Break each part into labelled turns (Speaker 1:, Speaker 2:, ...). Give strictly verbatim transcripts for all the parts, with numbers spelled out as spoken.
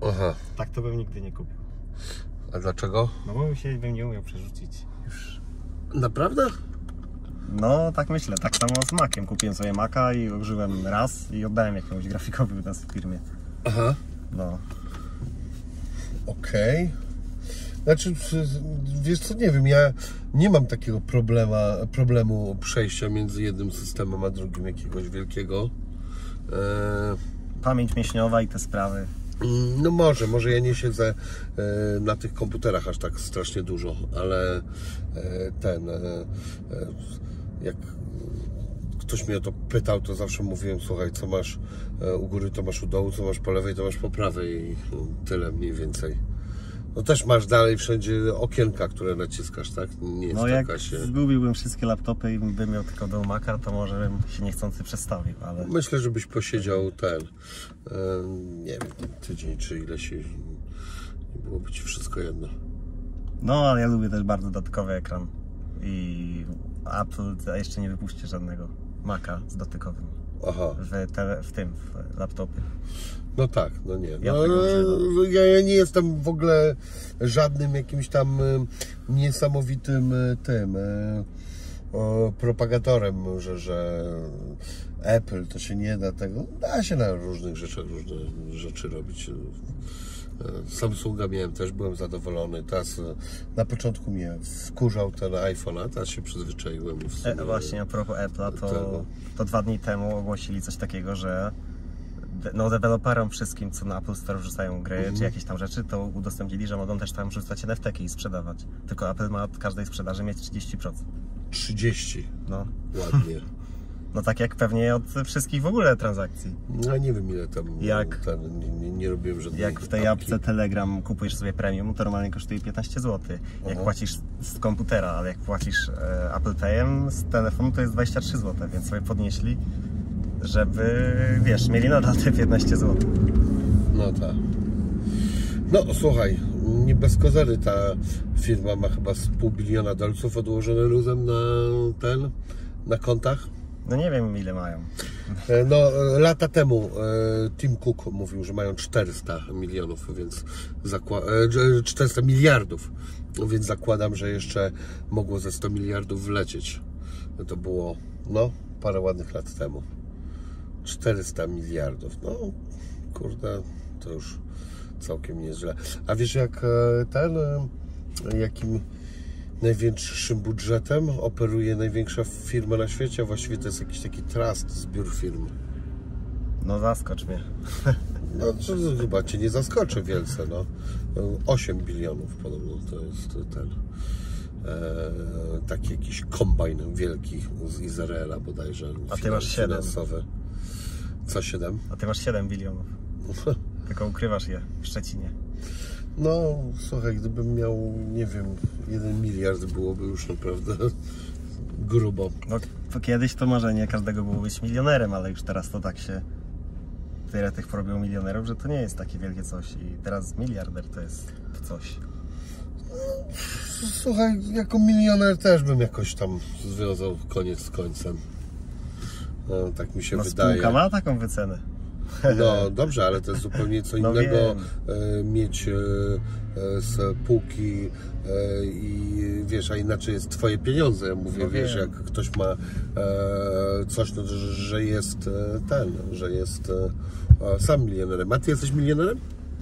Speaker 1: Aha.
Speaker 2: Tak to bym nigdy nie kupił.
Speaker 1: A dlaczego?
Speaker 2: No bo się bym nie umiał przerzucić już.
Speaker 1: Naprawdę?
Speaker 2: No tak myślę, tak samo z Maciem. Kupiłem sobie Maca i użyłem raz i oddałem jakiemuś grafikowi u nas w firmie.
Speaker 1: Aha.
Speaker 2: No.
Speaker 1: Okej. Okay. Znaczy, wiesz co, nie wiem, ja nie mam takiego problema, problemu przejścia między jednym systemem a drugim jakiegoś wielkiego. Eee...
Speaker 2: Pamięć mięśniowa i te sprawy.
Speaker 1: No może, może ja nie siedzę na tych komputerach aż tak strasznie dużo, ale ten, jak ktoś mnie o to pytał, to zawsze mówiłem, słuchaj, co masz u góry, to masz u dołu, co masz po lewej, to masz po prawej i tyle mniej więcej. No też masz dalej wszędzie okienka, które naciskasz, tak? Nie jest
Speaker 2: no jak
Speaker 1: taka się...
Speaker 2: zgubiłbym wszystkie laptopy i bym miał tylko do Maca, to może bym się niechcący przestawił, ale...
Speaker 1: Myślę, żebyś posiedział ten, nie wiem, tydzień czy ileś i byłoby Ci wszystko jedno.
Speaker 2: No, ale ja lubię też bardzo dodatkowy ekran i Apple jeszcze nie wypuści żadnego Maca z dotykowym. Aha. W, tele, w tym, w laptopie.
Speaker 1: No tak, no nie.
Speaker 2: Ja,
Speaker 1: no, ja, ja nie jestem w ogóle żadnym jakimś tam niesamowitym tym o, propagatorem, że, że Apple to się nie da tego. Da się na różnych rzeczach różne rzeczy robić. Samsunga miałem też, byłem zadowolony. Teraz na początku mnie wkurzał ten iPhone, a teraz się przyzwyczaiłem. W sumie,
Speaker 2: e, właśnie a propos Apple'a, to, to dwa dni temu ogłosili coś takiego, że no deweloperom wszystkim, co na Apple Store wrzucają gry, mhm. czy jakieś tam rzeczy, to udostępnili, że mogą też tam wrzucać N F T-ki i sprzedawać. Tylko Apple ma od każdej sprzedaży mieć trzydzieści procent.
Speaker 1: trzydzieści?
Speaker 2: No.
Speaker 1: Ładnie.
Speaker 2: No tak jak pewnie od wszystkich w ogóle transakcji.
Speaker 1: No nie wiem ile tam,
Speaker 2: jak,
Speaker 1: ten, nie, nie, nie robiłem żadnej
Speaker 2: Jak w tej apce Telegram kupujesz sobie premium, to normalnie kosztuje piętnaście złotych. Jak Aha. płacisz z komputera, ale jak płacisz e, Apple Payem z telefonu, to jest dwadzieścia trzy złote, więc sobie podnieśli, żeby, wiesz, mieli nadal te piętnaście złotych.
Speaker 1: No tak. No słuchaj, nie bez kozery ta firma ma chyba z pół biliona dolców odłożone luzem na ten, na kontach.
Speaker 2: No nie wiem ile mają.
Speaker 1: No lata temu Tim Cook mówił, że mają czterysta milionów, więc czterysta miliardów, więc zakładam, że jeszcze mogło ze sto miliardów wlecieć. To było no parę ładnych lat temu. czterysta miliardów. No kurde, to już całkiem nieźle. A wiesz jak ten, jakim największym budżetem operuje największa firma na świecie, a właściwie to jest jakiś taki trust, zbiór firm.
Speaker 2: No zaskocz mnie.
Speaker 1: No to chyba Cię nie zaskoczy wielce, no. osiem bilionów podobno to jest ten e, taki jakiś kombajn wielki z Izraela bodajże.
Speaker 2: A Ty masz siedem.
Speaker 1: Co siedem?
Speaker 2: A Ty masz siedem bilionów. Tylko ukrywasz je w Szczecinie.
Speaker 1: No, słuchaj, gdybym miał, nie wiem, jeden miliard, byłoby już naprawdę grubo.
Speaker 2: No, to kiedyś to marzenie każdego było być milionerem, ale już teraz to tak się tyle tych porobiło milionerów, że to nie jest takie wielkie coś i teraz miliarder to jest coś.
Speaker 1: Słuchaj, jako milioner też bym jakoś tam związał koniec z końcem. No, tak mi się
Speaker 2: no,
Speaker 1: wydaje.
Speaker 2: Spółka ma taką wycenę.
Speaker 1: No dobrze, ale to jest zupełnie co
Speaker 2: no
Speaker 1: innego
Speaker 2: wiem.
Speaker 1: mieć z półki i wiesz, a inaczej jest Twoje pieniądze. Ja mówię, no wiesz, wiem. Jak ktoś ma coś, no, że jest ten, że jest sam milionerem. A Ty jesteś milionerem?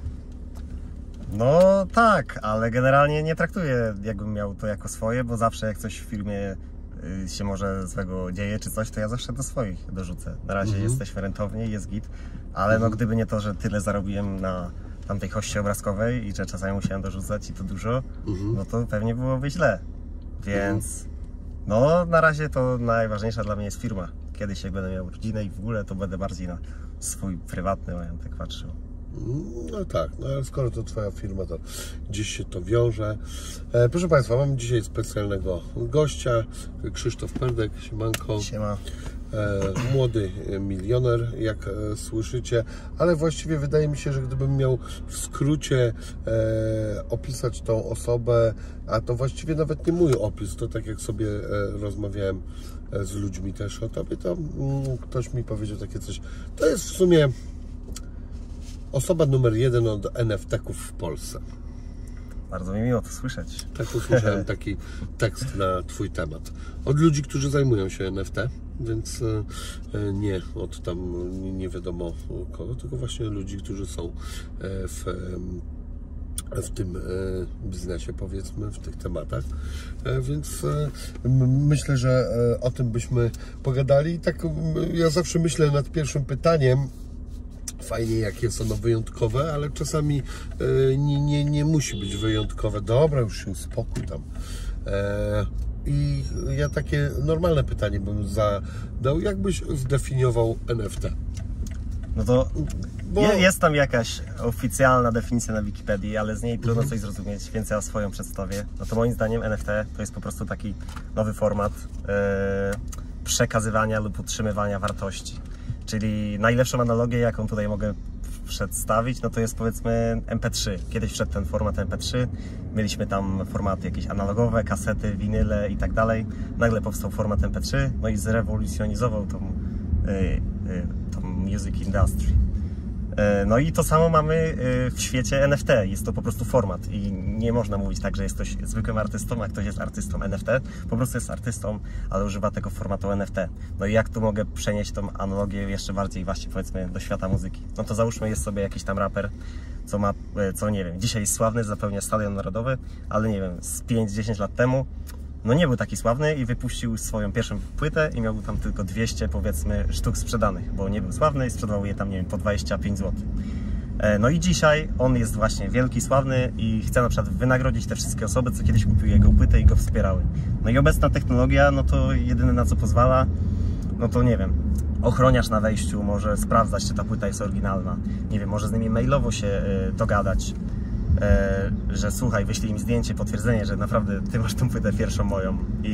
Speaker 2: No tak, ale generalnie nie traktuję, jakbym miał to jako swoje, bo zawsze jak coś w firmie się może złego dzieje czy coś, to ja zawsze do swoich dorzucę. Na razie mhm. jesteśmy rentownie, jest git, ale mhm. no gdyby nie to, że tyle zarobiłem na tamtej hoście obrazkowej i że czasami musiałem dorzucać i to dużo, mhm. no to pewnie byłoby źle. Więc mhm. no na razie to najważniejsza dla mnie jest firma. Kiedyś jak będę miał rodzinę i w ogóle, to będę bardziej na swój prywatny majątek patrzył.
Speaker 1: No tak, no ale skoro to Twoja firma, to gdzieś się to wiąże. E, proszę Państwa, mam dzisiaj specjalnego gościa, Krzysztof Perdek, siemanko.
Speaker 2: Siema.
Speaker 1: E, młody milioner, jak e, słyszycie, ale właściwie wydaje mi się, że gdybym miał w skrócie e, opisać tą osobę, a to właściwie nawet nie mój opis, to tak jak sobie e, rozmawiałem e, z ludźmi też o Tobie, to mm, ktoś mi powiedział takie coś, to jest w sumie osoba numer jeden od N F T-ków w Polsce.
Speaker 2: Bardzo mi miło to słyszeć.
Speaker 1: Tak usłyszałem taki tekst na Twój temat. Od ludzi, którzy zajmują się N F T, więc nie od tam nie wiadomo kogo, tylko właśnie ludzi, którzy są w, w tym biznesie, powiedzmy, w tych tematach. Więc myślę, że o tym byśmy pogadali. Tak, ja zawsze myślę nad pierwszym pytaniem. Fajnie, jak jest ono wyjątkowe, ale czasami e, nie, nie, nie musi być wyjątkowe. Dobra, już się uspokój tam. E, I ja takie normalne pytanie bym zadał. Jak byś zdefiniował N F T?
Speaker 2: No to Bo... jest tam jakaś oficjalna definicja na Wikipedii, ale z niej trudno coś zrozumieć, więc ja swoją przedstawię. No to moim zdaniem N F T to jest po prostu taki nowy format e, przekazywania lub utrzymywania wartości. Czyli najlepszą analogię, jaką tutaj mogę przedstawić, no to jest powiedzmy M P trzy. Kiedyś wszedł ten format M P trzy, mieliśmy tam formaty jakieś analogowe, kasety, winyle i tak dalej. Nagle powstał format M P trzy, no i zrewolucjonizował tą, yy, yy, tą music industry. No i to samo mamy w świecie N F T, jest to po prostu format i nie można mówić tak, że jest ktoś zwykłym artystą, a ktoś jest artystą N F T, po prostu jest artystą, ale używa tego formatu N F T. No i jak tu mogę przenieść tą analogię jeszcze bardziej właśnie powiedzmy do świata muzyki? No to załóżmy, jest sobie jakiś tam raper, co ma, co nie wiem, dzisiaj jest sławny, zapełnia Stadion Narodowy, ale nie wiem, z pięć dziesięć lat temu no nie był taki sławny i wypuścił swoją pierwszą płytę i miał tam tylko dwieście powiedzmy sztuk sprzedanych, bo nie był sławny i sprzedawał je tam, nie wiem, po dwadzieścia pięć złotych. No i dzisiaj on jest właśnie wielki, sławny i chce na przykład wynagrodzić te wszystkie osoby, co kiedyś kupiły jego płytę i go wspierały. No i obecna technologia, no to jedyne na co pozwala, no to nie wiem, ochroniarz na wejściu może sprawdzać, czy ta płyta jest oryginalna. Nie wiem, może z nimi mailowo się dogadać. Że słuchaj, wyślij mi zdjęcie, potwierdzenie, że naprawdę ty masz tą płytę pierwszą moją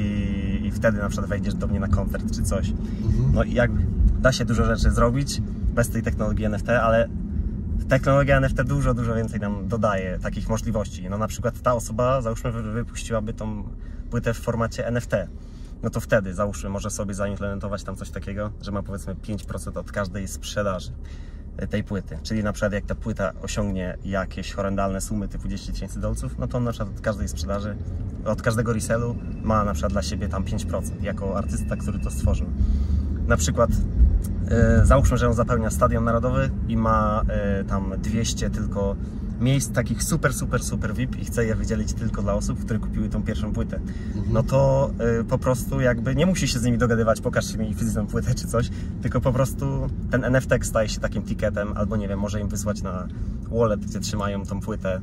Speaker 2: i, i wtedy na przykład wejdziesz do mnie na koncert czy coś. Mhm. No i jakby da się dużo rzeczy zrobić bez tej technologii N F T, ale technologia N F T dużo, dużo więcej nam dodaje takich możliwości. No na przykład ta osoba, załóżmy, wypuściłaby tą płytę w formacie N F T. No to wtedy, załóżmy, może sobie zaimplementować tam coś takiego, że ma powiedzmy pięć procent od każdej sprzedaży tej płyty. Czyli na przykład jak ta płyta osiągnie jakieś horrendalne sumy typu dziesięć tysięcy dolców, no to on na przykład od każdej sprzedaży, od każdego resellu ma na przykład dla siebie tam pięć procent jako artysta, który to stworzył. Na przykład yy, załóżmy, że on zapełnia Stadion Narodowy i ma yy, tam dwieście tylko miejsc takich super, super, super V I P i chce je wydzielić tylko dla osób, które kupiły tą pierwszą płytę. Mhm. No to y, po prostu jakby nie musi się z nimi dogadywać, pokażcie mi fizyczną płytę czy coś, tylko po prostu ten N F T staje się takim ticketem, albo nie wiem, może im wysłać na wallet, gdzie trzymają tą płytę,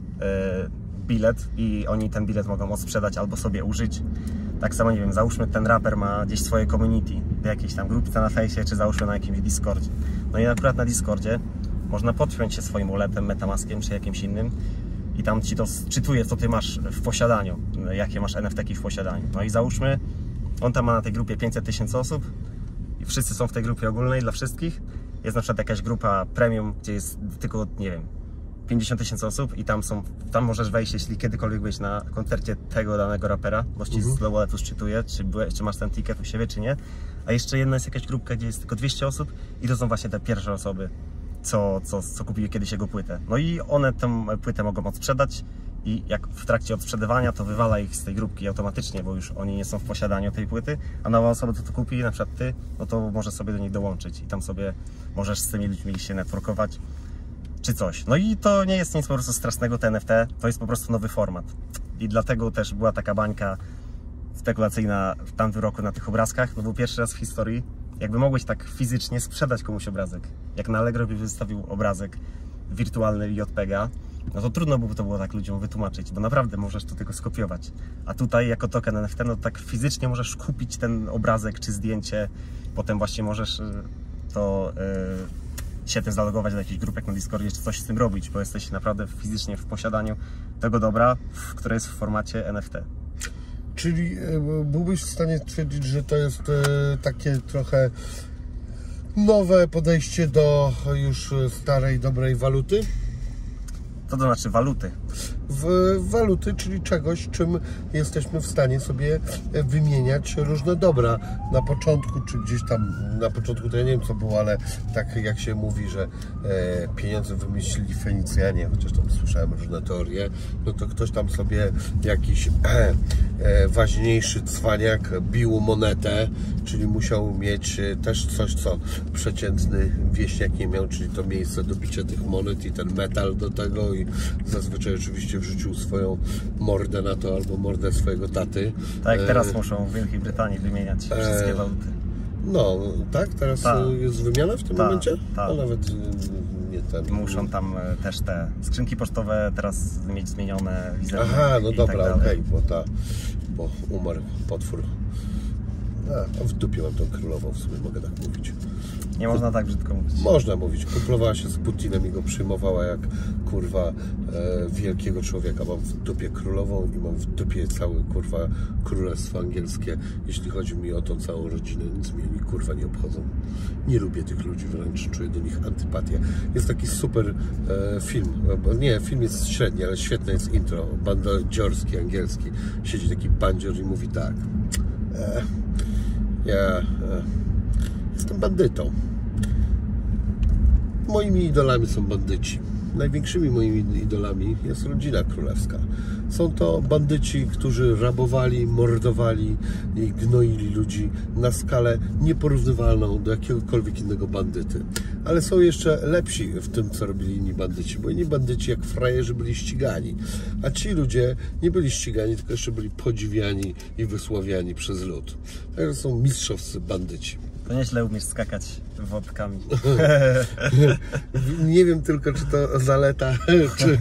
Speaker 2: y, bilet i oni ten bilet mogą odsprzedać albo sobie użyć. Tak samo, nie wiem, załóżmy ten raper ma gdzieś swoje community, w jakiejś tam grupce na fejsie, czy załóżmy na jakimś Discordzie. No i akurat na Discordzie można podpiąć się swoim walletem, Metamaskiem czy jakimś innym i tam ci to czytuje, co ty masz w posiadaniu, jakie masz N F T-ki w posiadaniu. No i załóżmy, on tam ma na tej grupie pięćset tysięcy osób i wszyscy są w tej grupie ogólnej dla wszystkich. Jest na przykład jakaś grupa premium, gdzie jest tylko, nie wiem, pięćdziesiąt tysięcy osób i tam są, tam możesz wejść, jeśli kiedykolwiek byłeś na koncercie tego danego rapera, bo ci mhm. z walletu szczytuje, czy, byłeś, czy masz ten ticket u siebie, czy nie. A jeszcze jedna jest jakaś grupka, gdzie jest tylko dwieście osób i to są właśnie te pierwsze osoby, Co, co, co kupiły kiedyś jego płytę. No i one tę płytę mogą odsprzedać i jak w trakcie odsprzedawania to wywala ich z tej grupki automatycznie, bo już oni nie są w posiadaniu tej płyty, a nowa osoba, co to kupi, na przykład ty, no to może sobie do nich dołączyć i tam sobie możesz z tymi ludźmi się networkować czy coś. No i to nie jest nic po prostu strasznego, te N F T, to jest po prostu nowy format. I dlatego też była taka bańka spekulacyjna w tamtym roku na tych obrazkach. No był pierwszy raz w historii, jakby mogłeś tak fizycznie sprzedać komuś obrazek. Jak na Allegro by wystawił obrazek wirtualny J P G a, no to trudno by to było tak ludziom wytłumaczyć, bo naprawdę możesz to tylko skopiować. A tutaj jako token N F T, no tak fizycznie możesz kupić ten obrazek czy zdjęcie, potem właśnie możesz to yy, się tym zalogować do jakichś grupek na Discordzie, czy coś z tym robić, bo jesteś naprawdę fizycznie w posiadaniu tego dobra, które jest w formacie N F T.
Speaker 1: Czyli byłbyś w stanie stwierdzić, że to jest takie trochę nowe podejście do już starej, dobrej waluty?
Speaker 2: To to znaczy waluty.
Speaker 1: w waluty, czyli czegoś, czym jesteśmy w stanie sobie wymieniać różne dobra. Na początku, czy gdzieś tam, na początku to ja nie wiem co było, ale tak jak się mówi, że e, pieniądze wymyślili Fenicjanie, chociaż tam słyszałem różne teorie, no to ktoś tam sobie jakiś e, e, ważniejszy cwaniak bił monetę, czyli musiał mieć też coś, co przeciętny wieśniak nie miał, czyli to miejsce do bicia tych monet i ten metal do tego i zazwyczaj oczywiście wrzucił swoją mordę na to albo mordę swojego taty.
Speaker 2: Tak jak teraz e, muszą w Wielkiej Brytanii wymieniać wszystkie e, waluty.
Speaker 1: No, tak? Teraz ta. jest wymiana w tym ta, momencie?
Speaker 2: Tak.
Speaker 1: A nawet nie ten.
Speaker 2: Muszą tam też te skrzynki pocztowe teraz mieć zmienione wizerunek.
Speaker 1: Aha, no dobra,
Speaker 2: tak
Speaker 1: okej, okay, bo ta, bo umarł potwór. A, w dupie mam tą królową, w sumie mogę tak mówić.
Speaker 2: Nie można tak brzydko mówić.
Speaker 1: Można mówić. Kumplowała się z Putinem i go przyjmowała jak kurwa e, wielkiego człowieka. Mam w dupie królową i mam w dupie całe kurwa królestwo angielskie. Jeśli chodzi mi o tą całą rodzinę, nic mnie oni kurwa nie obchodzą. Nie lubię tych ludzi, wręcz czuję do nich antypatię. Jest taki super e, film. Nie, film jest średni, ale świetne jest intro. Bandziorski, angielski. Siedzi taki bandzior i mówi tak. E, ja e, jestem bandytą. Moimi idolami są bandyci. Największymi moimi idolami jest rodzina królewska. Są to bandyci, którzy rabowali, mordowali i gnoili ludzi na skalę nieporównywalną do jakiegokolwiek innego bandyty. Ale są jeszcze lepsi w tym, co robili inni bandyci, bo inni bandyci jak frajerzy byli ścigani, a ci ludzie nie byli ścigani, tylko jeszcze byli podziwiani i wysławiani przez lud. Także są mistrzowscy bandyci.
Speaker 2: To nieźle umiesz skakać wodkami.
Speaker 1: Nie wiem tylko, czy to zaleta, czy,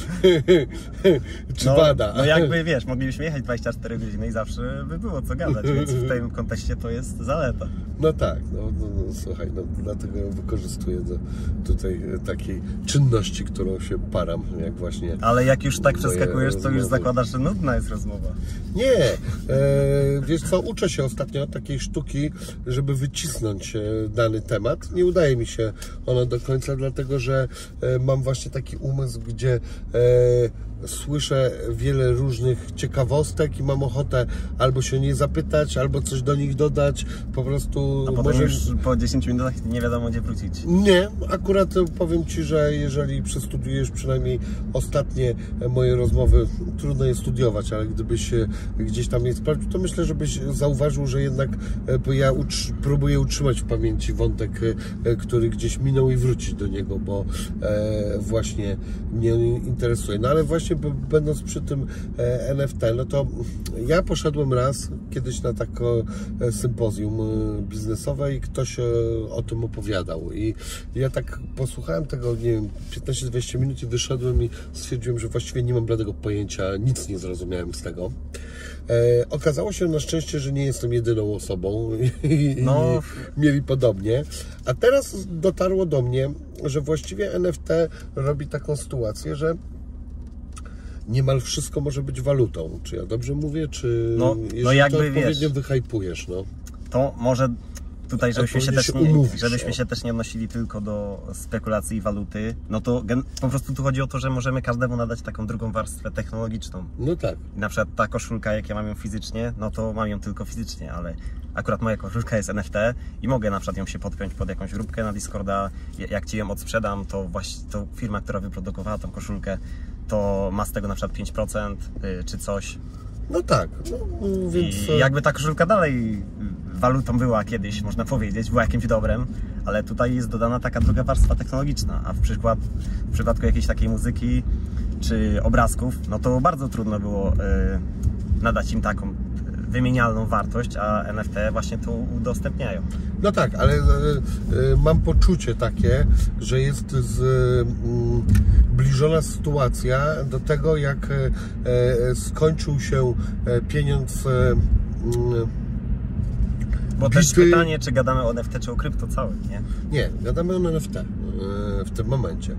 Speaker 1: czy
Speaker 2: no,
Speaker 1: wada.
Speaker 2: No jakby wiesz, moglibyśmy jechać dwadzieścia cztery godziny i zawsze by było co gadać, więc w tym kontekście to jest zaleta.
Speaker 1: No tak, no, no, no słuchaj, no, dlatego wykorzystuję do, tutaj takiej czynności, którą się param, jak właśnie...
Speaker 2: Ale jak już tak przeskakujesz, to już zakładasz, że nudna jest rozmowa.
Speaker 1: Nie, e, wiesz co, uczę się ostatnio takiej sztuki, żeby wycisnąć dany temat. Nie udaje mi się ono do końca, dlatego że e, mam właśnie taki umysł, gdzie e, słyszę wiele różnych ciekawostek i mam ochotę albo się nie zapytać, albo coś do nich dodać, po prostu...
Speaker 2: A potem może... już po dziesięciu minutach nie wiadomo, gdzie wrócić.
Speaker 1: Nie, akurat powiem Ci, że jeżeli przestudiujesz przynajmniej ostatnie moje rozmowy, trudno je studiować, ale gdybyś gdzieś tam je sprawdził, to myślę, żebyś zauważył, że jednak ja utr- próbuję utrzymać w pamięci wątek, który gdzieś minął i wrócić do niego, bo właśnie mnie interesuje. No ale właśnie będąc przy tym N F T, no to ja poszedłem raz kiedyś na takie sympozjum biznesowe i ktoś o tym opowiadał i ja tak posłuchałem tego, nie wiem, piętnaście dwadzieścia minut i wyszedłem i stwierdziłem, że właściwie nie mam bladego pojęcia, nic nie zrozumiałem z tego. E, okazało się na szczęście, że nie jestem jedyną osobą i, no. i mieli podobnie, a teraz dotarło do mnie, że właściwie N F T robi taką sytuację, że niemal wszystko może być walutą. Czy ja dobrze mówię, czy
Speaker 2: no,
Speaker 1: jeżeli
Speaker 2: no jakby,
Speaker 1: to odpowiednio
Speaker 2: wiesz,
Speaker 1: wyhypujesz, no.
Speaker 2: To może tutaj, żebyśmy, się też,
Speaker 1: się
Speaker 2: nie,
Speaker 1: umówić,
Speaker 2: żebyśmy
Speaker 1: no.
Speaker 2: się też nie odnosili tylko do spekulacji i waluty, no to gen, po prostu tu chodzi o to, że możemy każdemu nadać taką drugą warstwę technologiczną.
Speaker 1: No tak.
Speaker 2: I na przykład ta koszulka, jak ja mam ją fizycznie, no to mam ją tylko fizycznie, ale akurat moja koszulka jest N F T i mogę na przykład ją się podpiąć pod jakąś grupkę na Discorda. Jak Ci ją odsprzedam, to właśnie to firma, która wyprodukowała tą koszulkę, to ma z tego na przykład pięć procent czy coś.
Speaker 1: No tak, no, więc...
Speaker 2: I jakby ta koszulka dalej walutą była kiedyś, można powiedzieć, była jakimś dobrem, ale tutaj jest dodana taka druga warstwa technologiczna, a w, przykład, w przypadku jakiejś takiej muzyki czy obrazków, no to bardzo trudno było y, nadać im taką wymienialną wartość, a N F T właśnie to udostępniają.
Speaker 1: No tak, ale y, y, mam poczucie takie, że jest zbliżona y, sytuacja do tego, jak y, y, skończył się y, pieniądz y, y,
Speaker 2: Bo bity... też pytanie, czy gadamy o N F T, czy o krypto całym, nie?
Speaker 1: Nie, gadamy o N F T w tym momencie.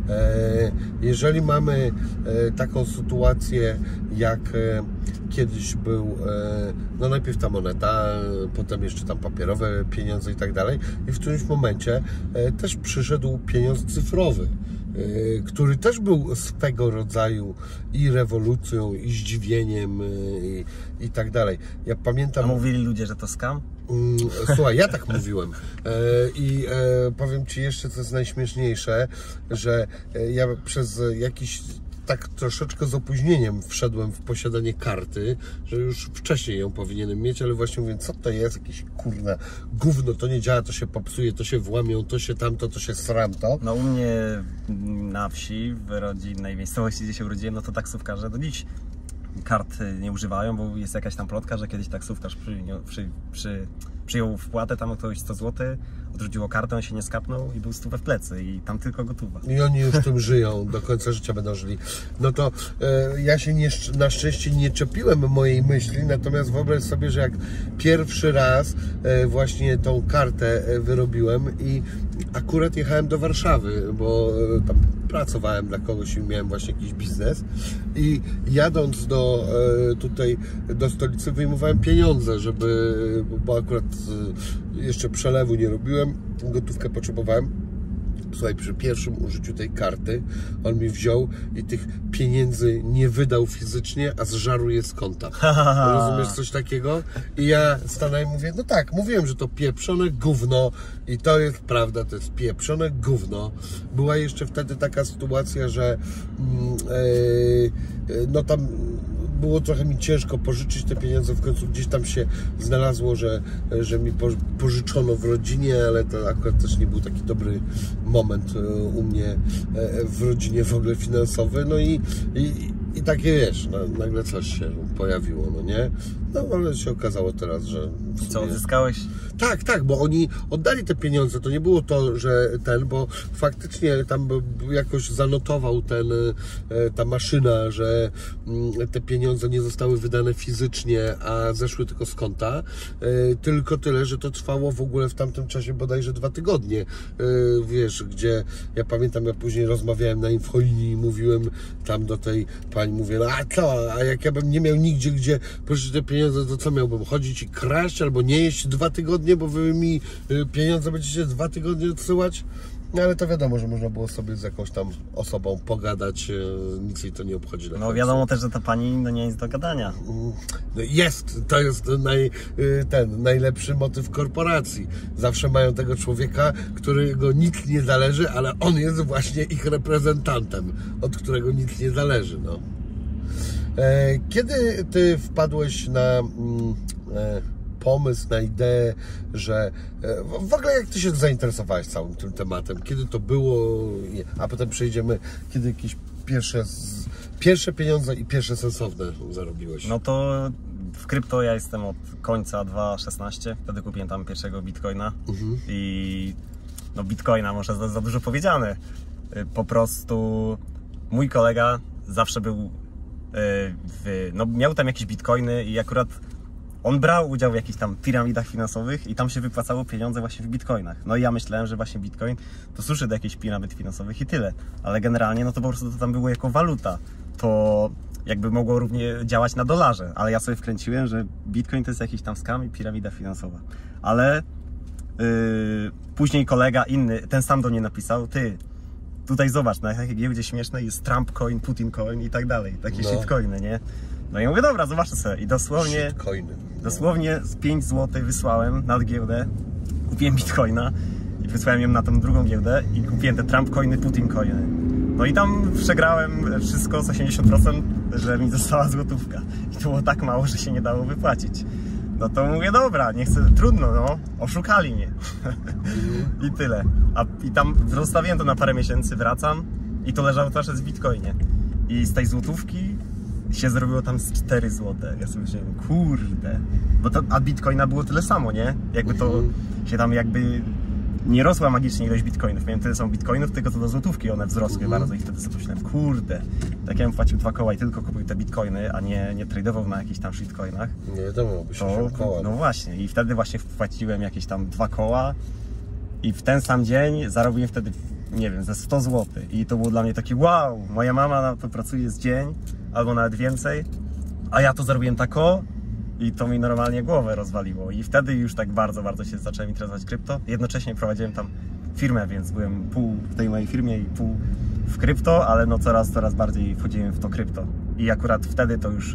Speaker 1: Jeżeli mamy taką sytuację, jak kiedyś był, no najpierw ta moneta, potem jeszcze tam papierowe pieniądze i tak dalej, i w którymś momencie też przyszedł pieniądz cyfrowy. który też był swego rodzaju i rewolucją, i zdziwieniem, i, i tak dalej. Ja pamiętam...
Speaker 2: A mówili ludzie, że to scam?
Speaker 1: Słuchaj, ja tak mówiłem i powiem Ci jeszcze, co jest najśmieszniejsze, że ja przez jakiś tak troszeczkę z opóźnieniem wszedłem w posiadanie karty, że już wcześniej ją powinienem mieć, ale właśnie mówię, co to jest, jakieś kurna gówno, to nie działa, to się popsuje, to się włamią, to się tamto, to się sramto.
Speaker 2: No u mnie na wsi, w rodzinnej miejscowości, gdzie się urodziłem, no to taksówkarze do dziś kart nie używają, bo jest jakaś tam plotka, że kiedyś taksówkarz przy, przy, przy, przyjął wpłatę, tam ktoś sto złotych, odrzuciło kartę, on się nie skapnął i był stówę w plecy i tam tylko gotowa.
Speaker 1: I oni już tym żyją, do końca życia będą żyli. No to e, ja się nie, na szczęście nie czepiłem mojej myśli, natomiast wyobraź sobie, że jak pierwszy raz e, właśnie tą kartę e, wyrobiłem i akurat jechałem do Warszawy, bo e, tam pracowałem dla kogoś i miałem właśnie jakiś biznes i jadąc do e, tutaj do stolicy wyjmowałem pieniądze, żeby, bo akurat e, jeszcze przelewu nie robiłem, gotówkę potrzebowałem. Słuchaj, przy pierwszym użyciu tej karty on mi wziął i tych pieniędzy nie wydał fizycznie, a zżarł je z konta. Rozumiesz coś takiego? I ja stanąłem i mówię, no tak, mówiłem, że to pieprzone gówno i to jest prawda, to jest pieprzone gówno. Była jeszcze wtedy taka sytuacja, że yy, no tam było trochę mi ciężko pożyczyć te pieniądze, w końcu gdzieś tam się znalazło, że, że mi pożyczono w rodzinie, ale to akurat też nie był taki dobry moment u mnie w rodzinie w ogóle finansowy, no i, i, i takie wiesz, no, nagle coś się pojawiło, no nie? No ale się okazało teraz, że...
Speaker 2: I co, odzyskałeś?
Speaker 1: Tak, tak, bo oni oddali te pieniądze, to nie było to, że ten, bo faktycznie tam jakoś zanotował ten, ta maszyna, że te pieniądze nie zostały wydane fizycznie, a zeszły tylko z konta, tylko tyle, że to trwało w ogóle w tamtym czasie bodajże dwa tygodnie, wiesz, gdzie ja pamiętam, ja później rozmawiałem na infolinii i mówiłem tam do tej pani, mówię, no a co, a jak ja bym nie miał nigdzie, gdzie pożyczyć te pieniądze, to co miałbym, chodzić i kraść albo nie jeść dwa tygodnie, bo wy mi pieniądze będziecie dwa tygodnie odsyłać? No ale to wiadomo, że można było sobie z jakąś tam osobą pogadać, nic jej to nie obchodzi.
Speaker 2: No wiadomo też, że ta pani no nie jest do gadania.
Speaker 1: No jest, to jest naj, ten najlepszy motyw korporacji. Zawsze mają tego człowieka, którego nic nie zależy, ale on jest właśnie ich reprezentantem, od którego nic nie zależy. No. Kiedy ty wpadłeś na pomysł, na ideę, że w ogóle jak ty się zainteresowałeś całym tym tematem? Kiedy to było? A potem przejdziemy, kiedy jakieś pierwsze, pierwsze pieniądze i pierwsze sensowne zarobiłeś?
Speaker 2: No to w krypto ja jestem od końca dwa tysiące szesnastego. Wtedy kupiłem tam pierwszego bitcoina. Mhm. I no bitcoina, może za, za dużo powiedziane. Po prostu mój kolega zawsze był w, no miał tam jakieś bitcoiny i akurat on brał udział w jakichś tam piramidach finansowych i tam się wypłacało pieniądze właśnie w bitcoinach. No i ja myślałem, że właśnie bitcoin to służy do jakichś piramid finansowych i tyle. Ale generalnie no to po prostu to tam było jako waluta. To jakby mogło równie działać na dolarze. Ale ja sobie wkręciłem, że bitcoin to jest jakiś tam scam i piramida finansowa. Ale yy, później kolega inny, ten sam do mnie napisał, ty, tutaj zobacz, na jakiej giełdzie śmiesznej jest Trump coin, Putin coin i tak dalej. Takie no. shitcoiny, nie? No i mówię, dobra, zobaczę sobie. I dosłownie,
Speaker 1: shitcoiny.
Speaker 2: dosłownie z pięć złotych wysłałem na giełdę, kupiłem bitcoina i wysłałem ją na tą drugą giełdę i kupiłem te Trump coiny, Putin coiny. No i tam przegrałem wszystko z osiemdziesiąt procent, że mi została złotówka. I to było tak mało, że się nie dało wypłacić. No to mówię, dobra, nie chcę, trudno, no, oszukali mnie. I tyle. A i tam zostawiłem to na parę miesięcy, wracam i to leżało cały czas w bitcoinie. I z tej złotówki się zrobiło tam z cztery złote. Ja sobie myślałem, kurde. Bo to, a bitcoina było tyle samo, nie? Jakby to się tam jakby nie rosła magicznie ilość bitcoinów. Miałem tyle samo bitcoinów, tylko to do złotówki one wzrosły uh-huh. bardzo i wtedy sobie myślałem, kurde, tak ja bym płacił dwa koła i tylko kupił te bitcoiny, a nie, nie tradował na jakichś tam shitcoinach.
Speaker 1: Nie wiadomo, by się to, koła.
Speaker 2: No właśnie, i wtedy właśnie wpłaciłem jakieś tam dwa koła i w ten sam dzień zarobiłem wtedy, nie wiem, ze sto złotych. I to było dla mnie taki wow, moja mama na to pracuje z dzień, albo nawet więcej, a ja to zarobiłem tako. I to mi normalnie głowę rozwaliło. I wtedy już tak bardzo, bardzo się zacząłem interesować krypto. Jednocześnie prowadziłem tam firmę, więc byłem pół w tej mojej firmie i pół w krypto, ale no coraz, coraz bardziej wchodziłem w to krypto. I akurat wtedy to już yy,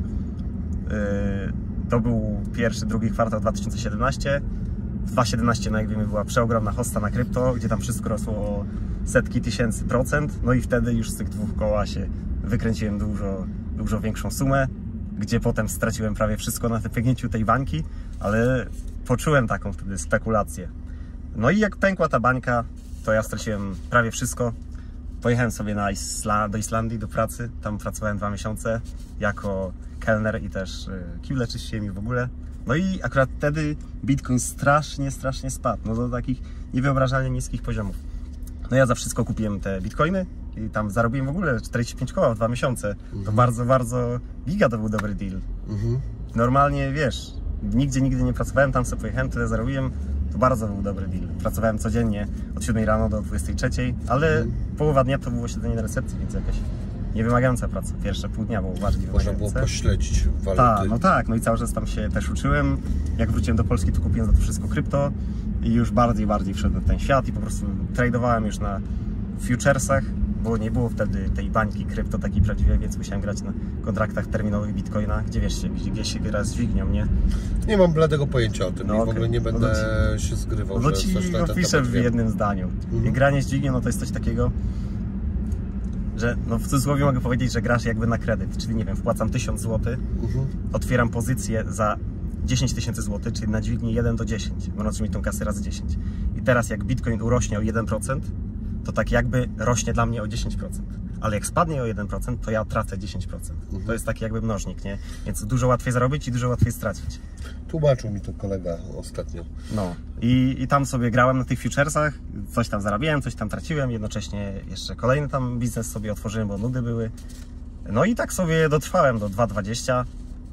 Speaker 2: to był pierwszy, drugi kwartał dwa tysiące siedemnasty. W dwa tysiące siedemnastym, no jak wiemy, była przeogromna hossa na krypto, gdzie tam wszystko rosło o setki tysięcy procent. No i wtedy już z tych dwóch koła się wykręciłem dużo, dużo większą sumę, gdzie potem straciłem prawie wszystko na wypęgnięciu tej bańki, ale poczułem taką wtedy spekulację. No i jak pękła ta bańka, to ja straciłem prawie wszystko. Pojechałem sobie na Isla do Islandii do pracy, tam pracowałem dwa miesiące jako kelner i też kible czyściłem i w ogóle. No i akurat wtedy Bitcoin strasznie, strasznie spadł, no do takich niewyobrażalnie niskich poziomów. No ja za wszystko kupiłem te bitcoiny i tam zarobiłem w ogóle czterdzieści pięć koła w dwa miesiące. Mhm. To bardzo, bardzo giga to był dobry deal. Mhm. Normalnie, wiesz, nigdzie, nigdy nie pracowałem, tam sobie pojechałem, tyle zarobiłem. To bardzo był dobry deal. Pracowałem codziennie od siódmej rano do dwudziestej trzeciej, ale mhm. połowa dnia to było siedzenie na recepcji, więc jakaś niewymagająca praca. Pierwsze pół dnia było bardziej wymagające.
Speaker 1: Można było pośledzić waluty.
Speaker 2: Tak, no tak, no i cały czas tam się też uczyłem. Jak wróciłem do Polski, to kupiłem za to wszystko krypto i już bardziej, bardziej wszedłem w ten świat i po prostu tradowałem już na futuresach, bo nie było wtedy tej bańki krypto takiej prawdziwej, więc musiałem grać na kontraktach terminowych Bitcoina, gdzie wiesz się, gdzie się gra z dźwignią, nie?
Speaker 1: Nie mam bladego pojęcia o tym
Speaker 2: no,
Speaker 1: i
Speaker 2: okay.
Speaker 1: w ogóle nie będę
Speaker 2: no ci,
Speaker 1: się zgrywał,
Speaker 2: no
Speaker 1: że
Speaker 2: ci
Speaker 1: coś na ten
Speaker 2: opiszę w
Speaker 1: wiem.
Speaker 2: jednym zdaniu.
Speaker 1: Mhm.
Speaker 2: Granie z dźwignią, no to jest coś takiego, że no w cudzysłowie mogę powiedzieć, że grasz jakby na kredyt, czyli nie wiem, wpłacam tysiąc złotych, mhm. otwieram pozycję za dziesięć tysięcy złotych, czyli na dźwigni jeden do dziesięciu, można mieć tą kasę razy dziesięć. I teraz jak Bitcoin urośnie o jeden procent, to tak jakby rośnie dla mnie o dziesięć procent. Ale jak spadnie o jeden procent, to ja tracę dziesięć procent. Mhm. To jest taki jakby mnożnik, nie? Więc dużo łatwiej zarobić i dużo łatwiej stracić.
Speaker 1: Tłumaczył mi to kolega ostatnio.
Speaker 2: No i, i tam sobie grałem na tych futuresach, coś tam zarabiałem, coś tam traciłem, jednocześnie jeszcze kolejny tam biznes sobie otworzyłem, bo nudy były. No i tak sobie dotrwałem do dwa dwadzieścia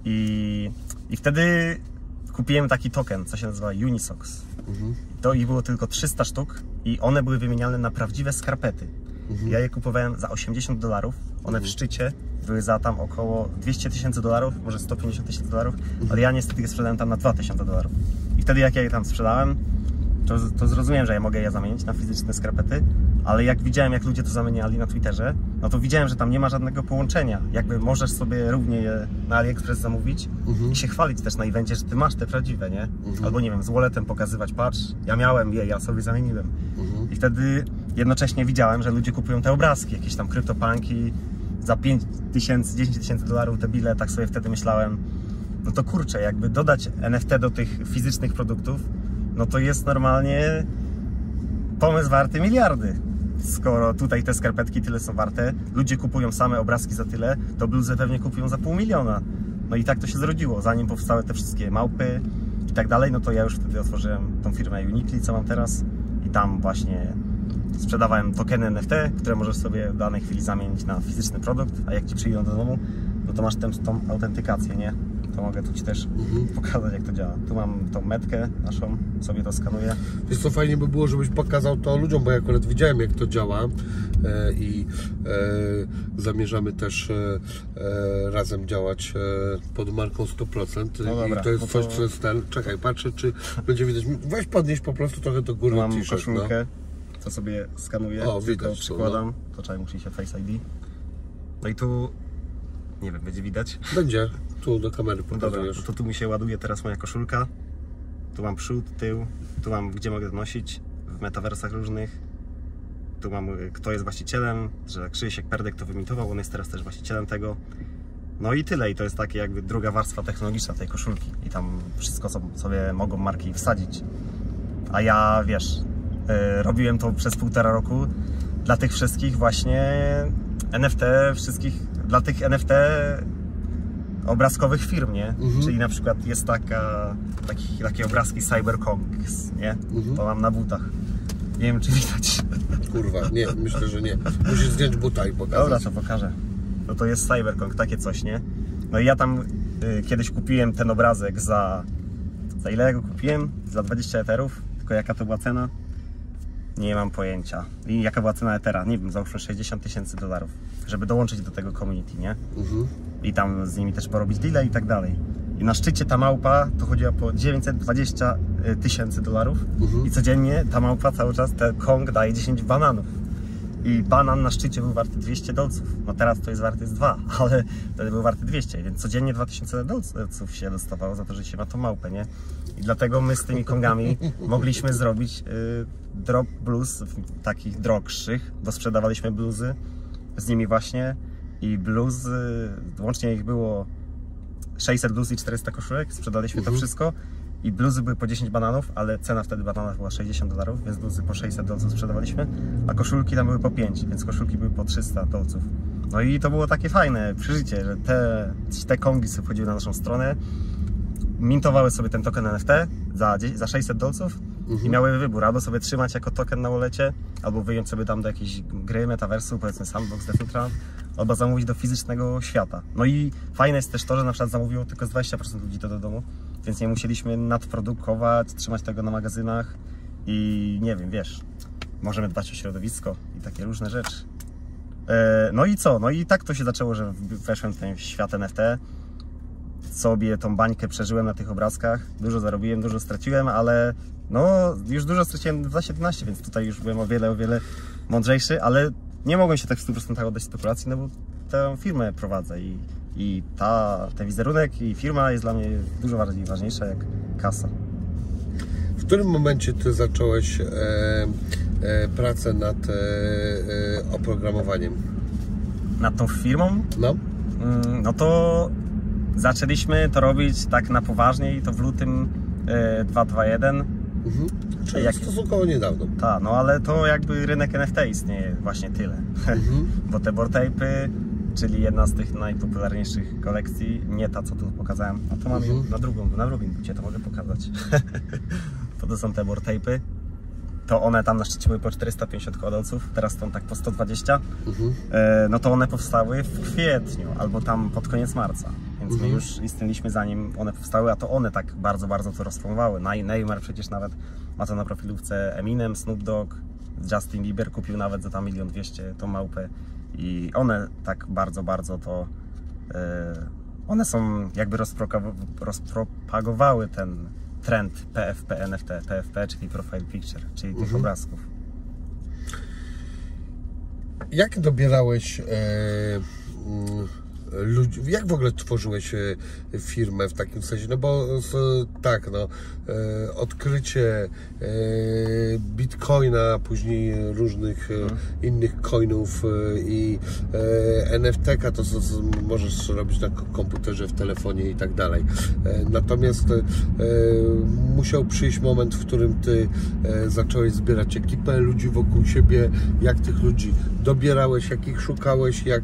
Speaker 2: i, i wtedy kupiłem taki token, co się nazywa Unisox. Mhm. To ich było tylko trzysta sztuk i one były wymieniane na prawdziwe skarpety. Mhm. Ja je kupowałem za osiemdziesiąt dolarów, one mhm. w szczycie były za tam około dwieście tysięcy dolarów, może sto pięćdziesiąt tysięcy dolarów, mhm. ale ja niestety je sprzedałem tam na dwa tysiące dolarów. I wtedy jak ja je tam sprzedałem, to, to zrozumiałem, że ja mogę je zamienić na fizyczne skarpety, ale jak widziałem, jak ludzie to zamieniali na Twitterze, no to widziałem, że tam nie ma żadnego połączenia. Jakby możesz sobie równie je na AliExpress zamówić mhm. i się chwalić też na evencie, że ty masz te prawdziwe, nie? Mhm. Albo nie wiem, z walletem pokazywać, patrz, ja miałem je, ja sobie zamieniłem. Mhm. I wtedy jednocześnie widziałem, że ludzie kupują te obrazki, jakieś tam kryptopunki za pięć tysięcy, dziesięć tysięcy dolarów te bile, tak sobie wtedy myślałem, no to kurczę, jakby dodać N F T do tych fizycznych produktów, no to jest normalnie pomysł warty miliardy. Skoro tutaj te skarpetki tyle są warte, ludzie kupują same obrazki za tyle, to bluzę pewnie kupują za pół miliona. No i tak to się zrodziło. Zanim powstały te wszystkie małpy i tak dalej, no to ja już wtedy otworzyłem tą firmę Uniqli, co mam teraz i tam właśnie sprzedawałem tokeny N F T, które możesz sobie w danej chwili zamienić na fizyczny produkt, a jak Ci przyjdą do domu, no to masz tę, tą autentykację, nie? To mogę tu Ci też mhm. pokazać, jak to działa. Tu mam tą metkę naszą, sobie to skanuję.
Speaker 1: Wiesz co, fajnie by było, żebyś pokazał to ludziom, bo ja akurat widziałem, jak to działa e, i e, zamierzamy też e, e, razem działać e, pod marką sto procent. No dobra, i to jest coś, to... co jest ten... Czekaj, patrzę, czy będzie widać. Weź podnieść po prostu trochę do góry.
Speaker 2: Mam koszulkę, no. co sobie skanuję,
Speaker 1: o,
Speaker 2: tylko
Speaker 1: widać,
Speaker 2: przykładam.
Speaker 1: No.
Speaker 2: To trzeba musi się Face I D. No i tu... Nie wiem, będzie widać?
Speaker 1: Będzie. Tu do kamery pokazujesz.
Speaker 2: No to tu mi się ładuje teraz moja koszulka. Tu mam przód, tył. Tu mam, gdzie mogę nosić w metaversach różnych. Tu mam, kto jest właścicielem, że Krzysiek Perdek to wymitował, on jest teraz też właścicielem tego. No i tyle. I to jest takie jakby druga warstwa technologiczna tej koszulki. I tam wszystko, co sobie mogą marki wsadzić. A ja, wiesz, yy, robiłem to przez półtora roku dla tych wszystkich właśnie N F T, wszystkich, dla tych N F T obrazkowych firm, nie? Mhm. Czyli na przykład jest taka, taki, takie obrazki Cyberkonks, nie? Mhm. To mam na butach. Nie wiem, czy widać.
Speaker 1: Kurwa, nie, myślę, że nie. Musisz zdjąć buta i pokazać.
Speaker 2: Dobra, to pokażę. No to jest Cyberkong, takie coś, nie? No i ja tam y, kiedyś kupiłem ten obrazek za... Za ile ja go kupiłem? Za dwadzieścia eterów. Tylko jaka to była cena? Nie mam pojęcia. I jaka była cena etera? Nie wiem, załóżmy sześćdziesiąt tysięcy dolarów, żeby dołączyć do tego community, nie? Mhm. I tam z nimi też porobić deale i tak dalej. I na szczycie ta małpa to chodziła po dziewięćset dwadzieścia tysięcy dolarów mhm. i codziennie ta małpa cały czas, ten Kong daje dziesięć bananów. i banan na szczycie był warty dwieście dolców. No teraz to jest warty z dwa, ale wtedy był warty dwieście, więc codziennie dwa tysiące dolców się dostawało za to, że się ma tą małpę, nie? I dlatego my z tymi kongami mogliśmy zrobić y, drop blues takich droższych, bo sprzedawaliśmy bluzy z nimi właśnie i bluzy, łącznie ich było sześćset bluz i czterysta koszulek, sprzedaliśmy mhm. to wszystko i bluzy były po dziesięć bananów, ale cena wtedy banana była sześćdziesiąt dolarów, więc bluzy po sześćset dolców sprzedawaliśmy, a koszulki tam były po pięć, więc koszulki były po trzysta dolców. No i to było takie fajne przeżycie, że te, te kongi sobie wchodziły na naszą stronę, mintowały sobie ten token N F T za, za sześćset dolców mhm. i miały wybór, albo sobie trzymać jako token na wallecie, albo wyjąć sobie tam do jakiejś gry, metaversu, powiedzmy Sandbox, Decentraland, albo zamówić do fizycznego świata. No i fajne jest też to, że na przykład zamówiło tylko z dwadzieścia procent ludzi to do domu, więc nie musieliśmy nadprodukować, trzymać tego na magazynach i nie wiem, wiesz, możemy dbać o środowisko i takie różne rzeczy. No i co? No i tak to się zaczęło, że weszłem w ten świat N F T, sobie tą bańkę przeżyłem na tych obrazkach, dużo zarobiłem, dużo straciłem, ale no już dużo straciłem w dwa tysiące siedemnastym, więc tutaj już byłem o wiele, o wiele mądrzejszy, ale nie mogłem się tak w stu procentach oddać spekulacji, no bo tę firmę prowadzę i, i ta, ten wizerunek i firma jest dla mnie dużo bardziej ważniejsza jak kasa.
Speaker 1: W którym momencie Ty zacząłeś e, e, pracę nad e, e, oprogramowaniem?
Speaker 2: Nad tą firmą?
Speaker 1: No.
Speaker 2: Mm, no to zaczęliśmy to robić tak na poważnie i to w lutym e, dwa tysiące dwudziestym pierwszym.
Speaker 1: Mhm. Czyli jak... stosunkowo niedawno.
Speaker 2: Tak, no ale to jakby rynek N F T istnieje właśnie tyle. Mhm. Bo te Bored Ape'y, czyli jedna z tych najpopularniejszych kolekcji, nie ta co tu pokazałem, no to mam mhm. na drugą, na drugim bucie to mogę pokazać. To, to są te Bored Ape'y. To one tam na szczycie były po czterysta pięćdziesiąt dolców, teraz są tak po sto dwadzieścia. Mhm. E, no to one powstały w kwietniu albo tam pod koniec marca. Więc mhm. my już istnieliśmy zanim one powstały, a to one tak bardzo, bardzo to rozpromowały. Neymar przecież nawet ma to na profilówce, Eminem, Snoop Dogg, Justin Bieber kupił nawet za tam milion dwieście tą małpę. I one tak bardzo, bardzo to... Yy, one są jakby rozpropagowały ten trend P F P N F T, P F P, czyli Profile Picture, czyli mhm. tych obrazków.
Speaker 1: Jak dobierałeś... Yy... ludzi, jak w ogóle tworzyłeś firmę w takim sensie? No bo tak, no, odkrycie Bitcoina, później różnych hmm. innych coinów i N F T ka to możesz robić na komputerze, w telefonie i tak dalej. Natomiast musiał przyjść moment, w którym ty zacząłeś zbierać ekipę ludzi wokół siebie. Jak tych ludzi dobierałeś, jak ich szukałeś, jak,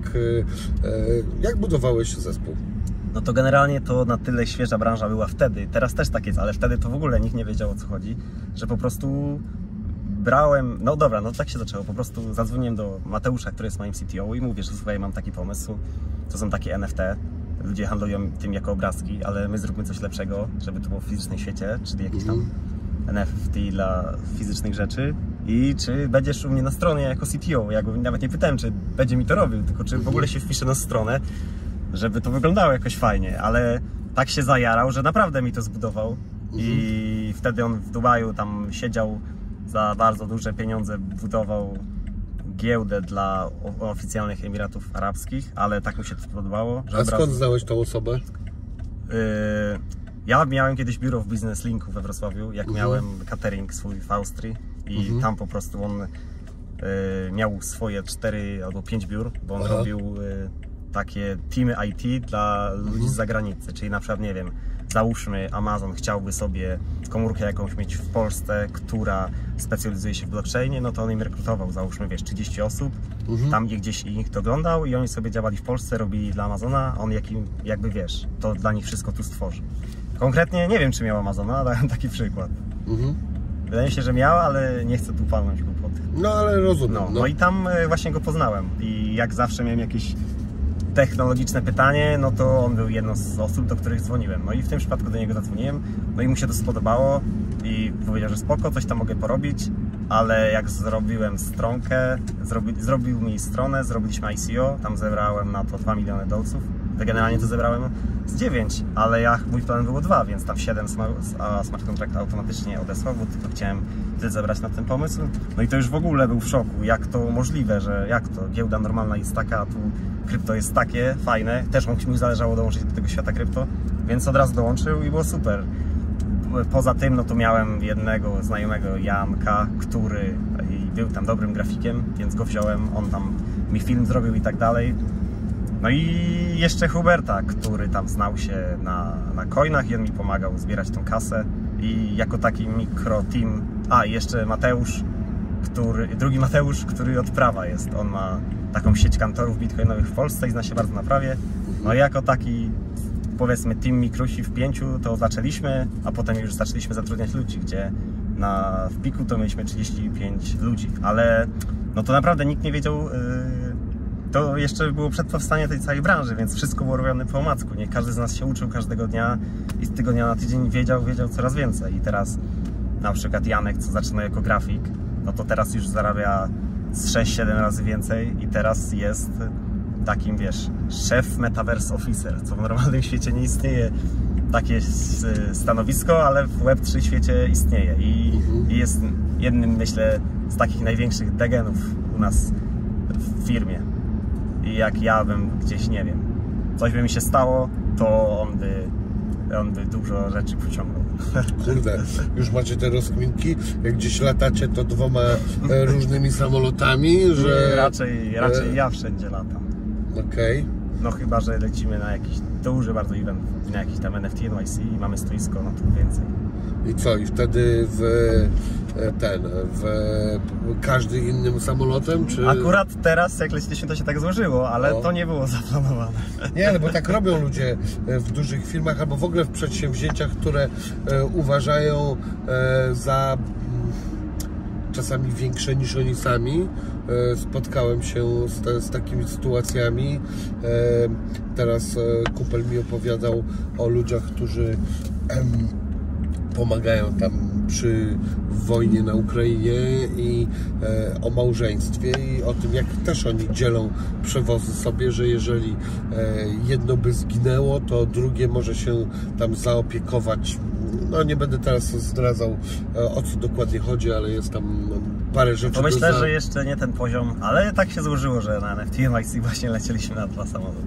Speaker 1: jak budowałeś zespół?
Speaker 2: No to generalnie to na tyle świeża branża była wtedy, teraz też tak jest, ale wtedy to w ogóle nikt nie wiedział, o co chodzi, że po prostu brałem, no dobra, no tak się zaczęło, po prostu zadzwoniłem do Mateusza, który jest moim C T O i mówię, że słuchaj, mam taki pomysł, to są takie N F T, ludzie handlują tym jako obrazki, ale my zróbmy coś lepszego, żeby to było w fizycznym świecie, czyli jakieś tam N F T dla fizycznych rzeczy. I czy będziesz u mnie na stronie jako C T O? Ja go nawet nie pytałem, czy będzie mi to robił, tylko czy w ogóle się wpisze na stronę, żeby to wyglądało jakoś fajnie, ale tak się zajarał, że naprawdę mi to zbudował. Mhm. I wtedy on w Dubaju tam siedział za bardzo duże pieniądze, budował giełdę dla oficjalnych Emiratów Arabskich, ale tak mu się to podobało. Że
Speaker 1: A skąd razu... znałeś tą osobę?
Speaker 2: Yy... Ja miałem kiedyś biuro w Business Linku we Wrocławiu, jak mhm. miałem catering swój w Austrii i mhm. tam po prostu on y, miał swoje cztery albo pięć biur, bo on Aha. robił y, takie teamy I T dla mhm. ludzi z zagranicy, czyli na przykład, nie wiem, załóżmy Amazon chciałby sobie komórkę jakąś mieć w Polsce, która specjalizuje się w blockchainie, no to on im rekrutował, załóżmy, wiesz, trzydzieści osób, mhm. tam je gdzieś ich doglądał i oni sobie działali w Polsce, robili dla Amazona, a on jakim, jakby, wiesz, to dla nich wszystko tu stworzył. Konkretnie nie wiem, czy miał Amazona, ale dałem taki przykład. Mhm. Wydaje mi się, że miał, ale nie chcę tu palnąć głupoty.
Speaker 1: No ale rozumiem.
Speaker 2: No,
Speaker 1: no.
Speaker 2: no i tam właśnie go poznałem i jak zawsze miałem jakieś technologiczne pytanie, no to on był jedną z osób, do których dzwoniłem. No i w tym przypadku do niego zadzwoniłem, no i mu się to spodobało i powiedział, że spoko, coś tam mogę porobić. ale jak zrobiłem stronkę, zrobi, zrobił mi stronę, zrobiliśmy I C O, tam zebrałem na to dwa miliony dolców. Generalnie to zebrałem z dziewięć, ale ja, mój plan było dwa, więc tam siedem, a smart contract automatycznie odesłał, bo tylko chciałem tyle zebrać na ten pomysł. No i to już w ogóle był w szoku, jak to możliwe, że jak to, giełda normalna jest taka, a tu krypto jest takie fajne. Też mi zależało dołączyć do tego świata krypto, więc od razu dołączył i było super. Poza tym, no to miałem jednego znajomego, Janka, który był tam dobrym grafikiem, więc go wziąłem, on tam mi film zrobił i tak dalej. No i jeszcze Huberta, który tam znał się na, na coinach i on mi pomagał zbierać tą kasę i jako taki mikro team, a i jeszcze Mateusz, który, drugi Mateusz, który od prawa jest, on ma taką sieć kantorów bitcoinowych w Polsce i zna się bardzo na prawie, no i jako taki, powiedzmy, team mikrusi w pięciu to zaczęliśmy, a potem już zaczęliśmy zatrudniać ludzi, gdzie na, w piku to mieliśmy trzydzieści pięć ludzi, ale no to naprawdę nikt nie wiedział. Yy, To jeszcze było przed powstaniem tej całej branży, więc wszystko było robione po omacku. Nie każdy z nas się uczył każdego dnia i z tygodnia na tydzień wiedział, wiedział coraz więcej. I teraz na przykład Janek, co zaczynał jako grafik, no to teraz już zarabia z sześć siedem razy więcej i teraz jest takim, wiesz, szef Metaverse Officer, co w normalnym świecie nie istnieje takie stanowisko, ale w web trzy świecie istnieje i, i jest jednym, myślę, z takich największych degenów u nas w firmie. I jak ja bym gdzieś, nie wiem, coś by mi się stało, to on by, on by dużo rzeczy pociągnął.
Speaker 1: Kurde, już macie te rozkminki, jak gdzieś latacie to dwoma e, różnymi samolotami, że...
Speaker 2: Nie, raczej, raczej ja wszędzie latam.
Speaker 1: Okej. Okay.
Speaker 2: No chyba, że lecimy na jakiś duży bardzo event, na jakiś tam N F T, N Y C i mamy stoisko, no to więcej.
Speaker 1: I co? I wtedy w ten, w każdy innym samolotem, czy...
Speaker 2: Akurat teraz, jak leciliśmy, to się tak złożyło, ale o. to nie było zaplanowane.
Speaker 1: Nie, no bo tak robią ludzie w dużych firmach, albo w ogóle w przedsięwzięciach, które uważają za czasami większe niż oni sami. Spotkałem się z, z takimi sytuacjami. Teraz kumpel mi opowiadał o ludziach, którzy pomagają tam przy wojnie na Ukrainie i e, o małżeństwie i o tym, jak też oni dzielą przewozy sobie, że jeżeli e, jedno by zginęło, to drugie może się tam zaopiekować. No nie będę teraz zdradzał, e, o co dokładnie chodzi, ale jest tam parę rzeczy.
Speaker 2: To myślę,
Speaker 1: za...
Speaker 2: że jeszcze nie ten poziom, ale tak się złożyło, że na N F T N Y C właśnie lecieliśmy na dwa samoloty.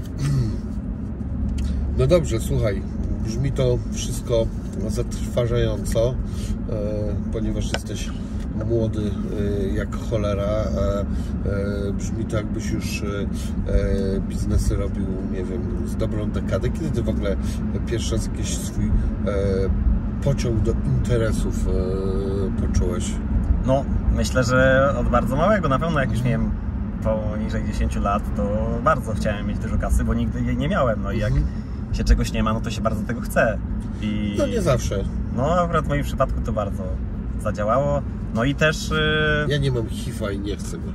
Speaker 1: No dobrze, słuchaj, brzmi to wszystko zatrważająco, ponieważ jesteś młody jak cholera, brzmi to, jakbyś już biznesy robił, nie wiem, z dobrą dekadę. Kiedy ty w ogóle pierwszy raz jakiś swój pociąg do interesów poczułeś?
Speaker 2: No, myślę, że od bardzo małego, na pewno jak już miałem poniżej dziesięciu lat, to bardzo chciałem mieć dużo kasy, bo nigdy jej nie miałem, no i jak się czegoś nie ma, no to się bardzo tego chce. I...
Speaker 1: No nie zawsze.
Speaker 2: No akurat w moim przypadku to bardzo zadziałało. No i też... Yy...
Speaker 1: Ja nie mam H I V-a i nie chcę go.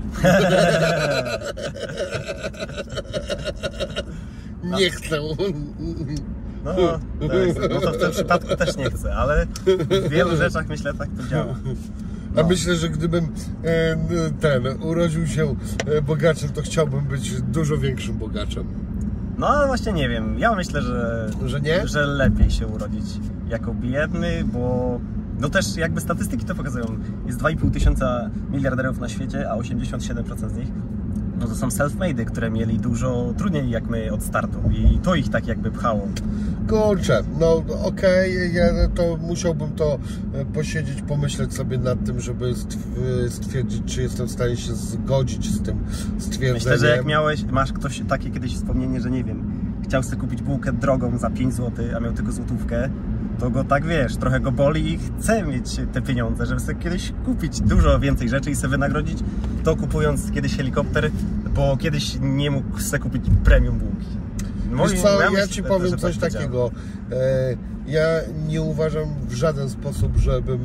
Speaker 1: nie chcę.
Speaker 2: No, tak, no to w tym przypadku też nie chcę, ale w wielu rzeczach myślę, tak to działa.
Speaker 1: No. A myślę, że gdybym ten urodził się bogaczem, to chciałbym być dużo większym bogaczem.
Speaker 2: No ale właśnie nie wiem, ja myślę, że,
Speaker 1: że, nie?
Speaker 2: że lepiej się urodzić jako biedny, bo no też jakby statystyki to pokazują. Jest dwa i pół tysiąca miliarderów na świecie, a osiemdziesiąt siedem procent z nich no to są self-made, które mieli dużo trudniej jak my od startu i to ich tak jakby pchało.
Speaker 1: Kurczę, no okej, okay, ja to musiałbym to posiedzieć, pomyśleć sobie nad tym, żeby stwierdzić, czy jestem w stanie się zgodzić z tym stwierdzeniem.
Speaker 2: Myślę, że jak miałeś, masz ktoś takie kiedyś wspomnienie, że nie wiem, chciał sobie kupić bułkę drogą za pięć złotych, a miał tylko złotówkę, to go tak, wiesz, trochę go boli i chce mieć te pieniądze, żeby sobie kiedyś kupić dużo więcej rzeczy i sobie wynagrodzić to, kupując kiedyś helikopter, bo kiedyś nie mógł sobie kupić premium bułki.
Speaker 1: Wiesz co, ja Ci powiem coś takiego. ja nie uważam w żaden sposób, żebym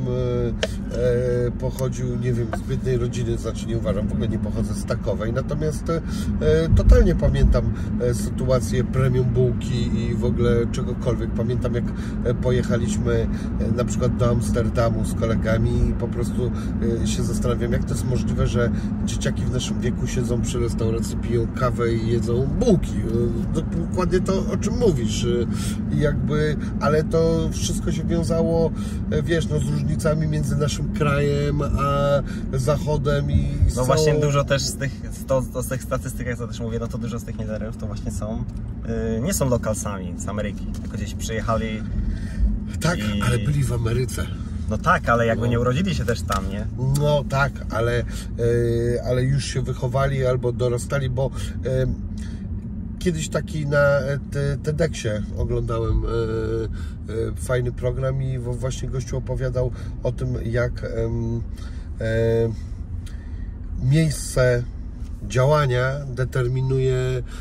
Speaker 1: e, pochodził, nie wiem, z biednej rodziny, znaczy nie uważam, w ogóle nie pochodzę z takowej, natomiast e, totalnie pamiętam e, sytuację premium bułki i w ogóle czegokolwiek. Pamiętam, jak pojechaliśmy e, na przykład do Amsterdamu z kolegami i po prostu e, się zastanawiam, jak to jest możliwe, że dzieciaki w naszym wieku siedzą przy restauracji, piją kawę i jedzą bułki. Dokładnie to, o czym mówisz. I jakby, ale to wszystko się wiązało, wiesz, no, z różnicami między naszym krajem a Zachodem i z
Speaker 2: No
Speaker 1: całą...
Speaker 2: właśnie dużo też z tych, to, to z tych statystykach, co też mówię, no to dużo z tych milionerów to właśnie są, yy, nie są lokalsami z Ameryki, tylko gdzieś przyjechali.
Speaker 1: Tak,
Speaker 2: i... ale
Speaker 1: byli w Ameryce.
Speaker 2: No tak, ale jakby
Speaker 1: no.
Speaker 2: nie urodzili się też tam, nie?
Speaker 1: No tak, ale, yy, ale już się wychowali albo dorastali, bo yy, kiedyś taki na TEDxie oglądałem yy, yy, fajny program i właśnie gościu opowiadał o tym, jak yy, yy, miejsce działania determinuje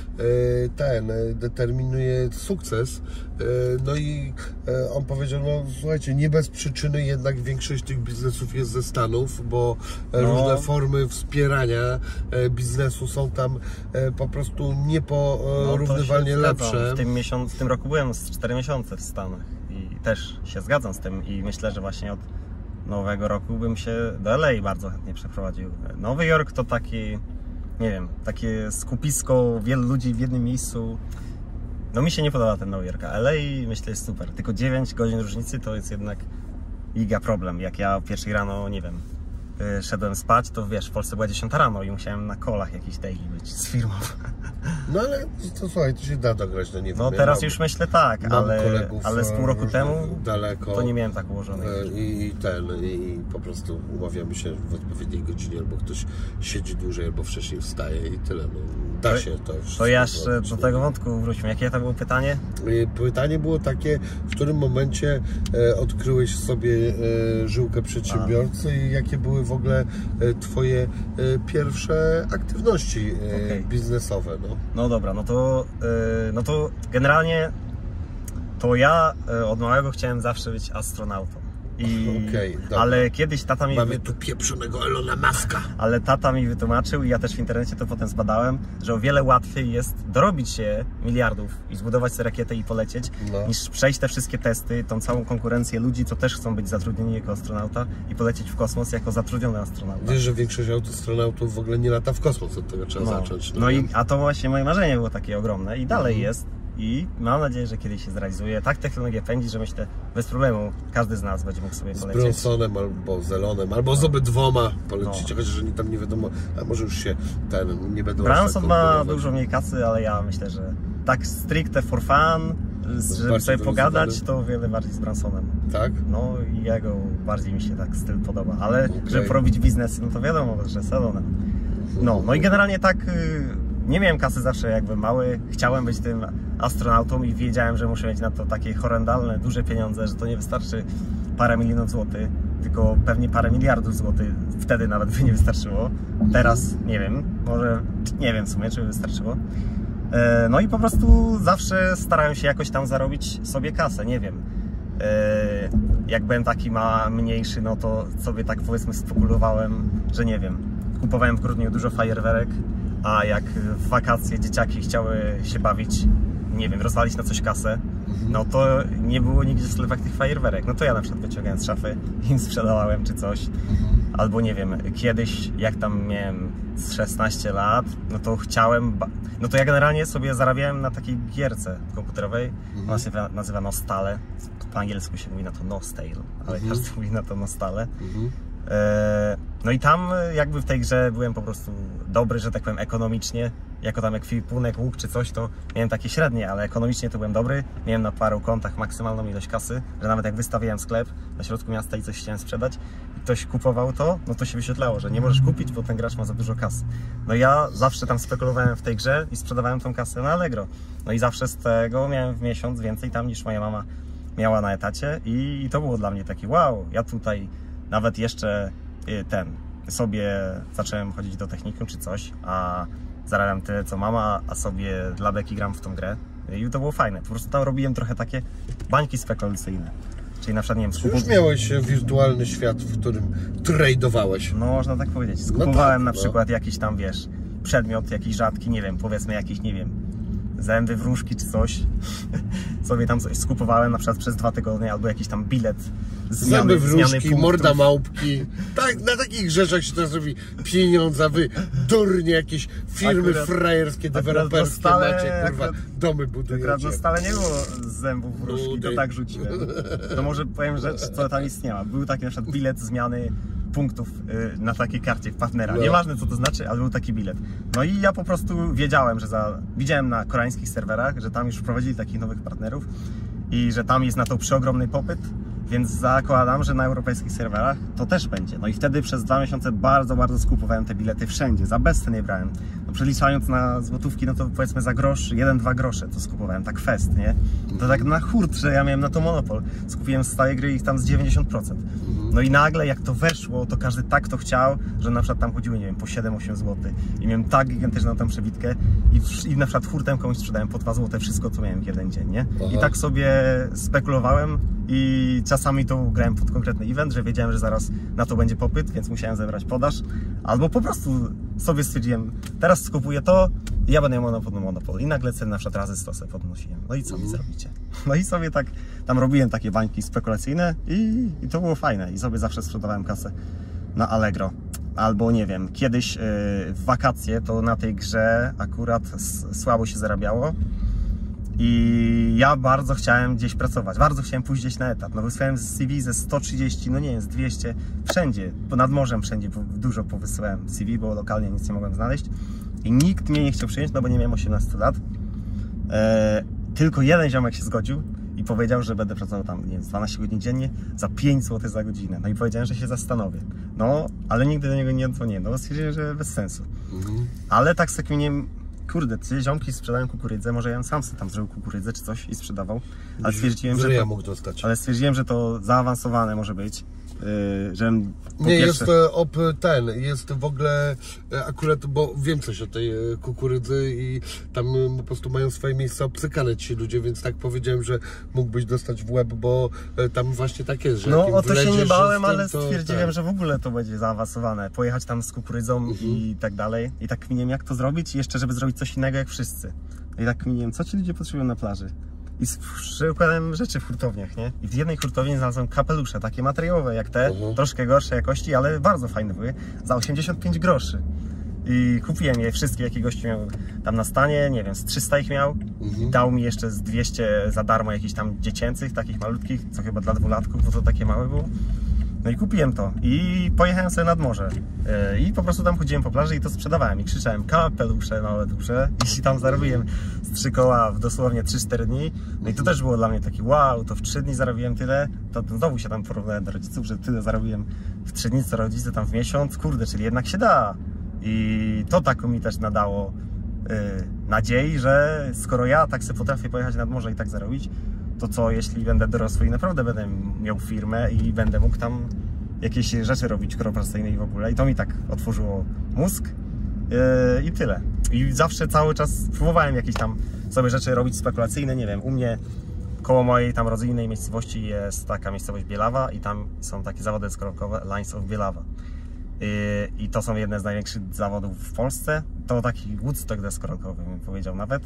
Speaker 1: ten, determinuje sukces. No i on powiedział, no słuchajcie, nie bez przyczyny jednak większość tych biznesów jest ze Stanów, bo no. różne formy wspierania biznesu są tam po prostu nieporównywalnie no, lepsze.
Speaker 2: W tym, miesiąc, w tym roku byłem z cztery miesiące w Stanach i też się zgadzam z tym i myślę, że właśnie od nowego roku bym się do L A bardzo chętnie przeprowadził. Nowy Jork to taki, nie wiem, takie skupisko wielu ludzi w jednym miejscu. No mi się nie podoba ten Nowy Jork, a L A myślę jest super. Tylko dziewięć godzin różnicy to jest jednak giga problem. Jak ja o pierwszej rano, nie wiem, yy, szedłem spać, to wiesz, w Polsce była dziesiąta rano i musiałem na kolach jakiś daily być z firmą.
Speaker 1: No ale to słuchaj, to się da dograć, no nie wiem.
Speaker 2: No teraz mam, już myślę tak, ale, ale z pół roku temu
Speaker 1: daleko,
Speaker 2: to nie miałem tak ułożonej.
Speaker 1: I, i ten, i po prostu umawiamy się w odpowiedniej godzinie, albo ktoś siedzi dłużej, albo wcześniej wstaje i tyle. No, da się to wszystko.
Speaker 2: To jeszcze do tego wątku wróćmy. Jakie to było pytanie?
Speaker 1: Pytanie było takie, w którym momencie e, odkryłeś sobie e, żyłkę przedsiębiorcy A. i jakie były w ogóle e, twoje e, pierwsze aktywności e, okay. biznesowe? No.
Speaker 2: No dobra, no to, yy, no to generalnie to ja yy, od małego chciałem zawsze być astronautą. I, okay, ale kiedyś tata mi...
Speaker 1: Mamy tu pieprzonego Elona Muska.
Speaker 2: Ale tata mi wytłumaczył i ja też w internecie to potem zbadałem, że o wiele łatwiej jest dorobić się miliardów i zbudować sobie rakietę i polecieć, no. niż przejść te wszystkie testy, tą całą konkurencję ludzi, co też chcą być zatrudnieni jako astronauta i polecieć w kosmos jako zatrudniony astronauta.
Speaker 1: Wiesz, że większość astronautów w ogóle nie lata w kosmos, od tego trzeba
Speaker 2: no.
Speaker 1: zacząć.
Speaker 2: No, no i, a to właśnie moje marzenie było takie ogromne i dalej mhm. jest. I mam nadzieję, że kiedyś się zrealizuje. Tak technologia pędzi, że myślę, bez problemu każdy z nas będzie mógł sobie polecieć.
Speaker 1: Z Bransonem albo z Elonem, albo no. z obydwoma polecicie, no. chociaż oni tam nie wiadomo, a może już się ten, nie będą...
Speaker 2: Branson ma dużo mniej kasy, ale ja myślę, że tak stricte for fun, żeby sobie pogadać, to o wiele bardziej z Bransonem.
Speaker 1: Tak?
Speaker 2: No i jego bardziej mi się tak styl podoba, ale okay. żeby porobić biznes, no to wiadomo, że z Elonem. No, no i generalnie tak... Nie miałem kasy zawsze jakby mały, chciałem być tym astronautą i wiedziałem, że muszę mieć na to takie horrendalne, duże pieniądze, że to nie wystarczy parę milionów złotych, tylko pewnie parę miliardów złotych, wtedy nawet by nie wystarczyło. Teraz nie wiem, może nie wiem w sumie, czy by wystarczyło. No i po prostu zawsze starałem się jakoś tam zarobić sobie kasę, nie wiem. Jak byłem taki ma mniejszy, no to sobie tak powiedzmy spekulowałem, że nie wiem, kupowałem w grudniu dużo fajerwerek, a jak w wakacje dzieciaki chciały się bawić, nie wiem, rozwalić na coś kasę, no to nie było nigdzie w sklepach tych fajerwerek. No to ja na przykład wyciągałem z szafy i im sprzedawałem czy coś. Albo nie wiem, kiedyś jak tam miałem z szesnaście lat, no to chciałem, no to ja generalnie sobie zarabiałem na takiej gierce komputerowej, ona się nazywa Nostale, po angielsku się mówi na to Nostale, ale mhm. każdy mówi na to Nostale. Mhm. No i tam jakby w tej grze byłem po prostu dobry, że tak powiem ekonomicznie, jako tam ekwipunek, łuk czy coś, to miałem takie średnie, ale ekonomicznie to byłem dobry, miałem na paru kontach maksymalną ilość kasy, że nawet jak wystawiałem sklep na środku miasta i coś chciałem sprzedać i ktoś kupował to, no to się wyświetlało, że nie możesz kupić, bo ten gracz ma za dużo kasy. No ja zawsze tam spekulowałem w tej grze i sprzedawałem tą kasę na Allegro, no i zawsze z tego miałem w miesiąc więcej tam niż moja mama miała na etacie i to było dla mnie taki wow, ja tutaj nawet jeszcze ten, sobie zacząłem chodzić do technikum czy coś, a zarabiam tyle co mama, a sobie dla beki gram w tą grę, I to było fajne. Po prostu tam robiłem trochę takie bańki spekulacyjne. Czyli na przykład, nie wiem,
Speaker 1: skup... Już miałeś wirtualny świat, w którym tradowałeś.
Speaker 2: No, można tak powiedzieć. Skupowałem
Speaker 1: no tak,
Speaker 2: na przykład no. jakiś tam, wiesz, przedmiot, jakiś rzadki, nie wiem, powiedzmy jakiś, nie wiem, zęby, wróżki czy coś. Sobie tam coś skupowałem na przykład przez dwa tygodnie, albo jakiś tam bilet zmiany,
Speaker 1: zęby, wróżki,
Speaker 2: zmiany
Speaker 1: morda małpki. Tak, na takich rzeczach się teraz robi pieniądze, a wy durnie jakieś firmy akurat, frajerskie, deweloperskie stale, macie, kurwa, akurat, domy budujecie.
Speaker 2: Akurat na stale nie było zębów, wróżki, no, to tak rzuciłem. To może powiem rzecz, co tam istniała. Był taki na przykład bilet zmiany punktów na takiej karcie w partnera. No. Nieważne co to znaczy, ale był taki bilet. No i ja po prostu wiedziałem, że za... widziałem na koreańskich serwerach, że tam już wprowadzili takich nowych partnerów i że tam jest na to przeogromny popyt, więc zakładam, że na europejskich serwerach to też będzie. No i wtedy przez dwa miesiące bardzo, bardzo skupowałem te bilety wszędzie, za bezcen je brałem. No przeliczając na złotówki, no to powiedzmy za grosz, jeden, dwa grosze to skupowałem, tak fest, nie? To tak na hurt, że ja miałem na to monopol. Skupiłem z całej gry ich tam z dziewięćdziesiąt procent. No i nagle jak to weszło, to każdy tak to chciał, że na przykład tam chodziły, nie wiem, po siedem osiem złotych i miałem tak gigantyczną tam przebitkę i, i na przykład hurtem komuś sprzedałem po dwa złote wszystko, co miałem w jeden dzień, nie? Aha. I tak sobie spekulowałem i czasami to grałem pod konkretny event, że wiedziałem, że zaraz na to będzie popyt, więc musiałem zebrać podaż, albo po prostu sobie stwierdziłem, teraz skupuję to i ja będę miał monopol na monopol i nagle ceny na przykład razy sto se podnosiłem. No i co mi zrobicie? No i sobie tak tam robiłem takie bańki spekulacyjne i, i to było fajne i sobie zawsze sprzedawałem kasę na Allegro. Albo nie wiem, kiedyś yy, w wakacje to na tej grze akurat słabo się zarabiało i ja bardzo chciałem gdzieś pracować, bardzo chciałem pójść gdzieś na etat. No wysłałem z C V ze sto trzydzieści, no nie wiem, z dwieście, wszędzie, nad morzem wszędzie dużo powysyłałem C V, bo lokalnie nic nie mogłem znaleźć i nikt mnie nie chciał przyjąć, no bo nie miałem osiemnastu lat. Eee, tylko jeden ziomek się zgodził i powiedział, że będę pracował tam, nie wiem, dwanaście godzin dziennie za pięć złotych za godzinę. No i powiedziałem, że się zastanowię. No, ale nigdy do niego nie dzwoniłem, no bo stwierdziłem, że bez sensu. Mhm. Ale tak z takim, kurde, te ziomki sprzedają kukurydzę, może ja sam sobie tam zrobił kukurydzę czy coś i sprzedawał, ale stwierdziłem, że to,
Speaker 1: mógł dostać.
Speaker 2: ale stwierdziłem, że to zaawansowane może być. Yy, że
Speaker 1: nie, pierwsze... jest op ten, jest w ogóle akurat, bo wiem coś o tej kukurydzy i tam po prostu mają swoje miejsca obcykane ci ludzie, więc tak powiedziałem, że mógłbyś dostać w łeb, bo tam właśnie tak jest, że
Speaker 2: no o to się nie bałem, ale tym, stwierdziłem, ten... że w ogóle to będzie zaawansowane, pojechać tam z kukurydzą mhm. i tak dalej i tak nie wiem jak to zrobić i jeszcze żeby zrobić coś innego jak wszyscy. I tak nie wiem, co ci ludzie potrzebują na plaży. I szukałem rzeczy w hurtowniach, nie? I w jednej hurtowni znalazłem kapelusze, takie materiałowe jak te, uh-huh. troszkę gorszej jakości, ale bardzo fajne były, za osiemdziesiąt pięć groszy. I kupiłem je wszystkie, jakie gościu miał tam na stanie, nie wiem, z trzysta ich miał. Uh-huh. I dał mi jeszcze z dwieście za darmo jakichś tam dziecięcych, takich malutkich, co chyba dla dwulatków, bo to takie małe było. No i kupiłem to i pojechałem sobie nad morze i po prostu tam chodziłem po plaży i to sprzedawałem i krzyczałem kapelusze, małe dusze i tam zarobiłem z trzy koła w dosłownie trzy cztery dni. No i to też było dla mnie taki wow, to w trzy dni zarobiłem tyle, to znowu się tam porównałem do rodziców, że tyle zarobiłem w trzy dni, co rodzice tam w miesiąc, kurde, czyli jednak się da. I to tak mi też nadało yy, nadziei, że skoro ja tak sobie potrafię pojechać nad morze i tak zarobić, to co, jeśli będę dorosły i naprawdę będę miał firmę i będę mógł tam jakieś rzeczy robić korporacyjne i w ogóle. I to mi tak otworzyło mózg yy, i tyle. I zawsze cały czas próbowałem jakieś tam sobie rzeczy robić spekulacyjne, nie wiem, u mnie koło mojej tam rodzinnej miejscowości jest taka miejscowość Bielawa i tam są takie zawody deskorolkowe, Lines of Bielawa. Yy, I to są jedne z największych zawodów w Polsce. To taki Woodstock deskorolkowy, bym powiedział nawet.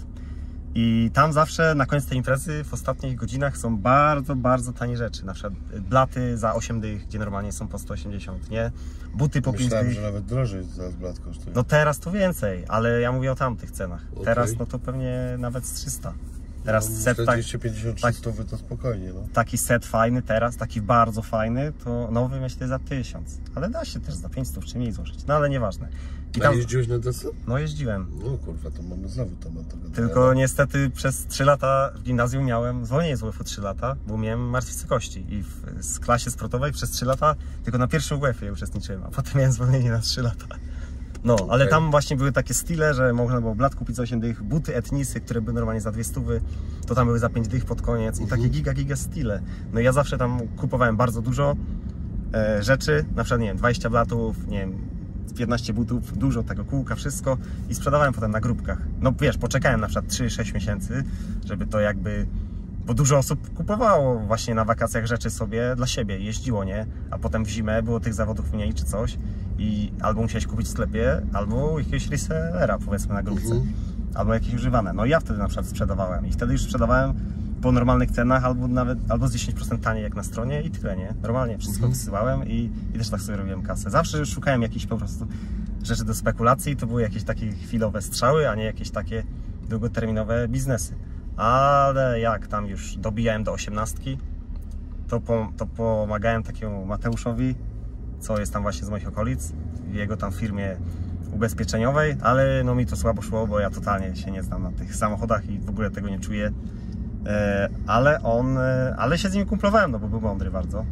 Speaker 2: I tam zawsze na koniec tej imprezy w ostatnich godzinach są bardzo, bardzo tanie rzeczy. Na przykład blaty za osiem dych, gdzie normalnie są po sto osiemdziesiąt, nie? Buty po pięć dych.
Speaker 1: Myślałem, że nawet drożej za blat kosztuje.
Speaker 2: No teraz to więcej, ale ja mówię o tamtych cenach. Okay. Teraz no to pewnie nawet z trzysta. Teraz
Speaker 1: no,
Speaker 2: set tak,
Speaker 1: dwieście pięćdziesiąt trzysta to spokojnie, no.
Speaker 2: Taki set fajny teraz, taki bardzo fajny, to nowy myślę za tysiąc. Ale da się też za pięćset czy mniej złożyć, no ale nieważne.
Speaker 1: I tam... A jeździłeś na desce?
Speaker 2: No jeździłem.
Speaker 1: No kurwa, to mamy znowu temat.
Speaker 2: Tylko niestety przez trzy lata w gimnazjum miałem zwolnienie z U F u trzy lata, bo miałem martwicy kości i w z klasie sportowej przez trzy lata tylko na pierwszym U F ie uczestniczyłem, a potem miałem zwolnienie na trzy lata. No, okay. Ale tam właśnie były takie style, że można było blat kupić za osiem dych, buty etnisy, które były normalnie za dwie stówy, to tam były za pięć dych pod koniec i uh-huh. takie giga giga style. No i ja zawsze tam kupowałem bardzo dużo e, rzeczy, na przykład nie wiem, dwadzieścia blatów, nie wiem, piętnaście butów, dużo tego kółka, wszystko i sprzedawałem potem na grupkach. No wiesz, poczekałem na przykład trzy sześć miesięcy, żeby to jakby... Bo dużo osób kupowało właśnie na wakacjach rzeczy sobie dla siebie, jeździło, nie? A potem w zimę było tych zawodów mniej czy coś i albo musiałeś kupić w sklepie, albo jakiegoś resellera, powiedzmy, na grupce. Mhm. Albo jakieś używane. No i ja wtedy na przykład sprzedawałem i wtedy już sprzedawałem po normalnych cenach, albo nawet albo z dziesięć procent taniej jak na stronie i tyle, nie? Normalnie wszystko mhm. wysyłałem i, i też tak sobie robiłem kasę. Zawsze szukałem jakichś po prostu rzeczy do spekulacji, to były jakieś takie chwilowe strzały, a nie jakieś takie długoterminowe biznesy. Ale jak tam już dobijałem do osiemnastki, to, po, to pomagałem takiemu Mateuszowi, co jest tam właśnie z moich okolic, w jego tam firmie ubezpieczeniowej, ale no mi to słabo szło, bo ja totalnie się nie znam na tych samochodach i w ogóle tego nie czuję. E, ale on, e, ale się z nim kumplowałem, no bo był mądry bardzo.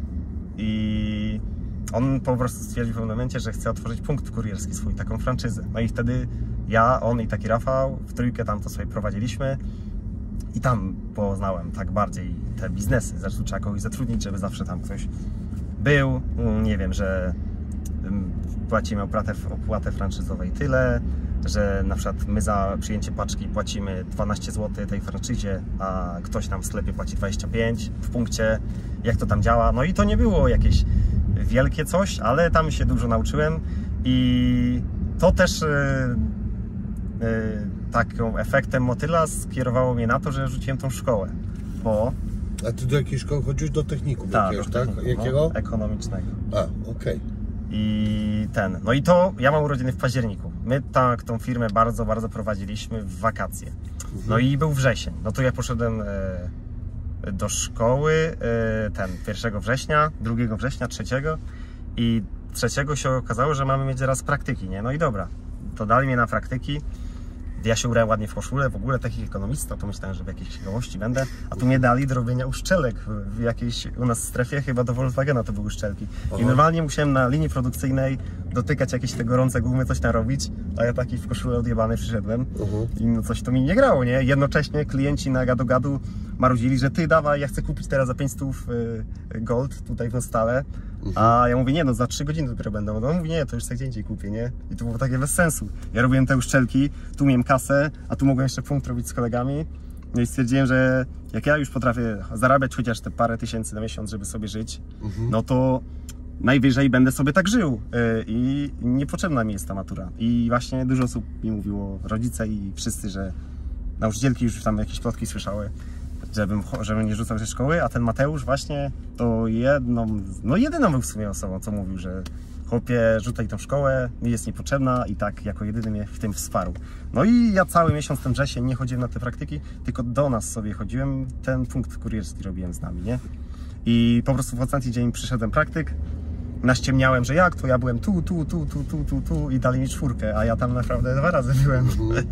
Speaker 2: I on po prostu stwierdził w pewnym momencie, że chce otworzyć punkt kurierski swój, taką franczyzę. No i wtedy ja, on i taki Rafał w trójkę tam to sobie prowadziliśmy. I tam poznałem tak bardziej te biznesy, zresztą trzeba kogoś zatrudnić, żeby zawsze tam ktoś był, nie wiem, że płacimy opłatę, opłatę franczyzowej tyle, że na przykład my za przyjęcie paczki płacimy dwanaście złotych tej franczyzie, a ktoś tam w sklepie płaci dwadzieścia pięć w punkcie, jak to tam działa. No i to nie było jakieś wielkie coś, ale tam się dużo nauczyłem i to też yy, yy, takim efektem motyla skierowało mnie na to, że rzuciłem tą szkołę, bo...
Speaker 1: A ty do jakiej szkoły chodzisz? Do technikum
Speaker 2: Ta,
Speaker 1: jakiegoś,
Speaker 2: do
Speaker 1: tak?
Speaker 2: technikum,
Speaker 1: Jakiego?
Speaker 2: No, ekonomicznego.
Speaker 1: A, okej. Okay.
Speaker 2: I ten, no i to, ja mam urodziny w październiku. My tak tą firmę bardzo, bardzo prowadziliśmy w wakacje. Mhm. No i był wrzesień. No to ja poszedłem e, do szkoły e, ten pierwszego września, drugiego września, trzeciego i trzeciego się okazało, że mamy mieć zaraz praktyki, nie? No i dobra, to dali mnie na praktyki. Ja się ubrałem ładnie w koszulę, w ogóle takich ekonomista, to myślałem, że w jakiejś księgowości będę, a tu mnie dali do robienia uszczelek w jakiejś u nas strefie, chyba do Volkswagena to były uszczelki. Aha. I normalnie musiałem na linii produkcyjnej dotykać jakieś te gorące gumy, coś tam robić, a ja taki w koszulę odjebany przyszedłem. Aha. I no coś to mi nie grało, nie? Jednocześnie klienci na gadu-gadu marudzili, że ty dawaj, ja chcę kupić teraz za pięć stów gold tutaj w Nostale. A ja mówię, nie no, za trzy godziny dopiero będą. No mówi, nie, to już tak gdzie indziej kupię, nie? I to było takie bez sensu. Ja robiłem te uszczelki, tu miałem kasę, a tu mogłem jeszcze punkt robić z kolegami. No i stwierdziłem, że jak ja już potrafię zarabiać chociaż te parę tysięcy na miesiąc, żeby sobie żyć, mhm. no to najwyżej będę sobie tak żył. I niepotrzebna mi jest ta matura. I właśnie dużo osób mi mówiło, rodzice i wszyscy, że nauczycielki już tam jakieś plotki słyszały, żebym, żebym nie rzucał ze szkoły, a ten Mateusz właśnie to jedną, no jedyną był w sumie osobą, co mówił, że chłopie, rzucaj tą szkołę, mi jest niepotrzebna i tak jako jedyny mnie w tym wsparł. No i ja cały miesiąc ten wrzesień nie chodziłem na te praktyki, tylko do nas sobie chodziłem, ten punkt kurierski robiłem z nami, nie? I po prostu w ostatni dzień przyszedłem praktyk, naściemniałem, że jak to, ja byłem tu, tu, tu, tu, tu, tu, tu i dali mi czwórkę, a ja tam naprawdę dwa razy byłem.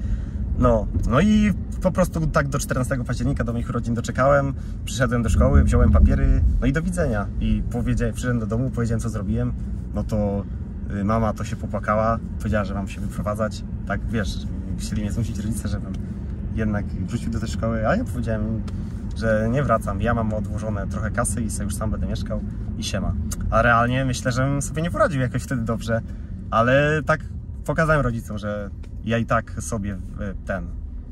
Speaker 2: No, no i po prostu tak do czternastego października do moich urodzin doczekałem, przyszedłem do szkoły, wziąłem papiery, no i do widzenia. I powiedziałem, przyszedłem do domu, powiedziałem co zrobiłem, no to y, mama to się popłakała, powiedziała, że mam się wyprowadzać. Tak, wiesz, chcieli mnie zmusić rodzice, żebym jednak wrócił do tej szkoły, a ja powiedziałem, że nie wracam, ja mam odłożone trochę kasy i sobie już sam będę mieszkał i siema. A realnie myślę, że bym sobie nie poradził jakoś wtedy dobrze, ale tak pokazałem rodzicom, że ja i tak sobie ten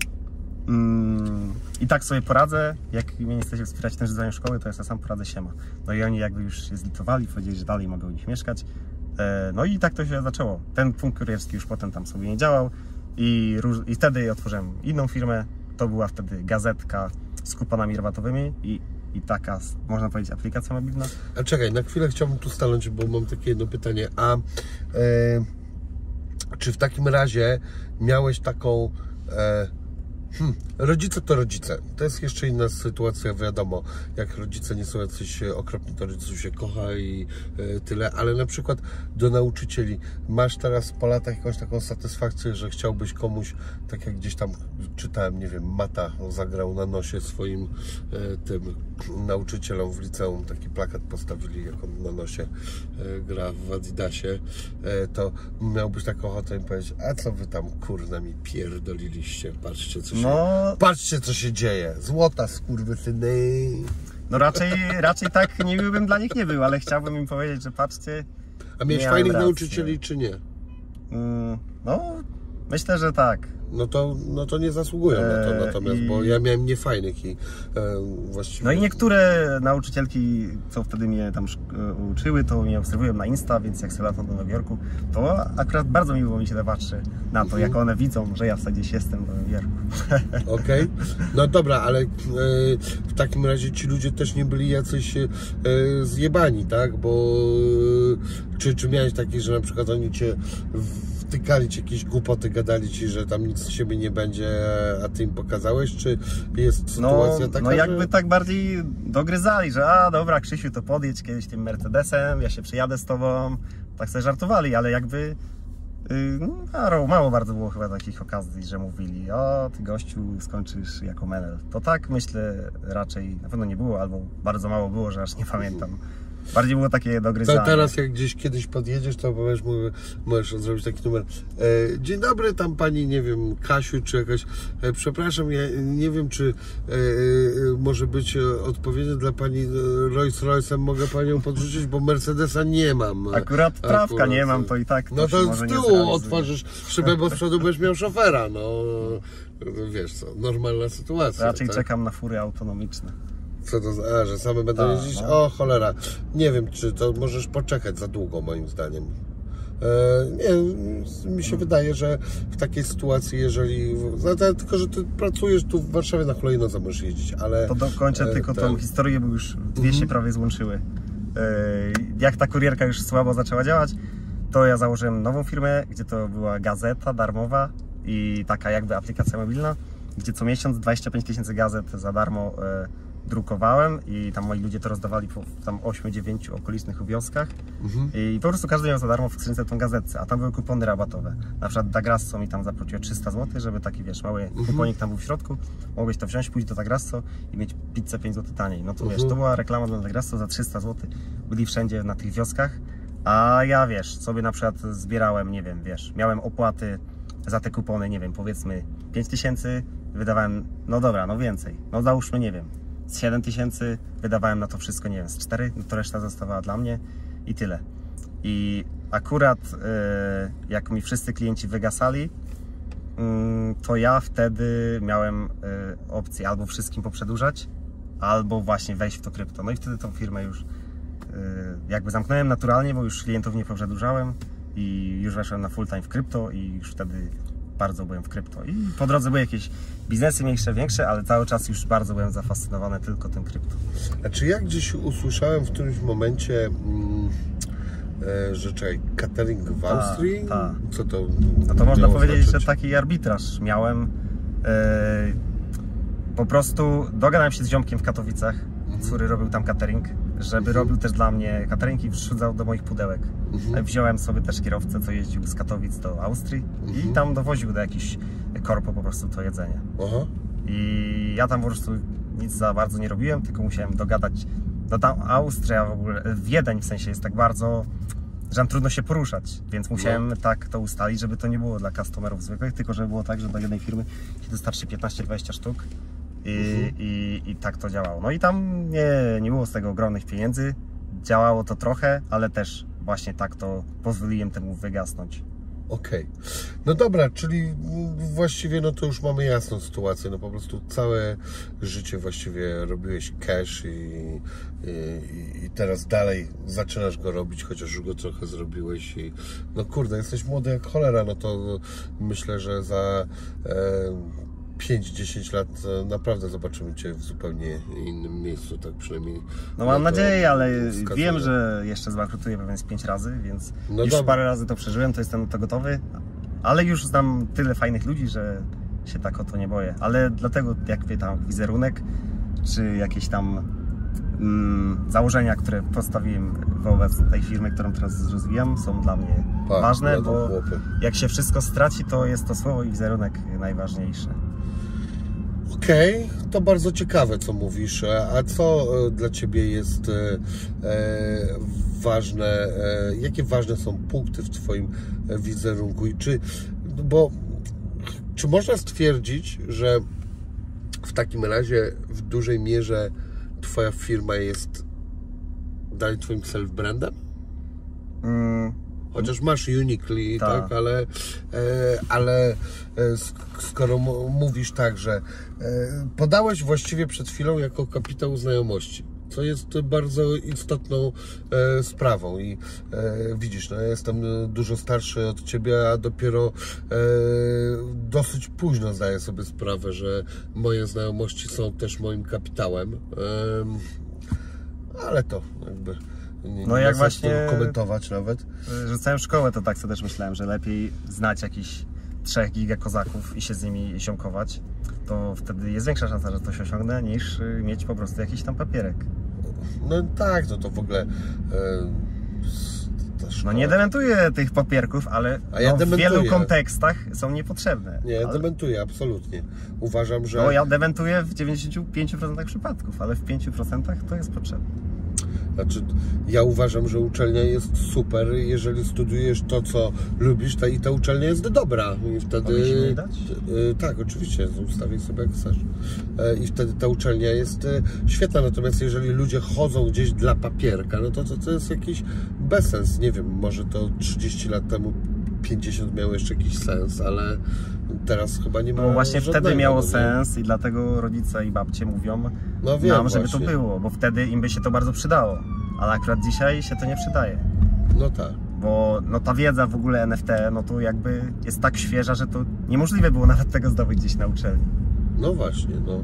Speaker 2: mm, i tak sobie poradzę, jak mnie nie chcecie wspierać w tym rodzaju szkoły, to ja sobie sam poradzę, siema. No i oni jakby już się zlitowali, powiedzieli, że dalej mogę u nich mieszkać. E, no i tak to się zaczęło. Ten punkt kurierski już potem tam sobie nie działał i, i wtedy otworzyłem inną firmę. To była wtedy gazetka z kuponami rabatowymi i, i taka, można powiedzieć, aplikacja mobilna.
Speaker 1: A czekaj, na chwilę chciałbym tu stanąć, bo mam takie jedno pytanie. A e, czy w takim razie miałeś taką... E, Hmm, rodzice to rodzice. To jest jeszcze inna sytuacja, wiadomo. Jak rodzice nie są jacyś okropni, to rodziców się kocha i e, tyle. Ale na przykład do nauczycieli. Masz teraz po latach jakąś taką satysfakcję, że chciałbyś komuś, tak jak gdzieś tam czytałem, nie wiem, Mata zagrał na nosie swoim e, tym nauczycielom w liceum. Taki plakat postawili, jak on na nosie e, gra w Adidasie. E, to miałbyś taką ochotę im powiedzieć, a co wy tam kurna mi pierdoliliście? Patrzcie, co się No, patrzcie, co się dzieje. Złota skurwysyny.
Speaker 2: No raczej, raczej tak niemiły bym dla nich nie był, ale chciałbym im powiedzieć, że patrzcie.
Speaker 1: A miałeś fajnych nauczycieli, czy nie?
Speaker 2: Mm, no, myślę, że tak.
Speaker 1: No to, no to nie zasługują na to, natomiast, i... bo ja miałem niefajnych i e, właściwie...
Speaker 2: No i niektóre nauczycielki, co wtedy mnie tam uczyły, to mnie obserwują na Insta, więc jak sobie latam do Nowego Jorku, to akurat bardzo miło mi się to patrzy na to, mhm. jak one widzą, że ja w zasadzie jestem w Nowym Jorku.
Speaker 1: Okej, okay. No dobra, ale e, w takim razie ci ludzie też nie byli jacyś e, zjebani, tak? Bo e, czy, czy miałeś takie, że na przykład oni cię wtykali ci jakieś głupoty, gadali ci, że tam nic z siebie nie będzie, a ty im pokazałeś, czy jest sytuacja
Speaker 2: no,
Speaker 1: taka,
Speaker 2: no jakby
Speaker 1: że...
Speaker 2: tak bardziej dogryzali, że a dobra Krzysiu, to podjedź kiedyś tym Mercedesem, ja się przyjadę z tobą, tak sobie żartowali, ale jakby yy, no, mało bardzo było chyba takich okazji, że mówili, o ty gościu skończysz jako menel. To tak myślę raczej na pewno nie było, albo bardzo mało było, że aż nie pamiętam. Bardziej było takie dogryzanie.
Speaker 1: To teraz jak gdzieś kiedyś podjedziesz, to powiesz, możesz zrobić taki numer. E, dzień dobry, tam pani, nie wiem, Kasiu, czy jakaś... E, przepraszam, ja nie wiem, czy e, e, może być odpowiednie dla pani Rolls Royce'em, mogę panią podrzucić, bo Mercedesa nie mam.
Speaker 2: Akurat trawka Akurat, nie mam, to i tak to
Speaker 1: no to
Speaker 2: może
Speaker 1: z tyłu otworzysz szybę, bo z przodu będziesz miał szofera, no. Wiesz co, normalna sytuacja.
Speaker 2: Raczej
Speaker 1: tak?
Speaker 2: Czekam na fury autonomiczne.
Speaker 1: Co to za... A, że same będą Ta, jeździć? No. O cholera, nie wiem, czy to możesz poczekać za długo, moim zdaniem. E, nie, mi się wydaje, że w takiej sytuacji, jeżeli... No, tylko, że ty pracujesz tu w Warszawie, na hulajnodze możesz jeździć, ale...
Speaker 2: To dokończę e, tylko ten... tą historię, bo już dwie się mm. prawie złączyły. E, jak ta kurierka już słabo zaczęła działać, to ja założyłem nową firmę, gdzie to była gazeta darmowa i taka jakby aplikacja mobilna, gdzie co miesiąc dwadzieścia pięć tysięcy gazet za darmo e, drukowałem i tam moi ludzie to rozdawali po tam ośmiu dziewięciu okolicznych wioskach mhm. i po prostu każdy miał za darmo w skrzynce tą gazetę, a tam były kupony rabatowe. Na przykład Dagrasso mi tam zapłaciło trzysta złotych, żeby taki, wiesz, mały mhm. kuponik tam był w środku, mogłeś to wziąć, pójść do Dagrasso i mieć pizzę pięć złotych taniej. No to mhm. wiesz, to była reklama dla Dagrasso za trzysta złotych, byli wszędzie na tych wioskach, a ja, wiesz, sobie na przykład zbierałem, nie wiem, wiesz, miałem opłaty za te kupony, nie wiem, powiedzmy pięć tysięcy, wydawałem, no dobra, no więcej, no załóżmy, nie wiem, z siedem tysięcy wydawałem na to wszystko, nie wiem, z cztery, no to reszta zostawała dla mnie i tyle. I akurat yy, jak mi wszyscy klienci wygasali, yy, to ja wtedy miałem yy, opcję albo wszystkim poprzedłużać, albo właśnie wejść w to krypto. No i wtedy tą firmę już yy, jakby zamknąłem naturalnie, bo już klientów nie poprzedłużałem i już weszłem na full time w krypto i już wtedy bardzo byłem w krypto. I po drodze były jakieś biznesy mniejsze, większe, ale cały czas już bardzo byłem zafascynowany tylko tym krypto.
Speaker 1: A czy ja gdzieś usłyszałem w którymś momencie, mm, e, że czekaj, catering w Austrii?
Speaker 2: Ta, ta.
Speaker 1: Co to
Speaker 2: No to można powiedzieć, znaczyć? Że taki arbitraż miałem. E, po prostu dogadałem się z ziomkiem w Katowicach, mhm. który robił tam catering, żeby mhm. robił też dla mnie catering i wrzucał do moich pudełek. Mhm. Wziąłem sobie też kierowcę, co jeździł z Katowic do Austrii mhm. i tam dowoził do jakichś korpo po prostu to jedzenie. Aha. I ja tam po prostu nic za bardzo nie robiłem, tylko musiałem dogadać. No tam Austria w ogóle, Wiedeń w sensie jest tak bardzo, że tam trudno się poruszać, więc musiałem no. tak to ustalić, żeby to nie było dla customerów zwykłych, tylko żeby było tak, że do jednej firmy się dostarczy piętnaście dwadzieścia sztuk. I, mhm. i, I tak to działało. No i tam nie, nie było z tego ogromnych pieniędzy. Działało to trochę, ale też właśnie tak to pozwoliłem temu wygasnąć.
Speaker 1: Okej. Okay. No dobra, czyli właściwie no to już mamy jasną sytuację. No po prostu całe życie właściwie robiłeś cash i, i, i teraz dalej zaczynasz go robić, chociaż już go trochę zrobiłeś i no kurde, jesteś młody jak cholera, no to no, myślę, że za e, pięć dziesięć lat naprawdę zobaczymy Cię w zupełnie innym miejscu, tak przynajmniej.
Speaker 2: No mam nadzieję, ale wskazuje. Wiem, że jeszcze zbankrutuję pewnie z pięć razy, więc no już dobra. Parę razy to przeżyłem, to jestem na to gotowy, ale już znam tyle fajnych ludzi, że się tak o to nie boję. Ale dlatego jak pytam wizerunek, czy jakieś tam mm, założenia, które postawiłem wobec tej firmy, którą teraz rozwijam, są dla mnie pa, ważne, no bo chłopy. Jak się wszystko straci, to jest to słowo i wizerunek najważniejszy.
Speaker 1: Okej, okay, to bardzo ciekawe, co mówisz. A co dla Ciebie jest e, ważne? E, jakie ważne są punkty w Twoim wizerunku? I czy, bo, czy można stwierdzić, że w takim razie w dużej mierze Twoja firma jest dalej Twoim self-brandem?
Speaker 2: Mm,
Speaker 1: Chociaż masz Uniqli,
Speaker 2: Ta.
Speaker 1: tak, ale, e, ale e, sk- skoro m- mówisz tak, że e, podałeś właściwie przed chwilą jako kapitał znajomości, co jest bardzo istotną e, sprawą i e, widzisz, no, ja jestem dużo starszy od Ciebie, a dopiero e, dosyć późno zdaję sobie sprawę, że moje znajomości są też moim kapitałem, e, ale to jakby nie,
Speaker 2: No
Speaker 1: nie
Speaker 2: jak
Speaker 1: ma sensu
Speaker 2: właśnie
Speaker 1: tego komentować nawet.
Speaker 2: Rzucałem szkołę, to tak sobie też myślałem, że lepiej znać jakichś trzech giga kozaków i się z nimi siąkować, to wtedy jest większa szansa, że coś osiągnę, niż mieć po prostu jakiś tam papierek.
Speaker 1: No tak, no to w ogóle... E,
Speaker 2: No nie dementuję tych papierków, ale
Speaker 1: A ja
Speaker 2: no, w
Speaker 1: dementuję.
Speaker 2: wielu kontekstach są niepotrzebne.
Speaker 1: Nie, ja
Speaker 2: ale...
Speaker 1: dementuję, absolutnie. Uważam, że...
Speaker 2: No ja dementuję w dziewięćdziesięciu pięciu procentach przypadków, ale w pięciu procentach to jest potrzebne.
Speaker 1: Znaczy, ja uważam, że uczelnia jest super, jeżeli studiujesz to, co lubisz, to i ta uczelnia jest dobra. I wtedy...
Speaker 2: Mogę ci nie dać?
Speaker 1: E, tak, oczywiście, ustawię sobie jak chcesz. E, I wtedy ta uczelnia jest e, świetna, natomiast jeżeli ludzie chodzą gdzieś dla papierka, no to, to to jest jakiś bezsens. Nie wiem, może to trzydzieści lat temu, pięćdziesiąt miało jeszcze jakiś sens, ale teraz chyba nie ma
Speaker 2: No właśnie
Speaker 1: żadnego,
Speaker 2: wtedy miało
Speaker 1: no,
Speaker 2: sens i dlatego rodzice i babcie mówią
Speaker 1: No wiem,
Speaker 2: nam, żeby
Speaker 1: właśnie.
Speaker 2: to było, bo wtedy im by się to bardzo przydało, ale akurat dzisiaj się to nie przydaje.
Speaker 1: No tak.
Speaker 2: Bo no, ta wiedza w ogóle N F T, no to jakby jest tak świeża, że to niemożliwe było nawet tego zdobyć gdzieś na uczelni.
Speaker 1: No właśnie, no.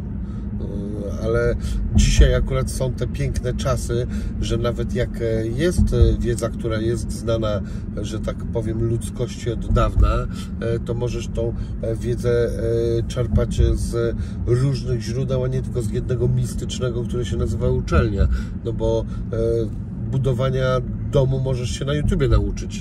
Speaker 1: Ale dzisiaj akurat są te piękne czasy, że nawet jak jest wiedza, która jest znana, że tak powiem, ludzkości od dawna, to możesz tą wiedzę czerpać z różnych źródeł, a nie tylko z jednego mistycznego, które się nazywa uczelnia. No bo budowania domu możesz się na YouTubie nauczyć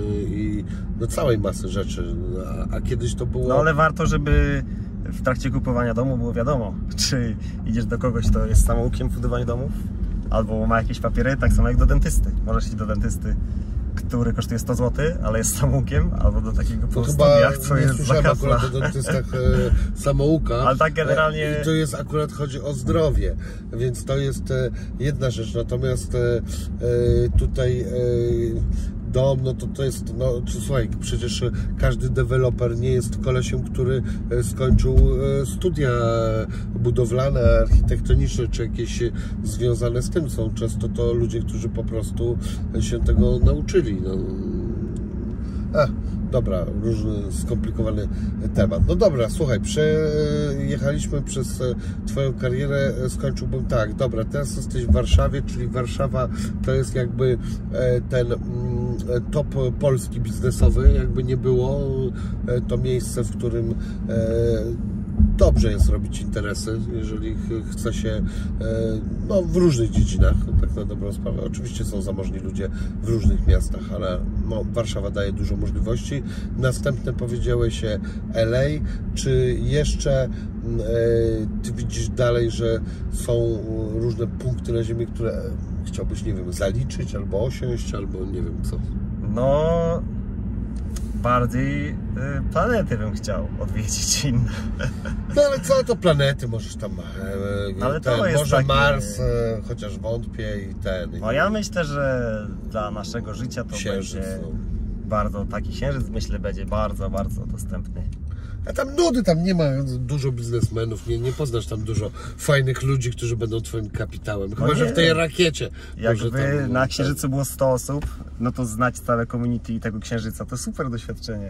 Speaker 1: i do całej masy rzeczy, a, a kiedyś to było...
Speaker 2: No ale warto, żeby w trakcie kupowania domu było wiadomo, czy idziesz do kogoś, kto jest samoukiem w budowaniu domów, albo ma jakieś papiery, tak samo jak do dentysty. Możesz iść do dentysty, który kosztuje sto złotych, ale jest samoukiem, albo do takiego po studiach, co
Speaker 1: nie
Speaker 2: jest
Speaker 1: słyszałem
Speaker 2: zakazla.
Speaker 1: akurat o dentystach e, samouka.
Speaker 2: Ale tak generalnie...
Speaker 1: I to jest akurat, chodzi o zdrowie, więc to jest e, jedna rzecz. Natomiast e, e, tutaj e, dom, no to to jest, no słuchaj, przecież każdy deweloper nie jest kolesiem, który skończył studia budowlane, architektoniczne, czy jakieś związane z tym. Są często to ludzie, którzy po prostu się tego nauczyli. No. A, dobra, różny, skomplikowany temat. No dobra, słuchaj, przejechaliśmy przez Twoją karierę, skończyłbym tak, dobra, teraz jesteś w Warszawie, czyli Warszawa to jest jakby ten top polski biznesowy, jakby nie było, to miejsce, w którym dobrze jest robić interesy, jeżeli chce się no, w różnych dziedzinach, tak na dobrą sprawę. Oczywiście są zamożni ludzie w różnych miastach, ale no, Warszawa daje dużo możliwości. Następne powiedziałeś L A. Czy jeszcze e, Ty widzisz dalej, że są różne punkty na ziemi, które chciałbyś, nie wiem, zaliczyć, albo osiąść, albo nie wiem co?
Speaker 2: No... bardziej y, planety bym chciał odwiedzić inne.
Speaker 1: No ale co to planety możesz tam... E,
Speaker 2: ale
Speaker 1: ten,
Speaker 2: to jest
Speaker 1: może
Speaker 2: takie...
Speaker 1: Mars, e, chociaż wątpię i ten...
Speaker 2: No ja myślę, że dla naszego życia to
Speaker 1: Księżyc,
Speaker 2: będzie
Speaker 1: no.
Speaker 2: bardzo... Taki księżyc, myślę, będzie bardzo, bardzo dostępny.
Speaker 1: A tam nudy, tam nie ma dużo biznesmenów, nie, nie poznasz tam dużo fajnych ludzi, którzy będą twoim kapitałem. Chyba,
Speaker 2: No
Speaker 1: że
Speaker 2: nie.
Speaker 1: w tej rakiecie.
Speaker 2: Jakby
Speaker 1: tam,
Speaker 2: na Księżycu było sto osób, no to znać całe community tego Księżyca to super doświadczenie.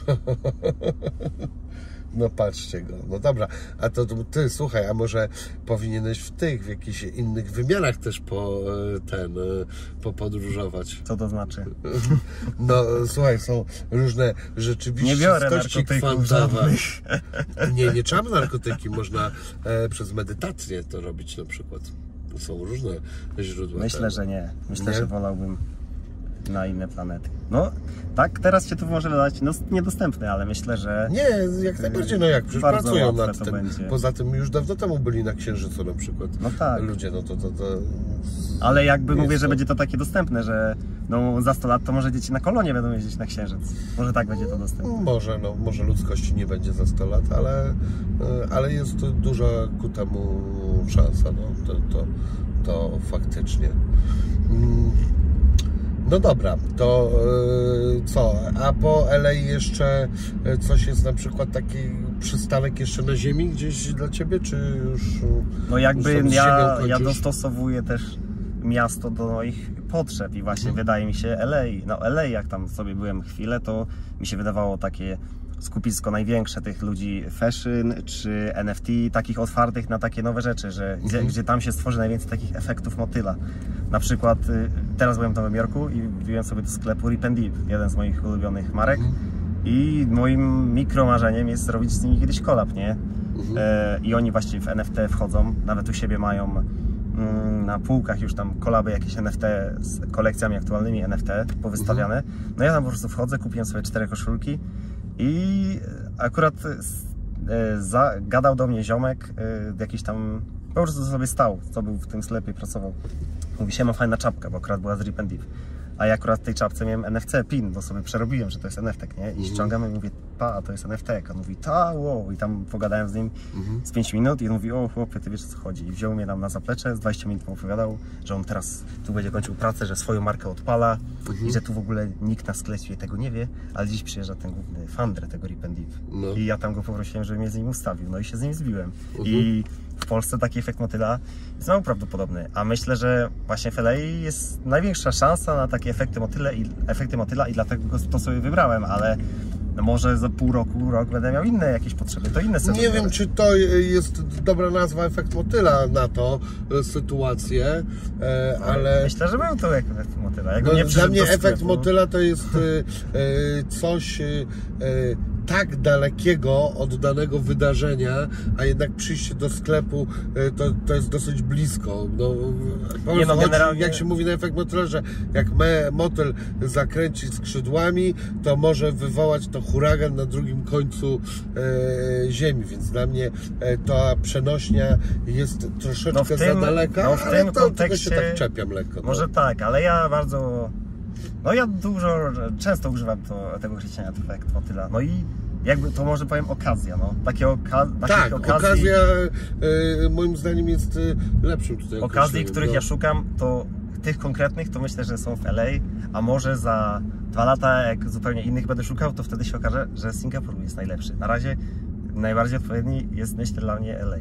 Speaker 1: No patrzcie go. No dobra, a to, to ty, słuchaj, a może powinieneś w tych, w jakichś innych wymiarach też po ten, popodróżować.
Speaker 2: Co to znaczy?
Speaker 1: No słuchaj, są różne rzeczywistości.
Speaker 2: Nie biorę narkotyków żadnych.
Speaker 1: Nie, nie trzeba narkotyki, można e, przez medytację to robić na przykład. Są różne źródła.
Speaker 2: Myślę,
Speaker 1: tego.
Speaker 2: że nie. Myślę,
Speaker 1: Nie?
Speaker 2: że wolałbym na inne planety. No, tak, teraz się to może wydać no, niedostępne, ale myślę, że...
Speaker 1: Nie, jak najbardziej, no jak, przecież
Speaker 2: Bardzo
Speaker 1: pracują
Speaker 2: łatwe
Speaker 1: nad
Speaker 2: to
Speaker 1: tym.
Speaker 2: będzie.
Speaker 1: Poza tym już dawno temu byli na Księżycu na przykład.
Speaker 2: No tak.
Speaker 1: Ludzie, no to... to, to
Speaker 2: Ale jakby
Speaker 1: jest
Speaker 2: mówię, że
Speaker 1: to...
Speaker 2: będzie to takie dostępne, że no, za sto lat to może dzieci na kolonie będą jeździć na Księżyc. Może tak będzie to dostępne.
Speaker 1: Może, no, może ludzkości nie będzie za sto lat, ale, ale jest duża ku temu szansa, no, to, to, to faktycznie. No dobra, to yy, co? A po L A jeszcze yy, coś jest na przykład taki przystanek jeszcze na ziemi gdzieś dla Ciebie, czy już...
Speaker 2: No jakby
Speaker 1: już
Speaker 2: ja, ja dostosowuję też miasto do moich potrzeb i właśnie hmm. wydaje mi się L A, no L A jak tam sobie byłem chwilę, to mi się wydawało takie skupisko największe tych ludzi fashion czy N F T, takich otwartych na takie nowe rzeczy, że gdzie, hmm. gdzie tam się stworzy najwięcej takich efektów motyla. Na przykład teraz byłem w Nowym Jorku i wbiłem sobie do sklepu Rip and Dip, jeden z moich ulubionych marek hmm. i moim mikromarzeniem jest zrobić z nimi kiedyś collab, nie? Hmm. E, I oni właśnie w N F T wchodzą, nawet u siebie mają na półkach już tam kolaby jakieś N F T z kolekcjami aktualnymi N F T powystawiane. No ja tam po prostu wchodzę, kupiłem sobie cztery koszulki i akurat za, gadał do mnie ziomek, jakiś tam, po prostu sobie stał, co był w tym sklepie, pracował. Mówi, siema, fajna czapka, bo akurat była z Rip and Dip. A ja akurat w tej czapce miałem N F C pin, bo sobie przerobiłem, że to jest N F T, nie? I ściągam i mówię, pa, to jest N F T. A on mówi, ta, wow. I tam pogadałem z nim mhm. z pięć minut i on mówi, o chłopie, ty wiesz o co chodzi. I wziął mnie tam na zaplecze, z dwadzieścia minut mu opowiadał, że on teraz tu będzie kończył pracę, że swoją markę odpala mhm. i że tu w ogóle nikt na sklepie tego nie wie, ale dziś przyjeżdża ten główny founder tego Rip and Dip. No. I ja tam go poprosiłem, żeby mnie z nim ustawił. No i się z nim zbiłem. Mhm. I w Polsce taki efekt motyla jest mało prawdopodobny, a myślę, że właśnie w L A jest największa szansa na takie efekty motyla i, efekty motyla i dlatego to sobie wybrałem, ale no może za pół roku, rok będę miał inne jakieś potrzeby, to inne sobie
Speaker 1: Nie wiem, czy to jest dobra nazwa, efekt motyla na to sytuację, ale...
Speaker 2: Myślę, że był to efekt motyla. Jak
Speaker 1: no,
Speaker 2: nie
Speaker 1: dla mnie efekt
Speaker 2: sklepu...
Speaker 1: motyla to jest coś tak dalekiego od danego wydarzenia, a jednak przyjście do sklepu to, to jest dosyć blisko. No,
Speaker 2: nie, no,
Speaker 1: chodzi,
Speaker 2: generalnie...
Speaker 1: Jak się mówi na efekt motyla, że jak me, motyl zakręci skrzydłami, to może wywołać to huragan na drugim końcu e, ziemi, więc dla mnie e, ta przenośnia jest troszeczkę
Speaker 2: no tym,
Speaker 1: za daleka,
Speaker 2: no w
Speaker 1: ale
Speaker 2: tym
Speaker 1: to
Speaker 2: kontekście
Speaker 1: tylko się tak czepiam lekko.
Speaker 2: Może
Speaker 1: no.
Speaker 2: tak, ale ja bardzo... No ja dużo, często używam to, tego określenia efekt motyla. No i jakby to może powiem okazja, no. Takie oka
Speaker 1: tak,
Speaker 2: okazji,
Speaker 1: okazja e, moim zdaniem jest e, lepszym tutaj
Speaker 2: okazji, których
Speaker 1: no.
Speaker 2: ja szukam, to tych konkretnych to myślę, że są w L A, a może za dwa lata, jak zupełnie innych będę szukał, to wtedy się okaże, że Singapur jest najlepszy. Na razie najbardziej odpowiedni jest, myślę, dla mnie L A.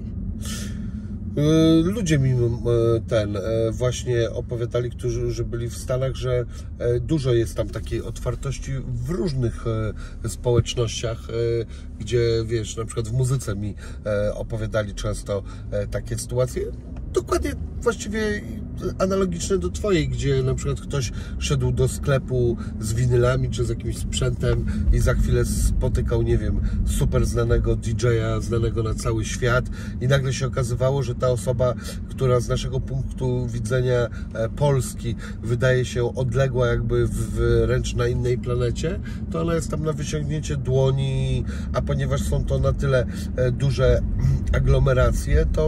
Speaker 1: Ludzie mi ten właśnie opowiadali, którzy że byli w Stanach, że dużo jest tam takiej otwartości w różnych społecznościach, gdzie wiesz, na przykład w muzyce mi opowiadali często takie sytuacje. Dokładnie właściwie analogiczne do Twojej, gdzie na przykład ktoś szedł do sklepu z winylami czy z jakimś sprzętem i za chwilę spotykał, nie wiem, super znanego D J a, znanego na cały świat i nagle się okazywało, że ta osoba, która z naszego punktu widzenia Polski wydaje się odległa jakby wręcz na innej planecie, to ona jest tam na wyciągnięcie dłoni, a ponieważ są to na tyle duże aglomeracje, to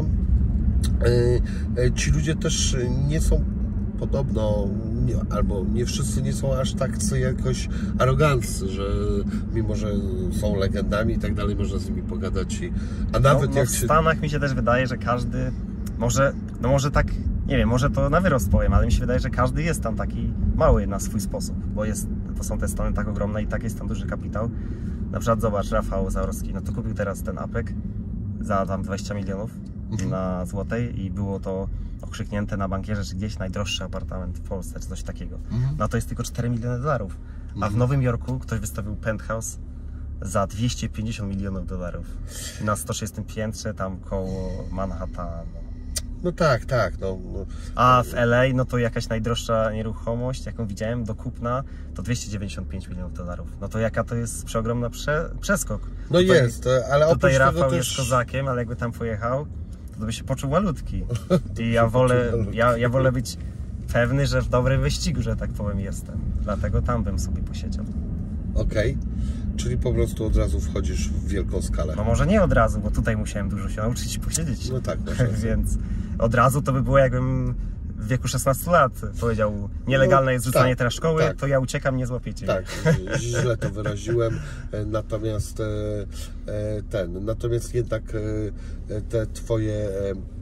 Speaker 1: ci ludzie też nie są podobno, nie, albo nie wszyscy nie są aż tak jakoś aroganccy, że mimo, że są legendami i tak dalej, można z nimi pogadać. I, a nawet
Speaker 2: no, no
Speaker 1: jak
Speaker 2: w
Speaker 1: się...
Speaker 2: Stanach mi się też wydaje, że każdy może, no może tak, nie wiem, może to na wyrost powiem, ale mi się wydaje, że każdy jest tam taki mały na swój sposób, bo jest, to są te Stany tak ogromne i tak jest tam duży kapitał. Na przykład zobacz, Rafał Zaorski, no to kupił teraz ten apek za tam dwadzieścia milionów mhm. na Złotej i było to okrzyknięte na bankierze, czy gdzieś najdroższy apartament w Polsce, czy coś takiego. Mhm. No to jest tylko cztery miliony dolarów. Mhm. A w Nowym Jorku ktoś wystawił penthouse za dwieście pięćdziesiąt milionów dolarów. Na sto trzydziestym piętrze, tam koło Manhattanu.
Speaker 1: No tak, tak. No, no.
Speaker 2: A w L A, no to jakaś najdroższa nieruchomość, jaką widziałem do kupna, to dwieście dziewięćdziesiąt pięć milionów dolarów. No to jaka to jest przeogromna prze, przeskok.
Speaker 1: No tutaj, jest, ale oprócz
Speaker 2: tutaj Rafał
Speaker 1: tego
Speaker 2: jest
Speaker 1: też...
Speaker 2: kozakiem, ale jakby tam pojechał, to by się poczuł malutki. I ja wolę, ja, ja wolę być pewny, że w dobrym wyścigu, że tak powiem, jestem. Dlatego tam bym sobie posiedział.
Speaker 1: Okej. Okay. Czyli po prostu od razu wchodzisz w wielką skalę.
Speaker 2: No może nie od razu, bo tutaj musiałem dużo się nauczyć i posiedzieć.
Speaker 1: No tak,
Speaker 2: więc od razu to by było, jakbym w wieku szesnastu lat powiedział, nielegalne jest rzucanie
Speaker 1: tak,
Speaker 2: teraz szkoły,
Speaker 1: tak.
Speaker 2: to ja uciekam, nie złapiecie.
Speaker 1: Tak, źle to wyraziłem, natomiast ten, natomiast jednak te twoje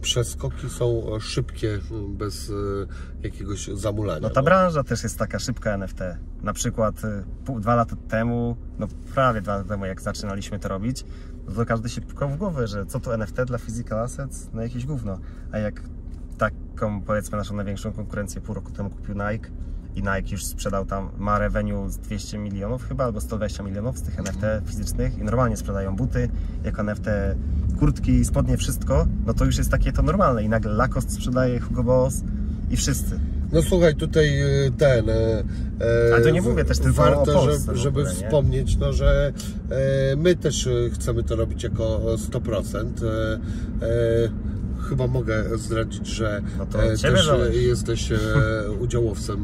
Speaker 1: przeskoki są szybkie, bez jakiegoś zamulania.
Speaker 2: No ta branża też jest taka szybka N F T. Na przykład pół, dwa lata temu, no prawie dwa lata temu, jak zaczynaliśmy to robić, no to każdy się pukał w głowę, że co to N F T dla physical assets? No jakieś gówno. A jak taką, powiedzmy, naszą największą konkurencję pół roku temu kupił Nike i Nike już sprzedał tam, ma revenue z dwieście milionów chyba, albo sto dwadzieścia milionów z tych N F T fizycznych i normalnie sprzedają buty, jako N F T kurtki, spodnie, wszystko, no to już jest takie to normalne i nagle Lacoste sprzedaje, Hugo Boss i wszyscy.
Speaker 1: No słuchaj, tutaj ten... E,
Speaker 2: Ale to nie mówię też tylko
Speaker 1: warto,
Speaker 2: o Polsce,
Speaker 1: żeby, żeby
Speaker 2: ogóle,
Speaker 1: wspomnieć, no, że e, my też chcemy to robić jako sto procent. E, e, Chyba mogę zdradzić, że
Speaker 2: no to
Speaker 1: też
Speaker 2: zależy.
Speaker 1: jesteś udziałowcem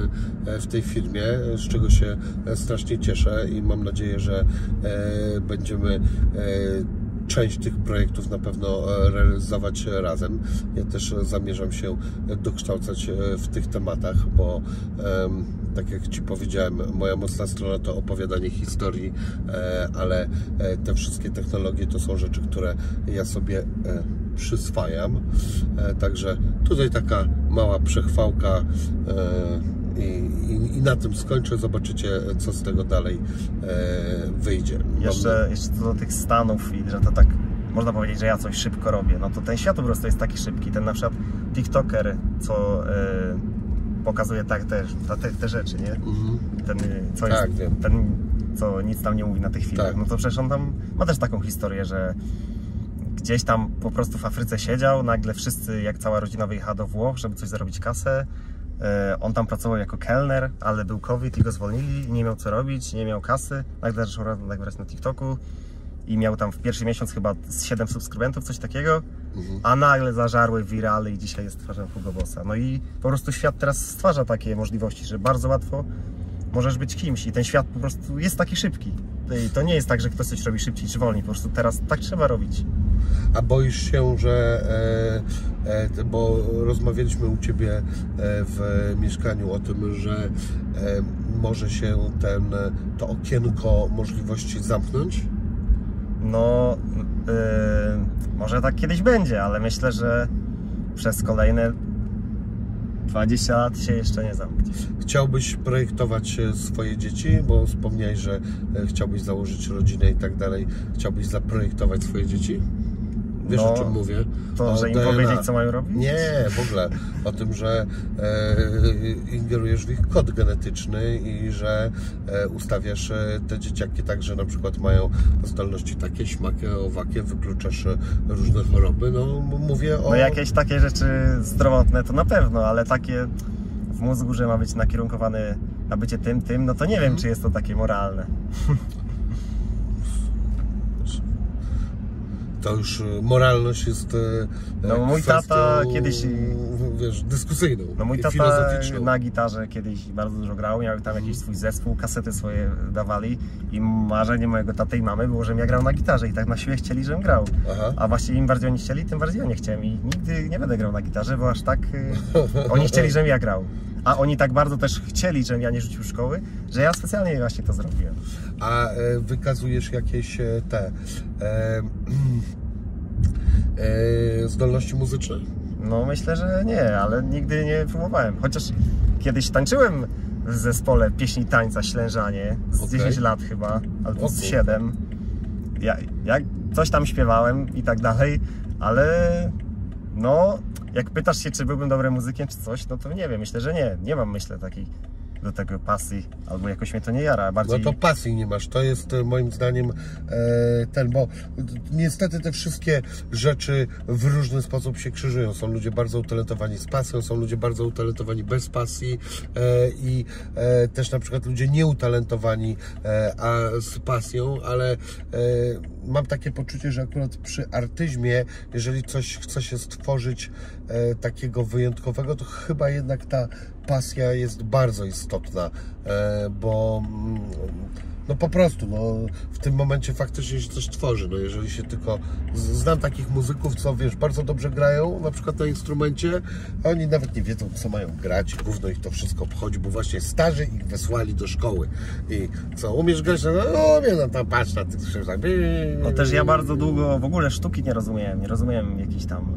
Speaker 1: w tej firmie, z czego się strasznie cieszę i mam nadzieję, że będziemy część tych projektów na pewno realizować razem. Ja też zamierzam się dokształcać w tych tematach, bo tak jak Ci powiedziałem, moja mocna strona to opowiadanie historii, ale te wszystkie technologie to są rzeczy, które ja sobie przyswajam. Także tutaj taka mała przechwałka i, i, i na tym skończę. Zobaczycie, co z tego dalej wyjdzie.
Speaker 2: Jeszcze, Mam... jeszcze co do tych Stanów i że to tak można powiedzieć, że ja coś szybko robię. No to ten świat po prostu jest taki szybki. Ten na przykład TikToker, co yy, pokazuje tak te, te, te rzeczy, nie? Mhm. Ten, co
Speaker 1: tak,
Speaker 2: jest,
Speaker 1: wiem.
Speaker 2: ten, co nic tam nie mówi na tych filmach. Tak. No to przecież on tam ma też taką historię, że gdzieś tam po prostu w Afryce siedział, nagle wszyscy, jak cała rodzina wyjechała do Włoch, żeby coś zarobić kasę. On tam pracował jako kelner, ale był COVID i go zwolnili, nie miał co robić, nie miał kasy. Nagle zaczął nagrywać na TikToku i miał tam w pierwszy miesiąc chyba z siedem subskrybentów, coś takiego, mhm. a nagle zażarły wirale i dzisiaj jest twarzą Hugo Bossa. No i po prostu świat teraz stwarza takie możliwości, że bardzo łatwo możesz być kimś i ten świat po prostu jest taki szybki. I to nie jest tak, że ktoś coś robi szybciej czy wolniej, po prostu teraz tak trzeba robić.
Speaker 1: A boisz się, że, e, e, bo rozmawialiśmy u Ciebie w mieszkaniu o tym, że e, może się ten, to okienko możliwości zamknąć?
Speaker 2: No, yy, może tak kiedyś będzie, ale myślę, że przez kolejne dwadzieścia lat się jeszcze nie zamknie.
Speaker 1: Chciałbyś projektować swoje dzieci, bo wspomniałeś, że chciałbyś założyć rodzinę i tak dalej. Chciałbyś zaprojektować swoje dzieci? Wiesz, no, o czym mówię?
Speaker 2: To,
Speaker 1: o
Speaker 2: że im
Speaker 1: D N A.
Speaker 2: powiedzieć, co mają robić?
Speaker 1: Nie, w ogóle. O tym, że e, ingerujesz w ich kod genetyczny i że e, ustawiasz te dzieciaki tak, że na przykład mają zdolności takie, śmakie, owakie, wykluczasz różne choroby. No, mówię o...
Speaker 2: No jakieś takie rzeczy zdrowotne to na pewno, ale takie w mózgu, że ma być nakierunkowany na bycie tym, tym, no to nie hmm. wiem, czy jest to takie moralne.
Speaker 1: To już moralność jest
Speaker 2: no, mój
Speaker 1: kwestią,
Speaker 2: tata kiedyś,
Speaker 1: wiesz, dyskusyjną.
Speaker 2: No mój tata na gitarze kiedyś bardzo dużo grał, miał tam jakiś swój zespół, kasety swoje dawali i marzenie mojego taty i mamy było, żebym ja grał na gitarze i tak na siłę chcieli, żebym grał. Aha. A właśnie im bardziej oni chcieli, tym bardziej ja nie chciałem i nigdy nie będę grał na gitarze, bo aż tak y, oni chcieli, żebym ja grał. A oni tak bardzo też chcieli, żebym ja nie rzucił szkoły, że ja specjalnie właśnie to zrobiłem.
Speaker 1: A e, wykazujesz jakieś te e, e, zdolności muzyczne?
Speaker 2: No myślę, że nie, ale nigdy nie próbowałem. Chociaż kiedyś tańczyłem w zespole pieśni tańca Ślężanie z okay. dziesięć lat chyba, albo okay. z siedem. Ja, ja coś tam śpiewałem i tak dalej, ale no jak pytasz się, czy byłbym dobrym muzykiem, czy coś, no to nie wiem, myślę, że nie. Nie mam, myślę, takiej do tego pasji, albo jakoś mnie to nie jara. Bardziej...
Speaker 1: No to pasji nie masz, to jest moim zdaniem e, ten, bo niestety te wszystkie rzeczy w różny sposób się krzyżują. Są ludzie bardzo utalentowani z pasją, są ludzie bardzo utalentowani bez pasji e, i e, też na przykład ludzie nieutalentowani, e, a z pasją, ale e, mam takie poczucie, że akurat przy artyzmie, jeżeli coś chce się stworzyć e, takiego wyjątkowego, to chyba jednak ta pasja jest bardzo istotna, e, bo no po prostu no, w tym momencie faktycznie się coś tworzy. No, jeżeli się tylko... Znam takich muzyków, co wiesz, bardzo dobrze grają, na przykład na instrumencie, a oni nawet nie wiedzą, co mają grać, gówno ich to wszystko obchodzi, bo właśnie starzy ich wysłali do szkoły. I co, umiesz grać? No, no umiem, no tam patrz na tych...
Speaker 2: No też ja bardzo długo w ogóle sztuki nie rozumiałem, nie rozumiałem jakichś tam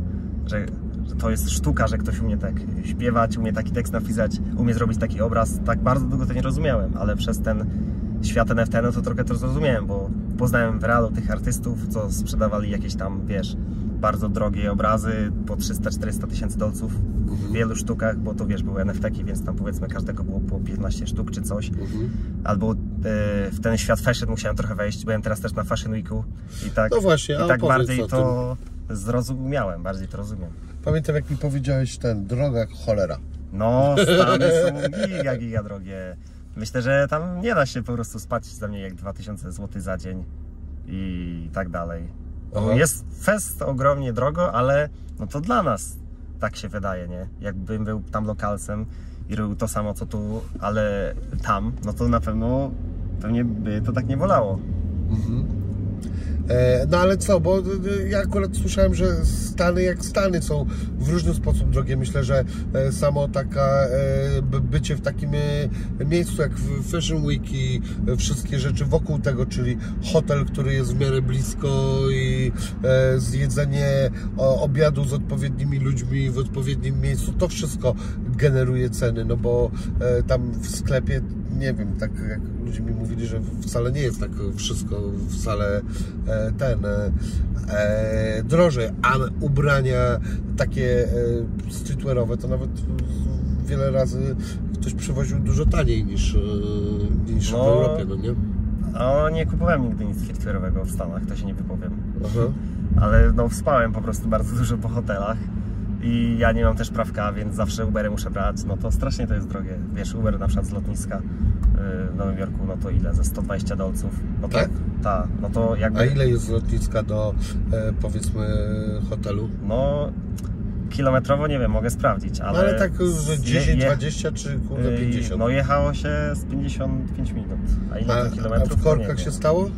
Speaker 2: że, że to jest sztuka, że ktoś umie tak śpiewać, umie taki tekst napisać, umie zrobić taki obraz. Tak bardzo długo to nie rozumiałem, ale przez ten świat N F T no to trochę to zrozumiałem, bo poznałem w realu tych artystów, co sprzedawali jakieś tam, wiesz, bardzo drogie obrazy po trzysta czterysta tysięcy dolców w wielu sztukach, bo to wiesz, były N F T ki, więc tam powiedzmy każdego było po piętnaście sztuk czy coś. Mhm. Albo e, w ten świat fashion musiałem trochę wejść, byłem teraz też na Fashion Weeku i tak,
Speaker 1: no właśnie,
Speaker 2: i tak bardziej to zrozumiałem, bardziej to rozumiem.
Speaker 1: Pamiętam, jak mi powiedziałeś, ten, droga jak cholera.
Speaker 2: No, Stany są giga, giga drogie. Myślę, że tam nie da się po prostu spać za mnie jak dwa tysiące złotych za dzień i tak dalej. No, jest fest ogromnie drogo, ale no to dla nas tak się wydaje, nie? Jakbym był tam lokalcem i robił to samo co tu, ale tam, no to na pewno pewnie by to tak nie bolało. Mhm.
Speaker 1: No ale co, bo ja akurat słyszałem, że Stany jak Stany są w różny sposób drogie. Myślę, że samo taka bycie w takim miejscu jak Fashion Week i wszystkie rzeczy wokół tego, czyli hotel, który jest w miarę blisko i zjedzenie obiadu z odpowiednimi ludźmi w odpowiednim miejscu, to wszystko generuje ceny, no bo tam w sklepie, nie wiem, tak jak ludzie mi mówili, że wcale nie jest tak wszystko, wcale ten e, drożej, a ubrania takie e, streetwearowe to nawet wiele razy ktoś przywoził dużo taniej niż, niż no, w Europie, no nie?
Speaker 2: O, nie kupowałem nigdy nic streetwearowego w Stanach, to się nie wypowiem.
Speaker 1: Aha.
Speaker 2: Ale no spałem po prostu bardzo dużo po hotelach i ja nie mam też prawka, więc zawsze Ubery muszę brać, no to strasznie to jest drogie. Wiesz, Uber na przykład z lotniska w Nowym Jorku, no to ile? Ze sto dwadzieścia dolców. No to,
Speaker 1: tak?
Speaker 2: Ta, no to jakby...
Speaker 1: A ile jest z lotniska do, e, powiedzmy, hotelu?
Speaker 2: No, kilometrowo nie wiem, mogę sprawdzić, ale...
Speaker 1: No, ale tak, że dziesięć, dwadzieścia czy kurde pięćdziesiąt?
Speaker 2: No jechało się z pięćdziesiąt pięć minut. A ile
Speaker 1: a,
Speaker 2: to kilometrów?
Speaker 1: A w korkach się stało?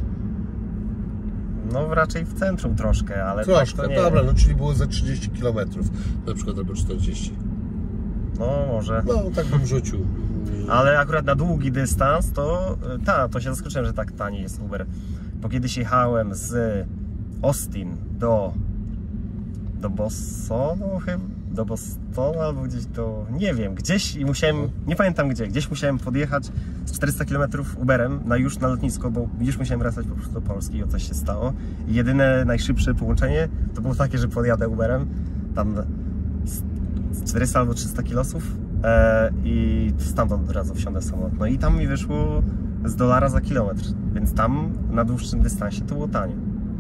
Speaker 2: No raczej w centrum troszkę, ale
Speaker 1: troszkę,
Speaker 2: tak to nie.
Speaker 1: Dobra, no czyli było za trzydzieści kilometrów, na przykład albo czterdzieści.
Speaker 2: No może.
Speaker 1: No tak bym rzucił.
Speaker 2: Ale akurat na długi dystans to ta, to się zaskoczyłem, że tak tani jest Uber. Bo kiedyś jechałem z Austin do do Bostonu chyba, do Bostonu albo gdzieś do, nie wiem, gdzieś i musiałem, nie pamiętam gdzie, gdzieś musiałem podjechać z czterysta kilometrów Uberem na już na lotnisko, bo już musiałem wracać po prostu do Polski i o coś się stało. I jedyne najszybsze połączenie to było takie, że podjadę Uberem tam czterysta albo trzysta kilosów e, i stamtąd od razu wsiądę w samolot. No i tam mi wyszło z dolara za kilometr, więc tam na dłuższym dystansie to było tanie.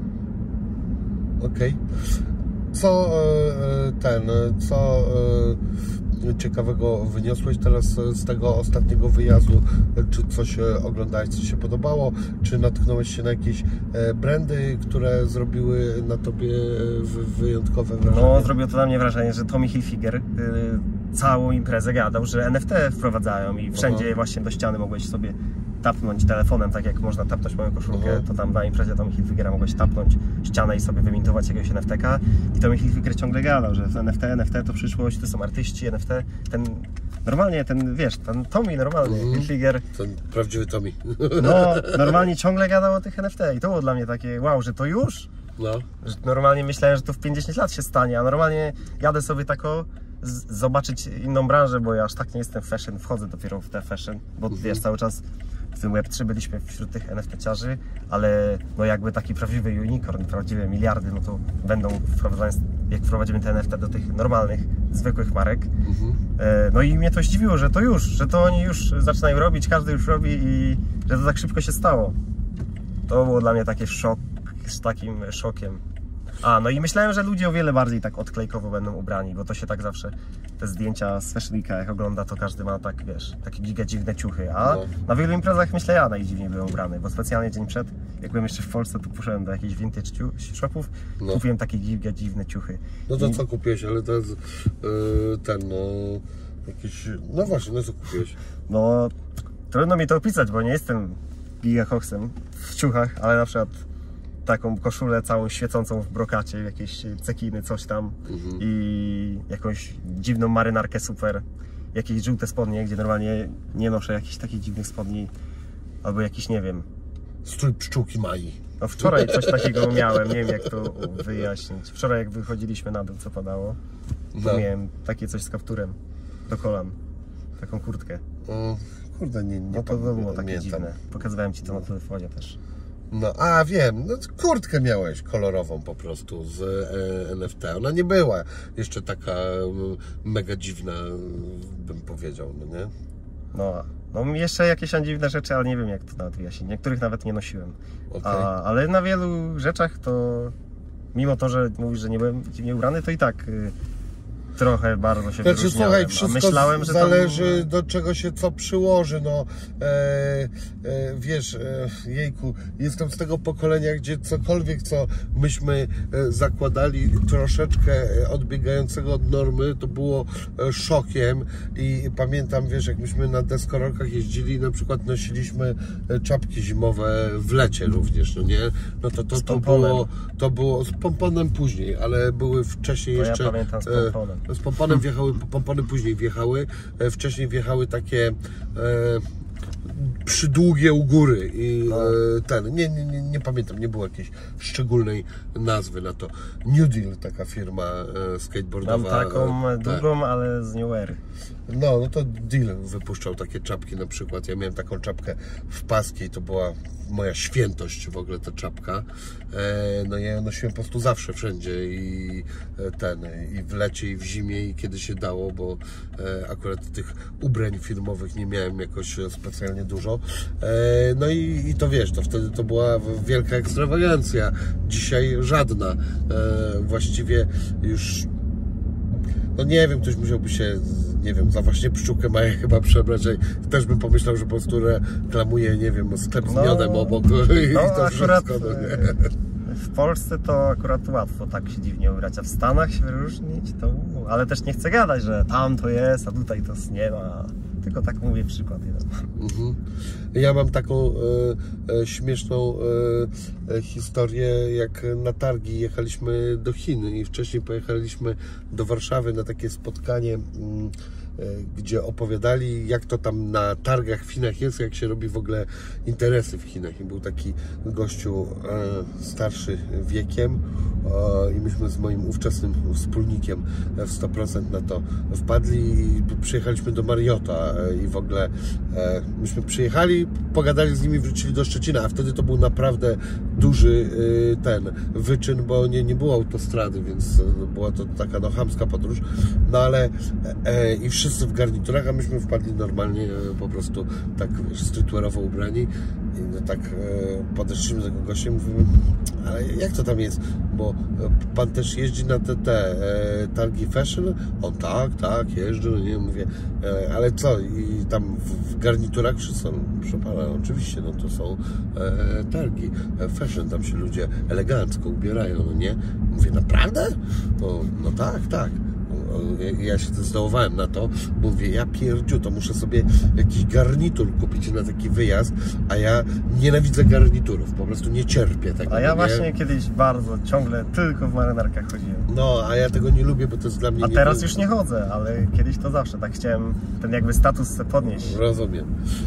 Speaker 1: Okej. Okay. Co ten, co ciekawego wyniosłeś teraz z tego ostatniego wyjazdu? Czy coś oglądałeś, co się podobało? Czy natknąłeś się na jakieś brandy, które zrobiły na tobie wyjątkowe wrażenie?
Speaker 2: No, zrobiło to na mnie wrażenie, że Tommy Hilfiger y, całą imprezę gadał, że N F T wprowadzają i wszędzie Aha. właśnie do ściany mogłeś sobie tapnąć telefonem, tak jak można tapnąć moją koszulkę, Aha. to tam na imprezie Tommy Hilfigera mogłeś tapnąć ścianę i sobie wymintować jakiegoś N F T ka i Tommy Hilfiger ciągle gadał, że N F T, N F T to przyszłość, to są artyści, N F T, ten normalnie, ten wiesz, ten Tommy normalnie, mm. Hilfiger.
Speaker 1: Ten prawdziwy Tommy.
Speaker 2: No, normalnie ciągle gadał o tych N F T i to było dla mnie takie wow, że to już?
Speaker 1: No.
Speaker 2: Że normalnie myślałem, że to w pięćdziesiąt lat się stanie, a normalnie jadę sobie tako zobaczyć inną branżę, bo ja aż tak nie jestem w fashion, wchodzę dopiero w te fashion, bo mm. wiesz, cały czas w tym web trzy byliśmy wśród tych N F T-ciarzy, ale no jakby taki prawdziwy unicorn, prawdziwe miliardy, no to będą wprowadzane, jak wprowadzimy te N F T do tych normalnych, zwykłych marek. Mhm. No i mnie to zdziwiło, że to już, że to oni już zaczynają robić, każdy już robi i że to tak szybko się stało. To było dla mnie taki szok, z takim szokiem. A, no i myślałem, że ludzie o wiele bardziej tak odklejkowo będą ubrani, bo to się tak zawsze, te zdjęcia z Fashion Weeka, jak ogląda, to każdy ma tak, wiesz, takie giga dziwne ciuchy, a no. na wielu imprezach myślę ja najdziwniej byłem ubrany, bo specjalnie dzień przed, jak byłem jeszcze w Polsce, to poszedłem do jakichś vintage shopów, no. kupiłem takie giga dziwne ciuchy.
Speaker 1: No to I... co kupiłeś, ale to jest yy, ten, no, jakiś, no właśnie, no co kupiłeś?
Speaker 2: No, trudno mi to opisać, bo nie jestem giga koksem w ciuchach, ale na przykład taką koszulę całą świecącą w brokacie, jakieś cekiny, coś tam mhm. i jakąś dziwną marynarkę super, jakieś żółte spodnie, gdzie normalnie nie noszę jakichś takich dziwnych spodni, albo jakiś, nie wiem...
Speaker 1: Strój pszczółki Mai.
Speaker 2: No wczoraj coś takiego miałem, nie wiem jak to wyjaśnić. Wczoraj jak wychodziliśmy na dół, co padało, to
Speaker 1: No.
Speaker 2: miałem takie coś z kapturem do kolan. Taką kurtkę.
Speaker 1: O, kurde, nie, nie
Speaker 2: No to, to było takie
Speaker 1: pamiętam.
Speaker 2: dziwne. Pokazywałem ci to na telefonie też.
Speaker 1: No, a wiem, no, kurtkę miałeś kolorową po prostu z e, N F T. Ona nie była jeszcze taka m, mega dziwna, bym powiedział, no nie?
Speaker 2: No, no jeszcze jakieś tam dziwne rzeczy, ale nie wiem jak to nawet wyjaśnić. Niektórych nawet nie nosiłem.
Speaker 1: Okej.
Speaker 2: A, ale na wielu rzeczach to, mimo to, że mówisz, że nie byłem dziwnie ubrany, to i tak y, trochę bardzo się
Speaker 1: Znaczy,
Speaker 2: wyróżniałem.
Speaker 1: słuchaj,
Speaker 2: A
Speaker 1: wszystko
Speaker 2: myślałem, że
Speaker 1: zależy
Speaker 2: tam,
Speaker 1: do czego się co przyłoży, no e, e, wiesz, e, jejku, jestem z tego pokolenia, gdzie cokolwiek, co myśmy e, zakładali troszeczkę odbiegającego od normy, to było e, szokiem i pamiętam, wiesz, jak myśmy na deskorolkach jeździli, na przykład nosiliśmy e, czapki zimowe w lecie również, no nie? No to, to,
Speaker 2: Z
Speaker 1: to
Speaker 2: pomponem.
Speaker 1: było, to było z pomponem później, ale były wcześniej
Speaker 2: To
Speaker 1: jeszcze...
Speaker 2: ja pamiętam z
Speaker 1: e,
Speaker 2: pomponem.
Speaker 1: Z pomponem wjechały, pompony później wjechały, e, wcześniej wjechały takie e, przydługie u góry i
Speaker 2: No.
Speaker 1: e, ten, nie, nie, nie, nie pamiętam, nie było jakiejś szczególnej nazwy na to. New Deal, taka firma e, skateboardowa.
Speaker 2: Mam taką
Speaker 1: e,
Speaker 2: długą, ale z New Era.
Speaker 1: No, no to Deal wypuszczał takie czapki na przykład. Ja miałem taką czapkę w paskiej, to była moja świętość w ogóle ta czapka. E, no ja ją nosiłem po prostu zawsze, wszędzie i e, ten, i w lecie, i w zimie, i kiedy się dało, bo e, akurat tych ubrań filmowych nie miałem jakoś specjalnie dużo. E, no i, i to wiesz, to wtedy to była wielka ekstrawagancja. Dzisiaj żadna. E, właściwie już no nie wiem, ktoś musiałby się, nie wiem, za właśnie pszczółkę Maję chyba przebrać, a też bym pomyślał, że po prostu reklamuje, nie wiem, sklep z
Speaker 2: No,
Speaker 1: miodem obok i
Speaker 2: No
Speaker 1: to
Speaker 2: akurat
Speaker 1: wszystko, no nie?
Speaker 2: e, w Polsce to akurat łatwo tak się dziwnie ubrać, a w Stanach się wyróżnić to u, ale też nie chcę gadać, że tam to jest, a tutaj to nie ma. Tylko tak mówię przykład jeden.
Speaker 1: Mhm. Ja mam taką e, e, śmieszną e, e, historię, jak na targi jechaliśmy do Chin i wcześniej pojechaliśmy do Warszawy na takie spotkanie, mm, e, gdzie opowiadali, jak to tam na targach w Chinach jest, jak się robi w ogóle interesy w Chinach. I był taki gościu e, starszy wiekiem e, i myśmy z moim ówczesnym wspólnikiem w sto procent na to wpadli i przyjechaliśmy do Mariota e, i w ogóle e, myśmy przyjechali, pogadali z nimi, wrócili do Szczecina, a wtedy to był naprawdę duży e, ten wyczyn, bo nie, nie było autostrady, więc e, była to taka no chamska podróż, no ale e, i wszyscy w garniturach, a myśmy wpadli normalnie e, po prostu tak streetwearowo ubrani i no, tak e, podeszliśmy do tego gościa i mówimy, ale jak to tam jest, bo e, pan też jeździ na te, te e, targi fashion? On tak, tak, jeżdżę, no nie, mówię, e, ale co, i tam w, w garniturach wszyscy są, proszę pana, oczywiście, no to są e, targi e, fashion, tam się ludzie elegancko ubierają, no nie? Mówię, naprawdę? No, no tak, tak. Ja się zdecydowałem na to, bo mówię, ja pierdziu, to muszę sobie jakiś garnitur kupić na taki wyjazd, a ja nienawidzę garniturów, po prostu nie cierpię tego.
Speaker 2: A ja
Speaker 1: nie?
Speaker 2: właśnie kiedyś bardzo, ciągle tylko w marynarkach chodziłem.
Speaker 1: No, a ja tego nie lubię, bo to jest dla mnie...
Speaker 2: A
Speaker 1: nie
Speaker 2: teraz
Speaker 1: było.
Speaker 2: już nie chodzę, ale kiedyś to zawsze tak chciałem ten jakby status sobie podnieść.
Speaker 1: Rozumiem.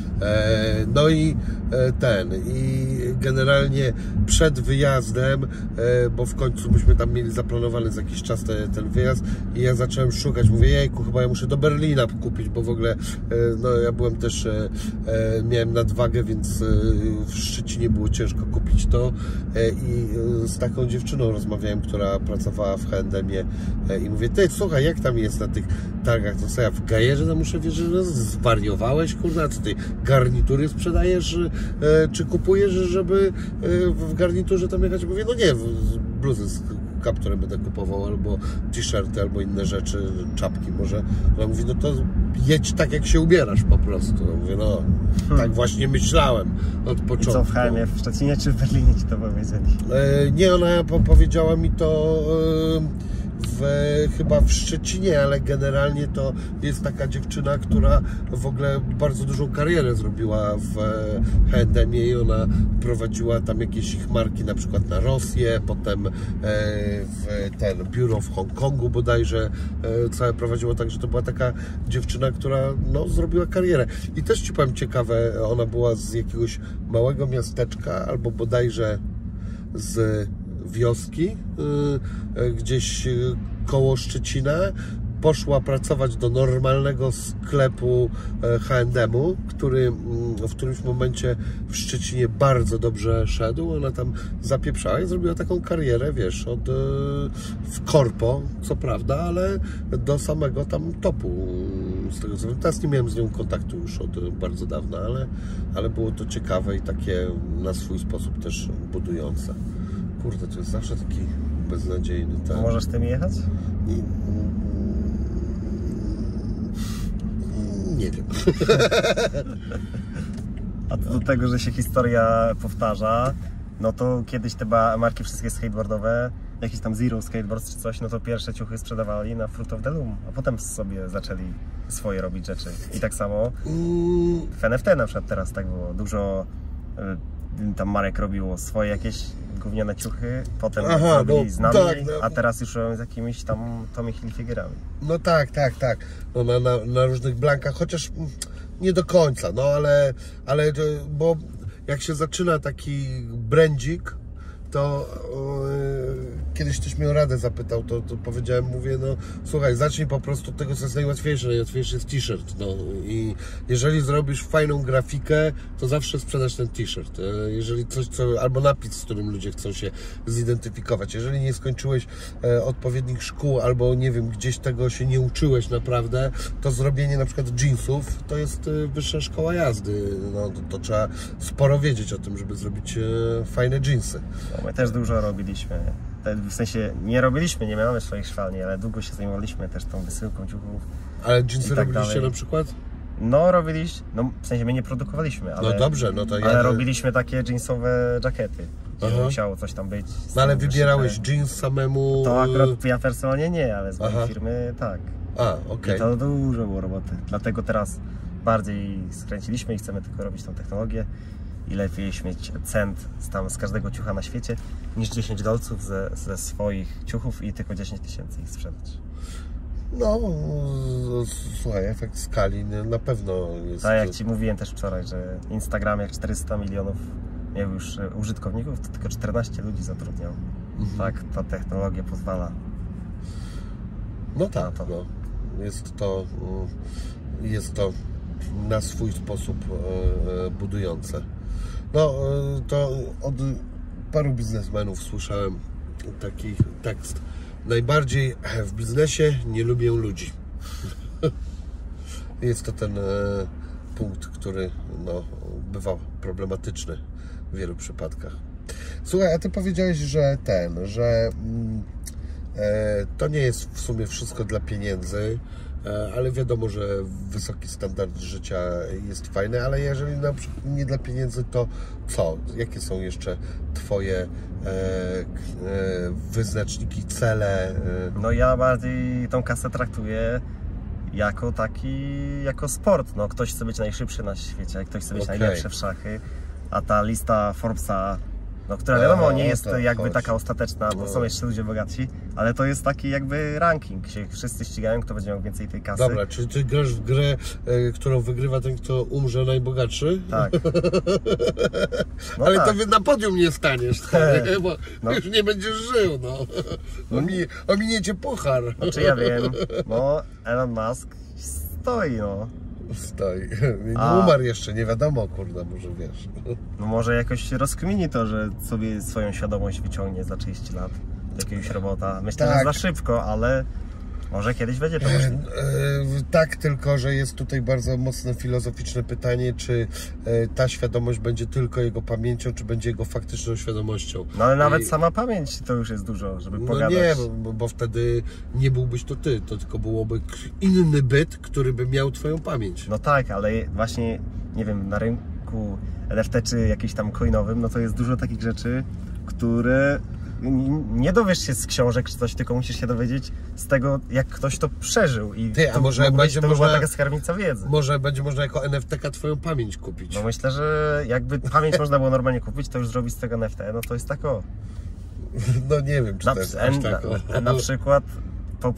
Speaker 1: E, no i e, ten, i generalnie przed wyjazdem, e, bo w końcu myśmy tam mieli zaplanowany za jakiś czas te, ten wyjazd i ja zacząłem szukać, mówię, jejku, chyba ja muszę do Berlina kupić, bo w ogóle, e, no ja byłem też, e, e, miałem nadwagę, więc e, w Szczecinie było ciężko kupić to e, i e, z taką dziewczyną rozmawiałem, która pracowała w H and M-ie e, i mówię, ty, słuchaj, jak tam jest na tych targach, to co ja w gajerze tam muszę wierzyć, że zwariowałeś, kurna, co ty garnitury sprzedajesz, e, czy kupujesz, żeby e, w garniturze tam jechać? Mówię, no nie, bluzy z kapturem będę kupował, albo t-shirty, albo inne rzeczy, czapki może. No mówi, no to jedź tak, jak się ubierasz po prostu. No mówię, no, hmm. tak właśnie myślałem od początku.
Speaker 2: I co, w H and M w Szczecinie czy w Berlinie ci to powiedzieli?
Speaker 1: E, nie, ona po powiedziała mi to e, w, chyba w Szczecinie, ale generalnie to jest taka dziewczyna, która w ogóle bardzo dużą karierę zrobiła w H and M i ona prowadziła tam jakieś ich marki, na przykład na Rosję, potem e, w ten biuro w Hongkongu bodajże e, całe prowadziła, także to była taka dziewczyna, która no, zrobiła karierę. I też ci powiem ciekawe, ona była z jakiegoś małego miasteczka, albo bodajże z wioski, gdzieś koło Szczecina. Poszła pracować do normalnego sklepu H and M-u, który w którymś momencie w Szczecinie bardzo dobrze szedł. Ona tam zapieprzała i zrobiła taką karierę, wiesz, od, w korpo, co prawda, ale do samego tam topu. Z tego co wiem, teraz nie miałem z nią kontaktu już od bardzo dawna, ale, ale było to ciekawe i takie na swój sposób też budujące. Kurde, to jest zawsze taki beznadziejny.
Speaker 2: Tak? Możesz tym jechać?
Speaker 1: Nie, nie wiem.
Speaker 2: A do tego, że się historia powtarza, no to kiedyś te marki wszystkie skateboardowe, jakiś tam Zero Skateboards czy coś, no to pierwsze ciuchy sprzedawali na Fruit of the Loom, a potem sobie zaczęli swoje robić rzeczy. I tak samo w N F T na przykład teraz tak było. Dużo tam marek robiło swoje jakieś gówniane ciuchy, potem Aha, robili no, z nami, tak, no. a teraz już robią z jakimiś tam Tommy Hilfigerami.
Speaker 1: No tak, tak, tak. No na, na, na różnych blankach, chociaż nie do końca, no ale, ale bo jak się zaczyna taki brandzik, to yy, kiedyś ktoś mnie o radę zapytał, to, to powiedziałem, mówię, no słuchaj, zacznij po prostu od tego, co jest najłatwiejsze, najłatwiejszy jest t-shirt, no i jeżeli zrobisz fajną grafikę, to zawsze sprzedasz ten t-shirt, jeżeli coś, co, albo napis, z którym ludzie chcą się zidentyfikować, jeżeli nie skończyłeś e, odpowiednich szkół, albo nie wiem, gdzieś tego się nie uczyłeś naprawdę, to zrobienie na przykład jeansów, to jest e, wyższa szkoła jazdy, no to, to trzeba sporo wiedzieć o tym, żeby zrobić e, fajne jeansy.
Speaker 2: My też dużo robiliśmy. W sensie nie robiliśmy, nie miałem swoich szwalni, ale długo się zajmowaliśmy też tą wysyłką ciuchów.
Speaker 1: Ale jeansy tak robiliście dalej. Na przykład?
Speaker 2: No robiliśmy, no w sensie my nie produkowaliśmy, ale,
Speaker 1: no dobrze, no to ja...
Speaker 2: ale robiliśmy takie jeansowe jakiety, gdzie musiało coś tam być.
Speaker 1: No ale wybierałeś jeans samemu?
Speaker 2: To akurat ja personalnie nie, ale z mojej Aha. firmy tak.
Speaker 1: A, okej. Okay.
Speaker 2: I to dużo było roboty, dlatego teraz bardziej skręciliśmy i chcemy tylko robić tą technologię. I lepiej mieć cent z, tam, z każdego ciucha na świecie niż dziesięć dolców ze, ze swoich ciuchów i tylko dziesięć tysięcy ich sprzedać.
Speaker 1: No, słuchaj, efekt skali na pewno jest...
Speaker 2: Tak, jak Ci mówiłem też wczoraj, że Instagram jak czterysta milionów miał już użytkowników, to tylko czternaście ludzi zatrudniał. Mhm. Tak, ta technologia pozwala.
Speaker 1: No tak, to. No. Jest to, jest to na swój sposób budujące. No, to od paru biznesmenów słyszałem taki tekst. Najbardziej w biznesie nie lubię ludzi. Jest to ten punkt, który no, bywa problematyczny w wielu przypadkach. Słuchaj, a Ty powiedziałeś, że ten, że mm, e, to nie jest w sumie wszystko dla pieniędzy, ale wiadomo, że wysoki standard życia jest fajny, ale jeżeli na przykład nie dla pieniędzy, to co? Jakie są jeszcze Twoje e, e, wyznaczniki, cele? E?
Speaker 2: No ja bardziej tą kasę traktuję jako taki, jako sport. No, ktoś chce być najszybszy na świecie, ktoś chce być okay. najlepszy w szachy, a ta lista Forbesa, no, która wiadomo nie jest to, jakby chodź. taka ostateczna, bo no. są jeszcze ludzie bogatsi, ale to jest taki jakby ranking, się wszyscy ścigają, kto będzie miał więcej tej kasy.
Speaker 1: Dobra, czy Ty grasz w grę, e, którą wygrywa ten, kto umrze najbogatszy?
Speaker 2: Tak.
Speaker 1: No ale tak. to na podium nie staniesz, stary, bo no. już nie będziesz żył, no. Ominie, ominiecie puchar.
Speaker 2: Znaczy ja wiem, bo Elon Musk stoi, no.
Speaker 1: Stoi. Nie A. umarł jeszcze, nie wiadomo, kurde, może wiesz.
Speaker 2: No może jakoś rozkmini to, że sobie swoją świadomość wyciągnie za trzydzieści lat jakiegoś robota. Myślę, tak. że za szybko, ale może kiedyś będzie to możliwe.
Speaker 1: Tak, tylko że jest tutaj bardzo mocne filozoficzne pytanie, czy ta świadomość będzie tylko jego pamięcią, czy będzie jego faktyczną świadomością.
Speaker 2: No ale nawet I... sama pamięć to już jest dużo, żeby
Speaker 1: no
Speaker 2: pogadać.
Speaker 1: Nie, bo, bo wtedy nie byłbyś to ty, to tylko byłoby inny byt, który by miał twoją pamięć.
Speaker 2: No tak, ale właśnie, nie wiem, na rynku N F T czy jakimś tam coinowym, no to jest dużo takich rzeczy, które nie dowiesz się z książek czy coś, tylko musisz się dowiedzieć z tego, jak ktoś to przeżył. I
Speaker 1: Ty, a
Speaker 2: to,
Speaker 1: może będzie
Speaker 2: to
Speaker 1: można,
Speaker 2: była taka skarbnica wiedzy.
Speaker 1: Może będzie można jako N F T ka twoją pamięć kupić.
Speaker 2: No myślę, że jakby pamięć można było normalnie kupić, to już zrobić z tego N F T, no to jest tak o.
Speaker 1: No nie wiem, czy
Speaker 2: na,
Speaker 1: to jest aż tak o.
Speaker 2: Na, na przykład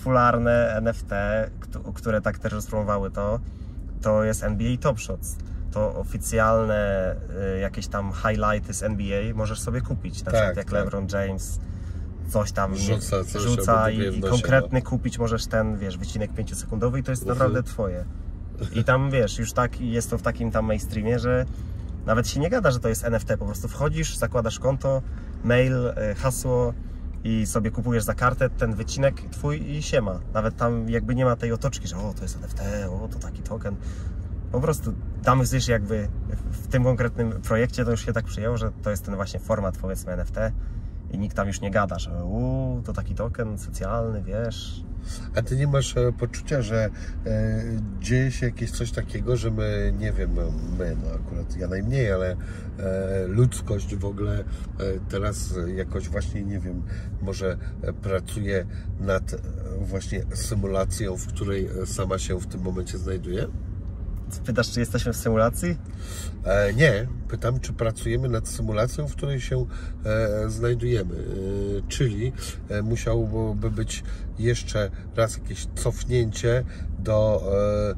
Speaker 2: popularne N F T, które tak też rozpromowały to, to jest N B A Top Shots. to oficjalne y, jakieś tam highlighty z N B A możesz sobie kupić. Na
Speaker 1: Tak,
Speaker 2: przykład jak
Speaker 1: tak.
Speaker 2: LeBron James coś tam
Speaker 1: Rzuca coś
Speaker 2: rzuca
Speaker 1: albo
Speaker 2: i,
Speaker 1: dubie w
Speaker 2: i
Speaker 1: nosie,
Speaker 2: konkretny kupić możesz ten, wiesz, wycinek pięciosekundowy i to jest
Speaker 1: Mhm.
Speaker 2: naprawdę twoje. I tam, wiesz, już tak jest to w takim tam mainstreamie, że nawet się nie gada, że to jest N F T, po prostu wchodzisz, zakładasz konto, mail, y, hasło i sobie kupujesz za kartę ten wycinek twój i siema. Nawet tam jakby nie ma tej otoczki, że o, to jest N F T, o, to taki token. Po prostu tam gdzieś jakby w tym konkretnym projekcie to już się tak przyjęło, że to jest ten właśnie format, powiedzmy, N F T i nikt tam już nie gada, że u, to taki token socjalny, wiesz.
Speaker 1: A ty nie masz e, poczucia, że e, dzieje się jakieś coś takiego, że my, nie wiem, no, my, no akurat ja najmniej, ale e, ludzkość w ogóle e, teraz jakoś właśnie, nie wiem, może e, pracuje nad e, właśnie symulacją, w której sama się w tym momencie znajduje?
Speaker 2: Pytasz, czy jesteśmy w symulacji?
Speaker 1: E, nie, pytam, czy pracujemy nad symulacją, w której się e, znajdujemy. E, czyli e, musiałoby być jeszcze raz jakieś cofnięcie do e,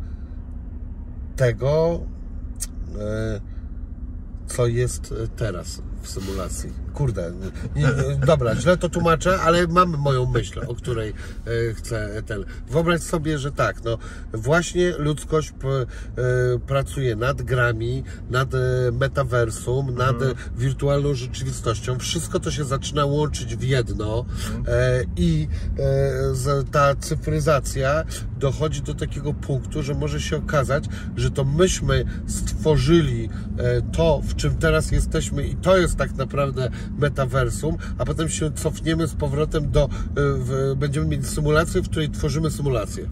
Speaker 1: tego, e, co jest teraz w symulacji. Kurde, nie, nie, dobra, źle to tłumaczę, ale mam moją myśl, o której e, chcę ten. Wyobraź sobie, że tak, no właśnie ludzkość p, e, pracuje nad grami, nad e, metaversum, nad
Speaker 2: Mhm.
Speaker 1: e, wirtualną rzeczywistością. Wszystko to się zaczyna łączyć w jedno e, i e, z, ta cyfryzacja dochodzi do takiego punktu, że może się okazać, że to myśmy stworzyli e, to, w czym teraz jesteśmy i to jest tak naprawdę metaversum, a potem się cofniemy z powrotem do, w, będziemy mieć symulację, w której tworzymy symulację.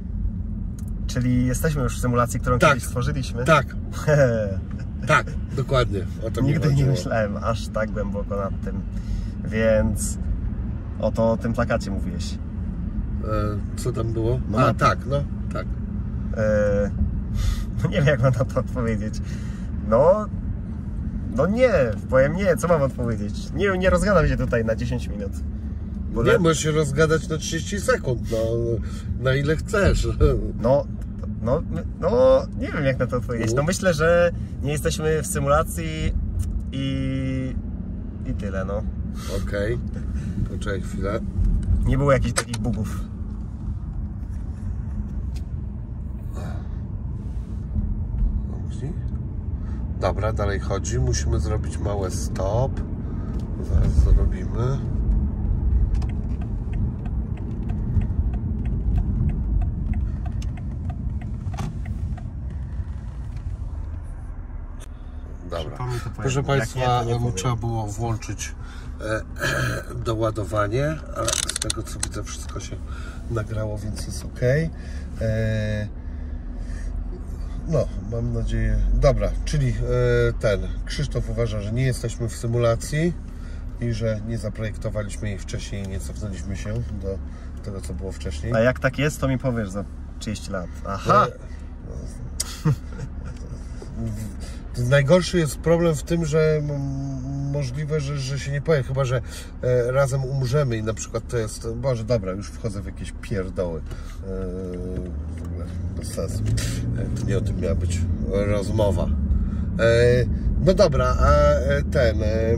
Speaker 2: Czyli jesteśmy już w symulacji, którą
Speaker 1: Tak.
Speaker 2: kiedyś stworzyliśmy?
Speaker 1: Tak, tak, dokładnie. O to mi
Speaker 2: Nigdy nie
Speaker 1: chodziło.
Speaker 2: myślałem aż tak głęboko nad tym, więc oto o tym plakacie mówiłeś.
Speaker 1: E, co tam było?
Speaker 2: No
Speaker 1: A,
Speaker 2: mapy.
Speaker 1: tak, no, tak.
Speaker 2: Eee, no nie wiem, jak mam na to odpowiedzieć. No, no nie, powiem nie, co mam odpowiedzieć? Nie, nie rozgadam się tutaj na dziesięć minut. Bo
Speaker 1: Nie,
Speaker 2: le-
Speaker 1: możesz się rozgadać na trzydzieści sekund, no, na ile chcesz.
Speaker 2: No, no, no, nie wiem, jak na to odpowiedzieć. No myślę, że nie jesteśmy w symulacji i, i tyle, no.
Speaker 1: Okej, poczekaj chwilę.
Speaker 2: Nie było jakichś takich bugów.
Speaker 1: Dobra, dalej chodzi. Musimy zrobić małe stop. Zaraz zrobimy. Dobra. Proszę Państwa, mu trzeba było włączyć e, doładowanie, ale z tego co widzę wszystko się nagrało, więc jest ok. E, no, mam nadzieję. Dobra, czyli e, ten Krzysztof uważa, że nie jesteśmy w symulacji i że nie zaprojektowaliśmy jej wcześniej i nie cofnęliśmy się do tego, co było wcześniej.
Speaker 2: A jak tak jest, to mi powiesz za trzydzieści lat. Aha!
Speaker 1: E, Najgorszy jest problem w tym, że możliwe, że, że się nie powie, chyba że e, razem umrzemy i na przykład to jest, Boże, dobra, już wchodzę w jakieś pierdoły. E, w ogóle bez sensu. E, to nie o tym miała być rozmowa. E, no dobra, a e, ten... E,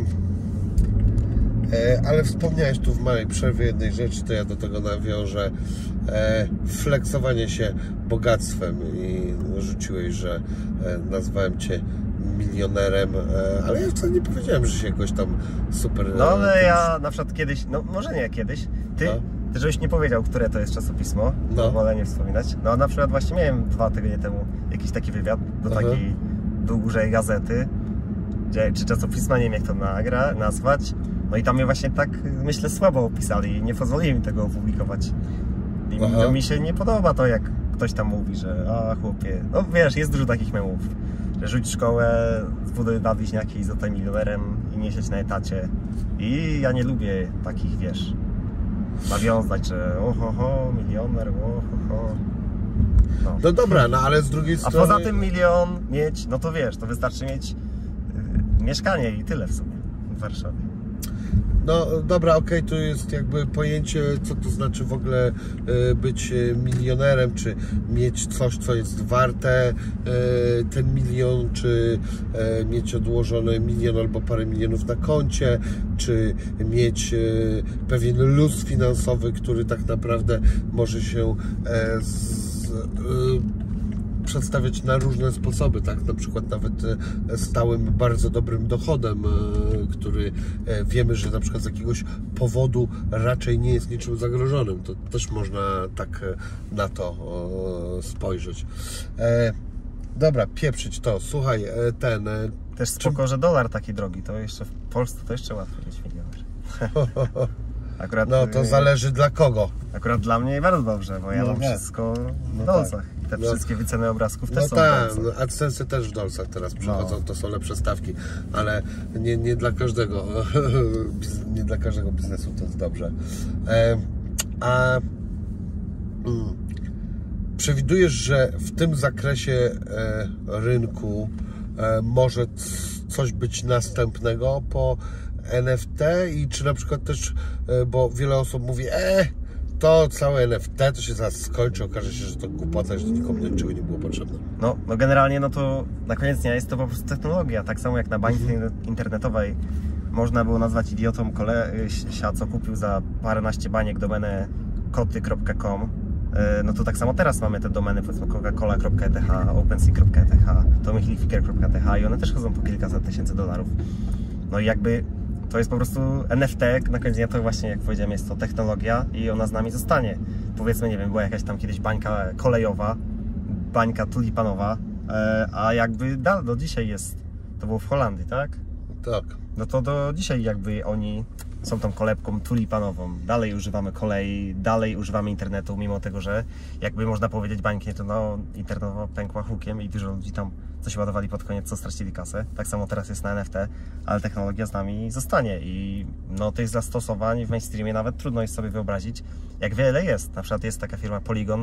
Speaker 1: e, ale wspomniałeś tu w małej przerwie jednej rzeczy, to ja do tego nawiążę. E, flexowanie się bogactwem i rzuciłeś, że e, nazwałem Cię milionerem, e, ale ja wcale nie powiedziałem, że się jakoś tam super...
Speaker 2: No ale
Speaker 1: e,
Speaker 2: ja na przykład kiedyś, no może nie kiedyś, ty,
Speaker 1: No.
Speaker 2: ty żebyś nie powiedział, które to jest czasopismo,
Speaker 1: No.
Speaker 2: no. wolę nie wspominać. No na przykład właśnie miałem dwa tygodnie temu jakiś taki wywiad do
Speaker 1: Aha.
Speaker 2: takiej dużej gazety, gdzie, czy czasopisma, nie wiem jak to nagra, nazwać. No i tam mnie właśnie tak, myślę, słabo opisali i nie pozwolili mi tego opublikować. I
Speaker 1: Aha.
Speaker 2: to mi się nie podoba to, jak ktoś tam mówi, że a chłopie, no wiesz, jest dużo takich memów, że rzuć szkołę, zbuduj dwa bliźniaki i zostań milionerem i nie siedź na etacie. I ja nie lubię takich, wiesz, nawiązać, że oho, ho, milioner, oho, ho. No.
Speaker 1: No dobra, no ale z drugiej
Speaker 2: A
Speaker 1: strony...
Speaker 2: poza tym milion mieć, no to wiesz, to wystarczy mieć y, mieszkanie i tyle w sumie w Warszawie.
Speaker 1: No dobra, okej, okay, to jest jakby pojęcie, co to znaczy w ogóle być milionerem, czy mieć coś, co jest warte ten milion, czy mieć odłożone milion albo parę milionów na koncie, czy mieć pewien luz finansowy, który tak naprawdę może się z, przedstawiać na różne sposoby, tak? Na przykład nawet stałym, bardzo dobrym dochodem, który wiemy, że na przykład z jakiegoś powodu raczej nie jest niczym zagrożonym. To też można tak na to spojrzeć. Dobra, pieprzyć to. Słuchaj, ten...
Speaker 2: Też spoko, czy... że dolar taki drogi, to jeszcze w Polsce to jeszcze łatwiej mieć milioner.
Speaker 1: Akurat, no to zależy dla kogo.
Speaker 2: Akurat dla mnie bardzo dobrze, bo ja no mam tak. wszystko w no dolcach. Tak. Te no. wszystkie wyceny obrazków też
Speaker 1: no
Speaker 2: są
Speaker 1: tak,
Speaker 2: w dolcach.
Speaker 1: No AdSense też w dolcach teraz przychodzą, no. To są lepsze stawki, ale nie, nie dla każdego nie dla każdego biznesu to jest dobrze. E, a mm, przewidujesz, że w tym zakresie e, rynku e, może coś być następnego po N F T i czy na przykład też, bo wiele osób mówi, e, to całe N F T to się zaraz skończy, okaże się, że to głupota, że to nikomu do niczego nie było potrzebne.
Speaker 2: No, no generalnie no to na koniec dnia jest to po prostu technologia, tak samo jak na bańce mhm. internetowej można było nazwać idiotą kolesia, co kupił za paręnaście baniek domenę koty kropka com. No to tak samo teraz mamy te domeny, powiedzmy coca-cola kropka e t h, opensea kropka e t h, tommy hilfiger kropka e t h i one też chodzą po kilkaset tysięcy dolarów. No i jakby to jest po prostu N F T, na koniec dnia to właśnie, jak powiedziałem, jest to technologia i ona z nami zostanie. Powiedzmy, nie wiem, była jakaś tam kiedyś bańka kolejowa, bańka tulipanowa, a jakby do, do dzisiaj jest, to było w Holandii, tak?
Speaker 1: Tak.
Speaker 2: No to do dzisiaj jakby oni są tą kolebką tulipanową. Dalej używamy kolei, dalej używamy internetu, mimo tego, że jakby można powiedzieć bańki to no, internetowo pękła hukiem i dużo ludzi tam coś ładowali pod koniec, co stracili kasę. Tak samo teraz jest na N F T, ale technologia z nami zostanie i no tych zastosowań w mainstreamie nawet trudno jest sobie wyobrazić, jak wiele jest. Na przykład jest taka firma Polygon,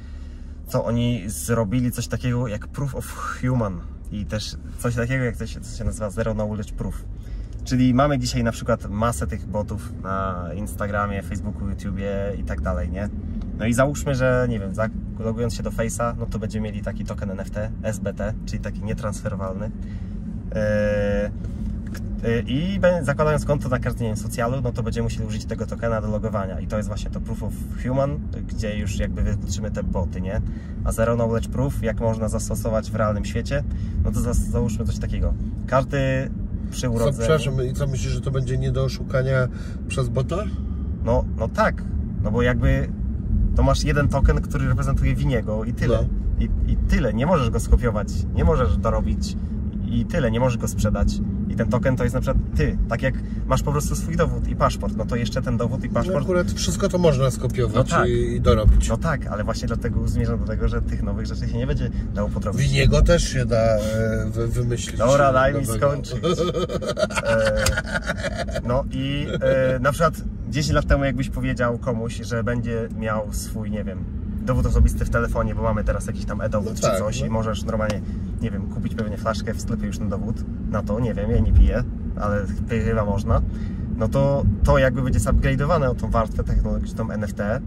Speaker 2: co oni zrobili coś takiego jak Proof of Human i też coś takiego jak to się, to się nazywa Zero Knowledge Proof. Czyli mamy dzisiaj na przykład masę tych botów na Instagramie, Facebooku, YouTubie i tak dalej, nie? No i załóżmy, że nie wiem, logując się do Face'a, no to będziemy mieli taki token N F T, S B T, czyli taki nietransferowalny. I zakładając konto na każdym, nie wiem, socjalu, no to będziemy musieli użyć tego tokena do logowania. I to jest właśnie to Proof of Human, gdzie już jakby wykluczymy te boty, nie? A Zero Knowledge Proof, jak można zastosować w realnym świecie, no to załóżmy coś takiego. Każdy przy urodzeniu...
Speaker 1: Co, przepraszam, i co myślisz, że to będzie nie do oszukania przez bota?
Speaker 2: No, no tak, no bo jakby to masz jeden token, który reprezentuje Winiego i tyle. No. I, I tyle, nie możesz go skopiować, nie możesz dorobić i tyle, nie możesz go sprzedać. I ten token to jest na przykład ty, tak jak masz po prostu swój dowód i paszport, no to jeszcze ten dowód i paszport...
Speaker 1: No akurat wszystko to można skopiować no tak. i, i dorobić.
Speaker 2: No tak, ale właśnie dlatego zmierzam do tego, że tych nowych rzeczy się nie będzie dało podrobić.
Speaker 1: Winiego też się da e, wy, wymyślić.
Speaker 2: Dobra, daj mi skończyć. E, no i e, na przykład dziesięć lat temu jakbyś powiedział komuś, że będzie miał swój, nie wiem, dowód osobisty w telefonie, bo mamy teraz jakiś tam e-dowód no czy tak, coś no. i możesz normalnie, nie wiem, kupić pewnie flaszkę w sklepie już ten dowód na to, nie wiem, ja nie piję, ale chyba można, no to to jakby będzie upgrade'owane o tą warstwę technologiczną N F T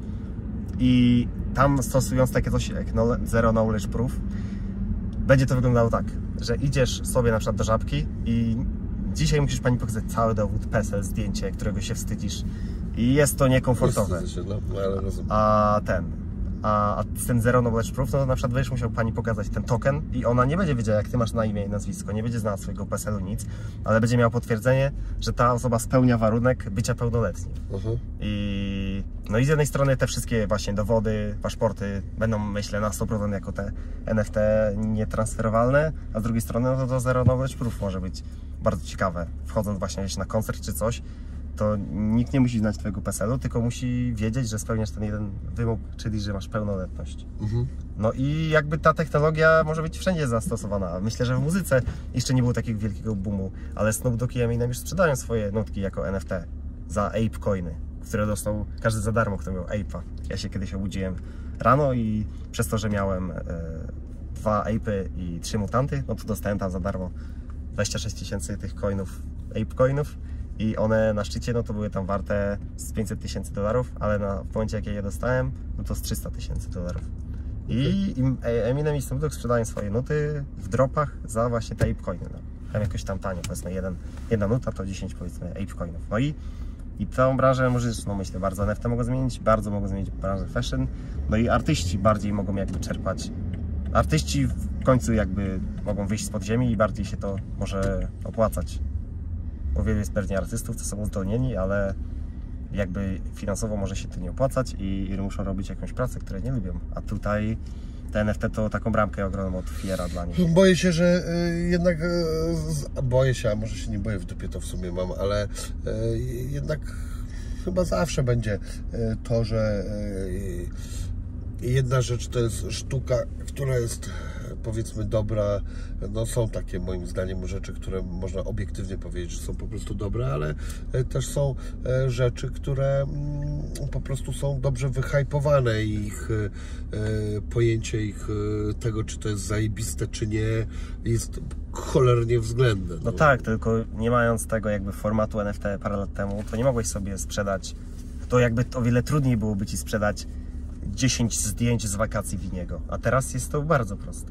Speaker 2: i tam stosując takie coś jak Zero Knowledge Proof będzie to wyglądało tak, że idziesz sobie na przykład do Żabki i dzisiaj musisz pani pokazać cały dowód, PESEL, zdjęcie, którego się wstydzisz i jest to niekomfortowe.
Speaker 1: Się, no, ale rozumiem.
Speaker 2: A ten A ten Zero Knowledge Proof, no to na przykład będziesz musiał pani pokazać ten token i ona nie będzie wiedziała, jak ty masz na imię i nazwisko, nie będzie znała swojego PESEL-u, nic, ale będzie miała potwierdzenie, że ta osoba spełnia warunek bycia pełnoletnim. Uh-huh. I no i z jednej strony te wszystkie właśnie dowody, paszporty będą, myślę, na sto procent jako te N F T nietransferowalne, a z drugiej strony no to, to Zero Knowledge Proof może być bardzo ciekawe, wchodząc właśnie gdzieś na koncert czy coś, to nikt nie musi znać twojego PESEL-u, tylko musi wiedzieć, że spełniasz ten jeden wymóg, czyli że masz pełnoletność. Mhm. No i jakby ta technologia może być wszędzie zastosowana. Myślę, że w muzyce jeszcze nie było takiego wielkiego boomu, ale Snoop Dogg i Eminem już sprzedają swoje nutki jako N F T za ape coiny, które dostał każdy za darmo, kto miał ape'a. Ja się kiedyś obudziłem rano i przez to, że miałem e, dwa ape'y i trzy mutanty, no to dostałem tam za darmo dwadzieścia sześć tysięcy tych coinów, ape coinów. i one na szczycie no to były tam warte z pięćset tysięcy dolarów, ale na, w momencie jak ja je dostałem, no to z trzysta tysięcy dolarów. I okay. Eminem i Snoop Dogg sprzedają swoje nuty w dropach za właśnie te apecoiny. No. Tam jakoś tam tanio, powiedzmy jeden, jedna nuta to dziesięć powiedzmy apecoinów. No i, i tą branżę możesz, no myślę, bardzo N F T mogą zmienić, bardzo mogą zmienić branżę fashion, no i artyści bardziej mogą jakby czerpać. Artyści w końcu jakby mogą wyjść spod ziemi i bardziej się to może opłacać. Bo wielu jest pewnie artystów, co są uzdolnieni, ale jakby finansowo może się to nie opłacać i, i muszą robić jakąś pracę, której nie lubią. A tutaj te N F T to taką bramkę ogromną otwiera dla nich.
Speaker 1: Boję się, że y, jednak y, z, boję się, a może się nie boję, w dupie to w sumie mam, ale y, jednak chyba zawsze będzie y, to, że y, jedna rzecz to jest sztuka, która jest powiedzmy dobra, no są takie moim zdaniem rzeczy, które można obiektywnie powiedzieć, że są po prostu dobre, ale też są rzeczy, które po prostu są dobrze wyhypowane i ich pojęcie ich tego, czy to jest zajebiste, czy nie, jest cholernie względne. No,
Speaker 2: no tak, tylko nie mając tego jakby formatu N F T parę lat temu, to nie mogłeś sobie sprzedać, to jakby o wiele trudniej byłoby Ci sprzedać dziesięć zdjęć z wakacji Winiego, a teraz jest to bardzo proste.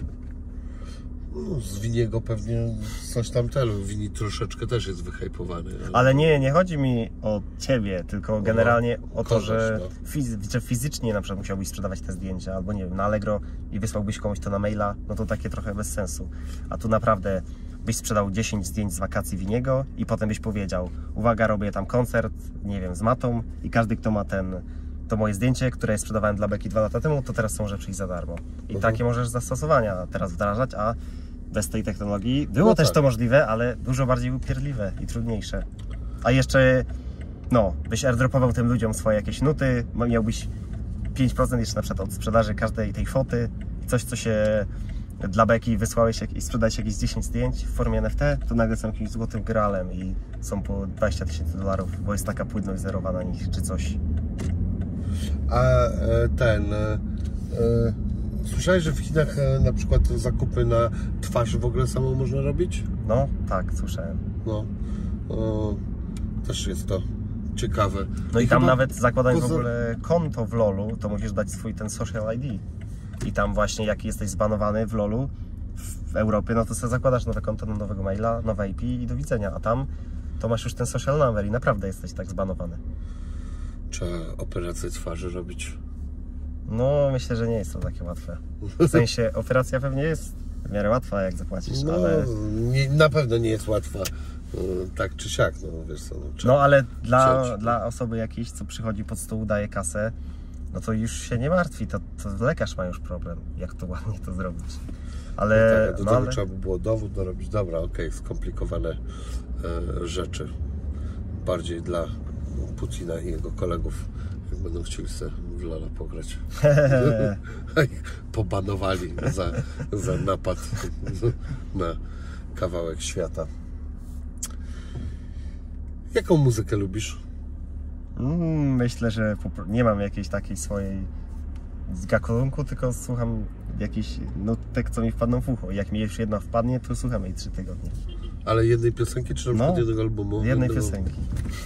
Speaker 1: No, z Winiego pewnie coś tam telu. Wini troszeczkę też jest wyhypowany. Ale,
Speaker 2: ale nie, nie chodzi mi o Ciebie, tylko generalnie no, o to, kogoś, że, no. fizy że fizycznie na przykład musiałbyś sprzedawać te zdjęcia, albo nie wiem, na Allegro i wysłałbyś komuś to na maila, no to takie trochę bez sensu. A tu naprawdę byś sprzedał dziesięć zdjęć z wakacji Winiego i potem byś powiedział, uwaga, robię tam koncert, nie wiem, z Matą i każdy, kto ma ten to moje zdjęcie, które ja sprzedawałem dla Beki dwa lata temu, to teraz są może przyjść za darmo. I uh-huh. takie możesz zastosowania teraz wdrażać, a bez tej technologii było no też tak. to możliwe, ale dużo bardziej upierdliwe i trudniejsze. A jeszcze, no, byś airdropował tym ludziom swoje jakieś nuty, miałbyś pięć procent jeszcze na przykład od sprzedaży każdej tej foty, coś, co się dla Beki wysłałeś i sprzedać jakieś dziesięć zdjęć w formie N F T, to nagle są jakimś złotym gralem i są po dwadzieścia tysięcy dolarów, bo jest taka płynność zerowa na nich, czy coś.
Speaker 1: A ten... E, e, słyszałeś, że w Chinach e, na przykład zakupy na twarz w ogóle samo można robić?
Speaker 2: No, tak, słyszałem.
Speaker 1: No, o, też jest to ciekawe.
Speaker 2: No i, I tam nawet zakładając poza... w ogóle konto w lolu, to musisz dać swój ten social I D. I tam właśnie jak jesteś zbanowany w lolu w Europie, no to sobie zakładasz nowe konto na nowego maila, nowe I P i do widzenia. A tam to masz już ten social number i naprawdę jesteś tak zbanowany.
Speaker 1: Trzeba operację twarzy robić?
Speaker 2: No, myślę, że nie jest to takie łatwe. W sensie, operacja pewnie jest w miarę łatwa, jak zapłacisz,
Speaker 1: no,
Speaker 2: ale...
Speaker 1: Nie, na pewno nie jest łatwa, tak czy siak, no wiesz co. No,
Speaker 2: no ale dla, dla osoby jakiejś, co przychodzi pod stół, daje kasę, no to już się nie martwi, to, to lekarz ma już problem, jak to ładnie to zrobić. Ale...
Speaker 1: No tak, do
Speaker 2: no,
Speaker 1: tego
Speaker 2: ale...
Speaker 1: trzeba by było dowód dorobić. Dobra, okej, okay, skomplikowane e, rzeczy. Bardziej dla Putina i jego kolegów, jak będą chcieli sobie w lola pograć. Pobanowali za, za napad na kawałek świata. Jaką muzykę lubisz?
Speaker 2: Myślę, że nie mam jakiejś takiej swojej gatunku, tylko słucham jakichś nutek, co mi wpadną w ucho. Jak mi już jedna wpadnie, to słucham jej trzy tygodnie.
Speaker 1: Ale jednej piosenki, czy na przykład no, jednego albumu?
Speaker 2: Jednej jednego... piosenki.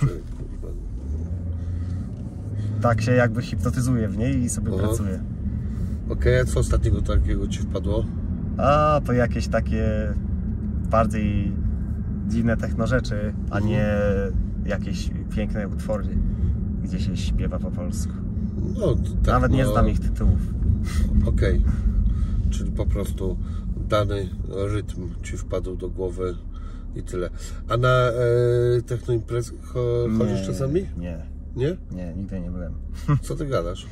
Speaker 2: Tak się jakby hipnotyzuje w niej i sobie Aha. pracuje.
Speaker 1: Okej, okay, a co ostatniego takiego Ci wpadło?
Speaker 2: A, to jakieś takie bardziej dziwne techno rzeczy, a mhm. nie jakieś piękne utwory, gdzie się śpiewa po polsku.
Speaker 1: No, tak,
Speaker 2: Nawet
Speaker 1: no...
Speaker 2: nie znam ich tytułów.
Speaker 1: Okej, okay. Czyli po prostu dany rytm Ci wpadł do głowy i tyle. A na e, techno imprez chodzisz czasami?
Speaker 2: Nie.
Speaker 1: Nie?
Speaker 2: Nie, nigdy nie byłem.
Speaker 1: Co ty gadasz?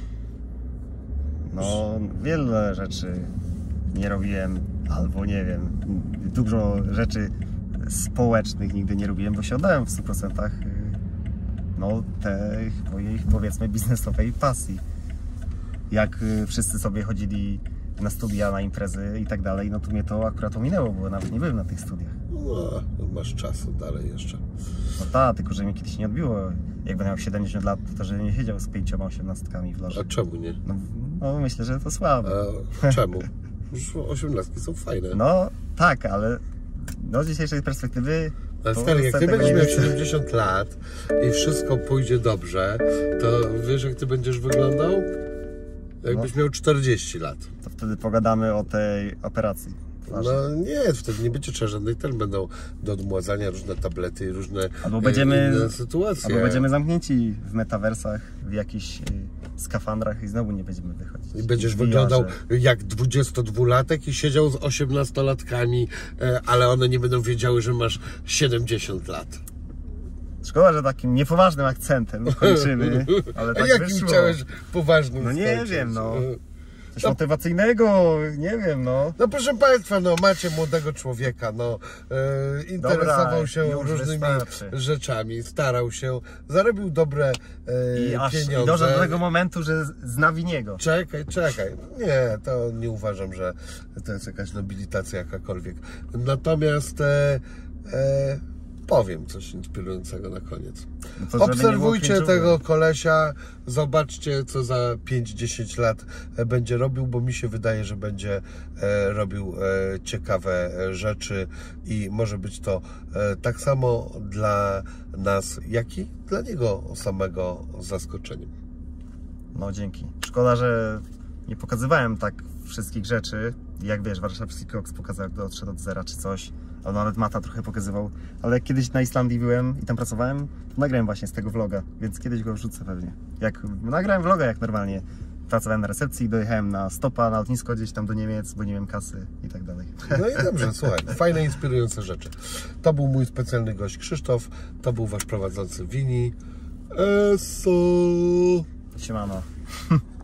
Speaker 2: No, wiele rzeczy nie robiłem, albo nie wiem, dużo rzeczy społecznych nigdy nie robiłem, bo się oddałem w stu procentach no, tej mojej, powiedzmy, biznesowej pasji. Jak wszyscy sobie chodzili na studia, na imprezy i tak dalej, no to mnie to akurat ominęło, bo nawet nie byłem na tych studiach.
Speaker 1: No, masz czasu dalej jeszcze.
Speaker 2: No tak, tylko że mi kiedyś nie odbiło. Jak będę miał siedemdziesiąt lat, to że nie siedział z pięcioma osiemnastkami w loży.
Speaker 1: A czemu nie?
Speaker 2: No, no myślę, że to słabo.
Speaker 1: A czemu? Już osiemnastki są fajne.
Speaker 2: No tak, ale no z dzisiejszej perspektywy
Speaker 1: Ale
Speaker 2: To
Speaker 1: stary, jak ty
Speaker 2: niestety
Speaker 1: będziesz
Speaker 2: nie
Speaker 1: miał
Speaker 2: widzę.
Speaker 1: siedemdziesiąt lat i wszystko pójdzie dobrze, to wiesz, jak ty będziesz wyglądał? Jakbyś miał czterdzieści lat.
Speaker 2: To wtedy pogadamy o tej operacji. twarzy.
Speaker 1: No nie, wtedy nie będzie trzeba żadnych ten, będą do odmładzania różne tablety i różne
Speaker 2: Albo będziemy,
Speaker 1: inne sytuacje.
Speaker 2: albo będziemy zamknięci w metaversach, w jakichś y, skafandrach i znowu nie będziemy wychodzić.
Speaker 1: I będziesz
Speaker 2: w
Speaker 1: wyglądał
Speaker 2: V R-ze.
Speaker 1: jak dwudziestodwulatek i siedział z osiemnastolatkami, e, ale one nie będą wiedziały, że masz siedemdziesiąt lat.
Speaker 2: Szkoda, że takim niepoważnym akcentem kończymy, ale
Speaker 1: A
Speaker 2: tak
Speaker 1: jakim
Speaker 2: wyszło.
Speaker 1: chciałeś poważnym
Speaker 2: No nie
Speaker 1: skończyć?
Speaker 2: wiem, no.
Speaker 1: E,
Speaker 2: Coś
Speaker 1: No.
Speaker 2: motywacyjnego, nie wiem, no.
Speaker 1: No proszę Państwa, no macie młodego człowieka, no e, interesował
Speaker 2: Dobra,
Speaker 1: się
Speaker 2: już
Speaker 1: różnymi
Speaker 2: wystarczy.
Speaker 1: rzeczami, starał się, zarobił dobre e,
Speaker 2: I aż i
Speaker 1: pieniądze.
Speaker 2: doszedł do tego momentu, że zna Winiego.
Speaker 1: Czekaj, czekaj. Nie, to nie uważam, że to jest jakaś nobilitacja jakakolwiek. Natomiast e, e, powiem coś inspirującego na koniec.
Speaker 2: No to żeby nie było
Speaker 1: Obserwujcie
Speaker 2: cringe'owe.
Speaker 1: tego kolesia, zobaczcie, co za pięć dziesięć lat e, będzie robił, bo mi się wydaje, że będzie e, robił e, ciekawe e, rzeczy i może być to e, tak samo dla nas, jak i dla niego samego zaskoczeniem.
Speaker 2: No dzięki. Szkoda, że nie pokazywałem tak wszystkich rzeczy. Jak wiesz, warszawski koks pokazał, jak odszedł od zera czy coś. A nawet Mata trochę pokazywał. Ale jak kiedyś na Islandii byłem i tam pracowałem, to nagrałem właśnie z tego vloga, więc kiedyś go wrzucę pewnie. Jak nagrałem vloga jak normalnie. Pracowałem na recepcji, dojechałem na stopa, na lotnisko gdzieś tam do Niemiec, bo nie miałem kasy i tak dalej.
Speaker 1: No i dobrze, słuchaj, fajne, inspirujące rzeczy. To był mój specjalny gość Krzysztof, to był wasz prowadzący Wini. Eso.
Speaker 2: Siemano.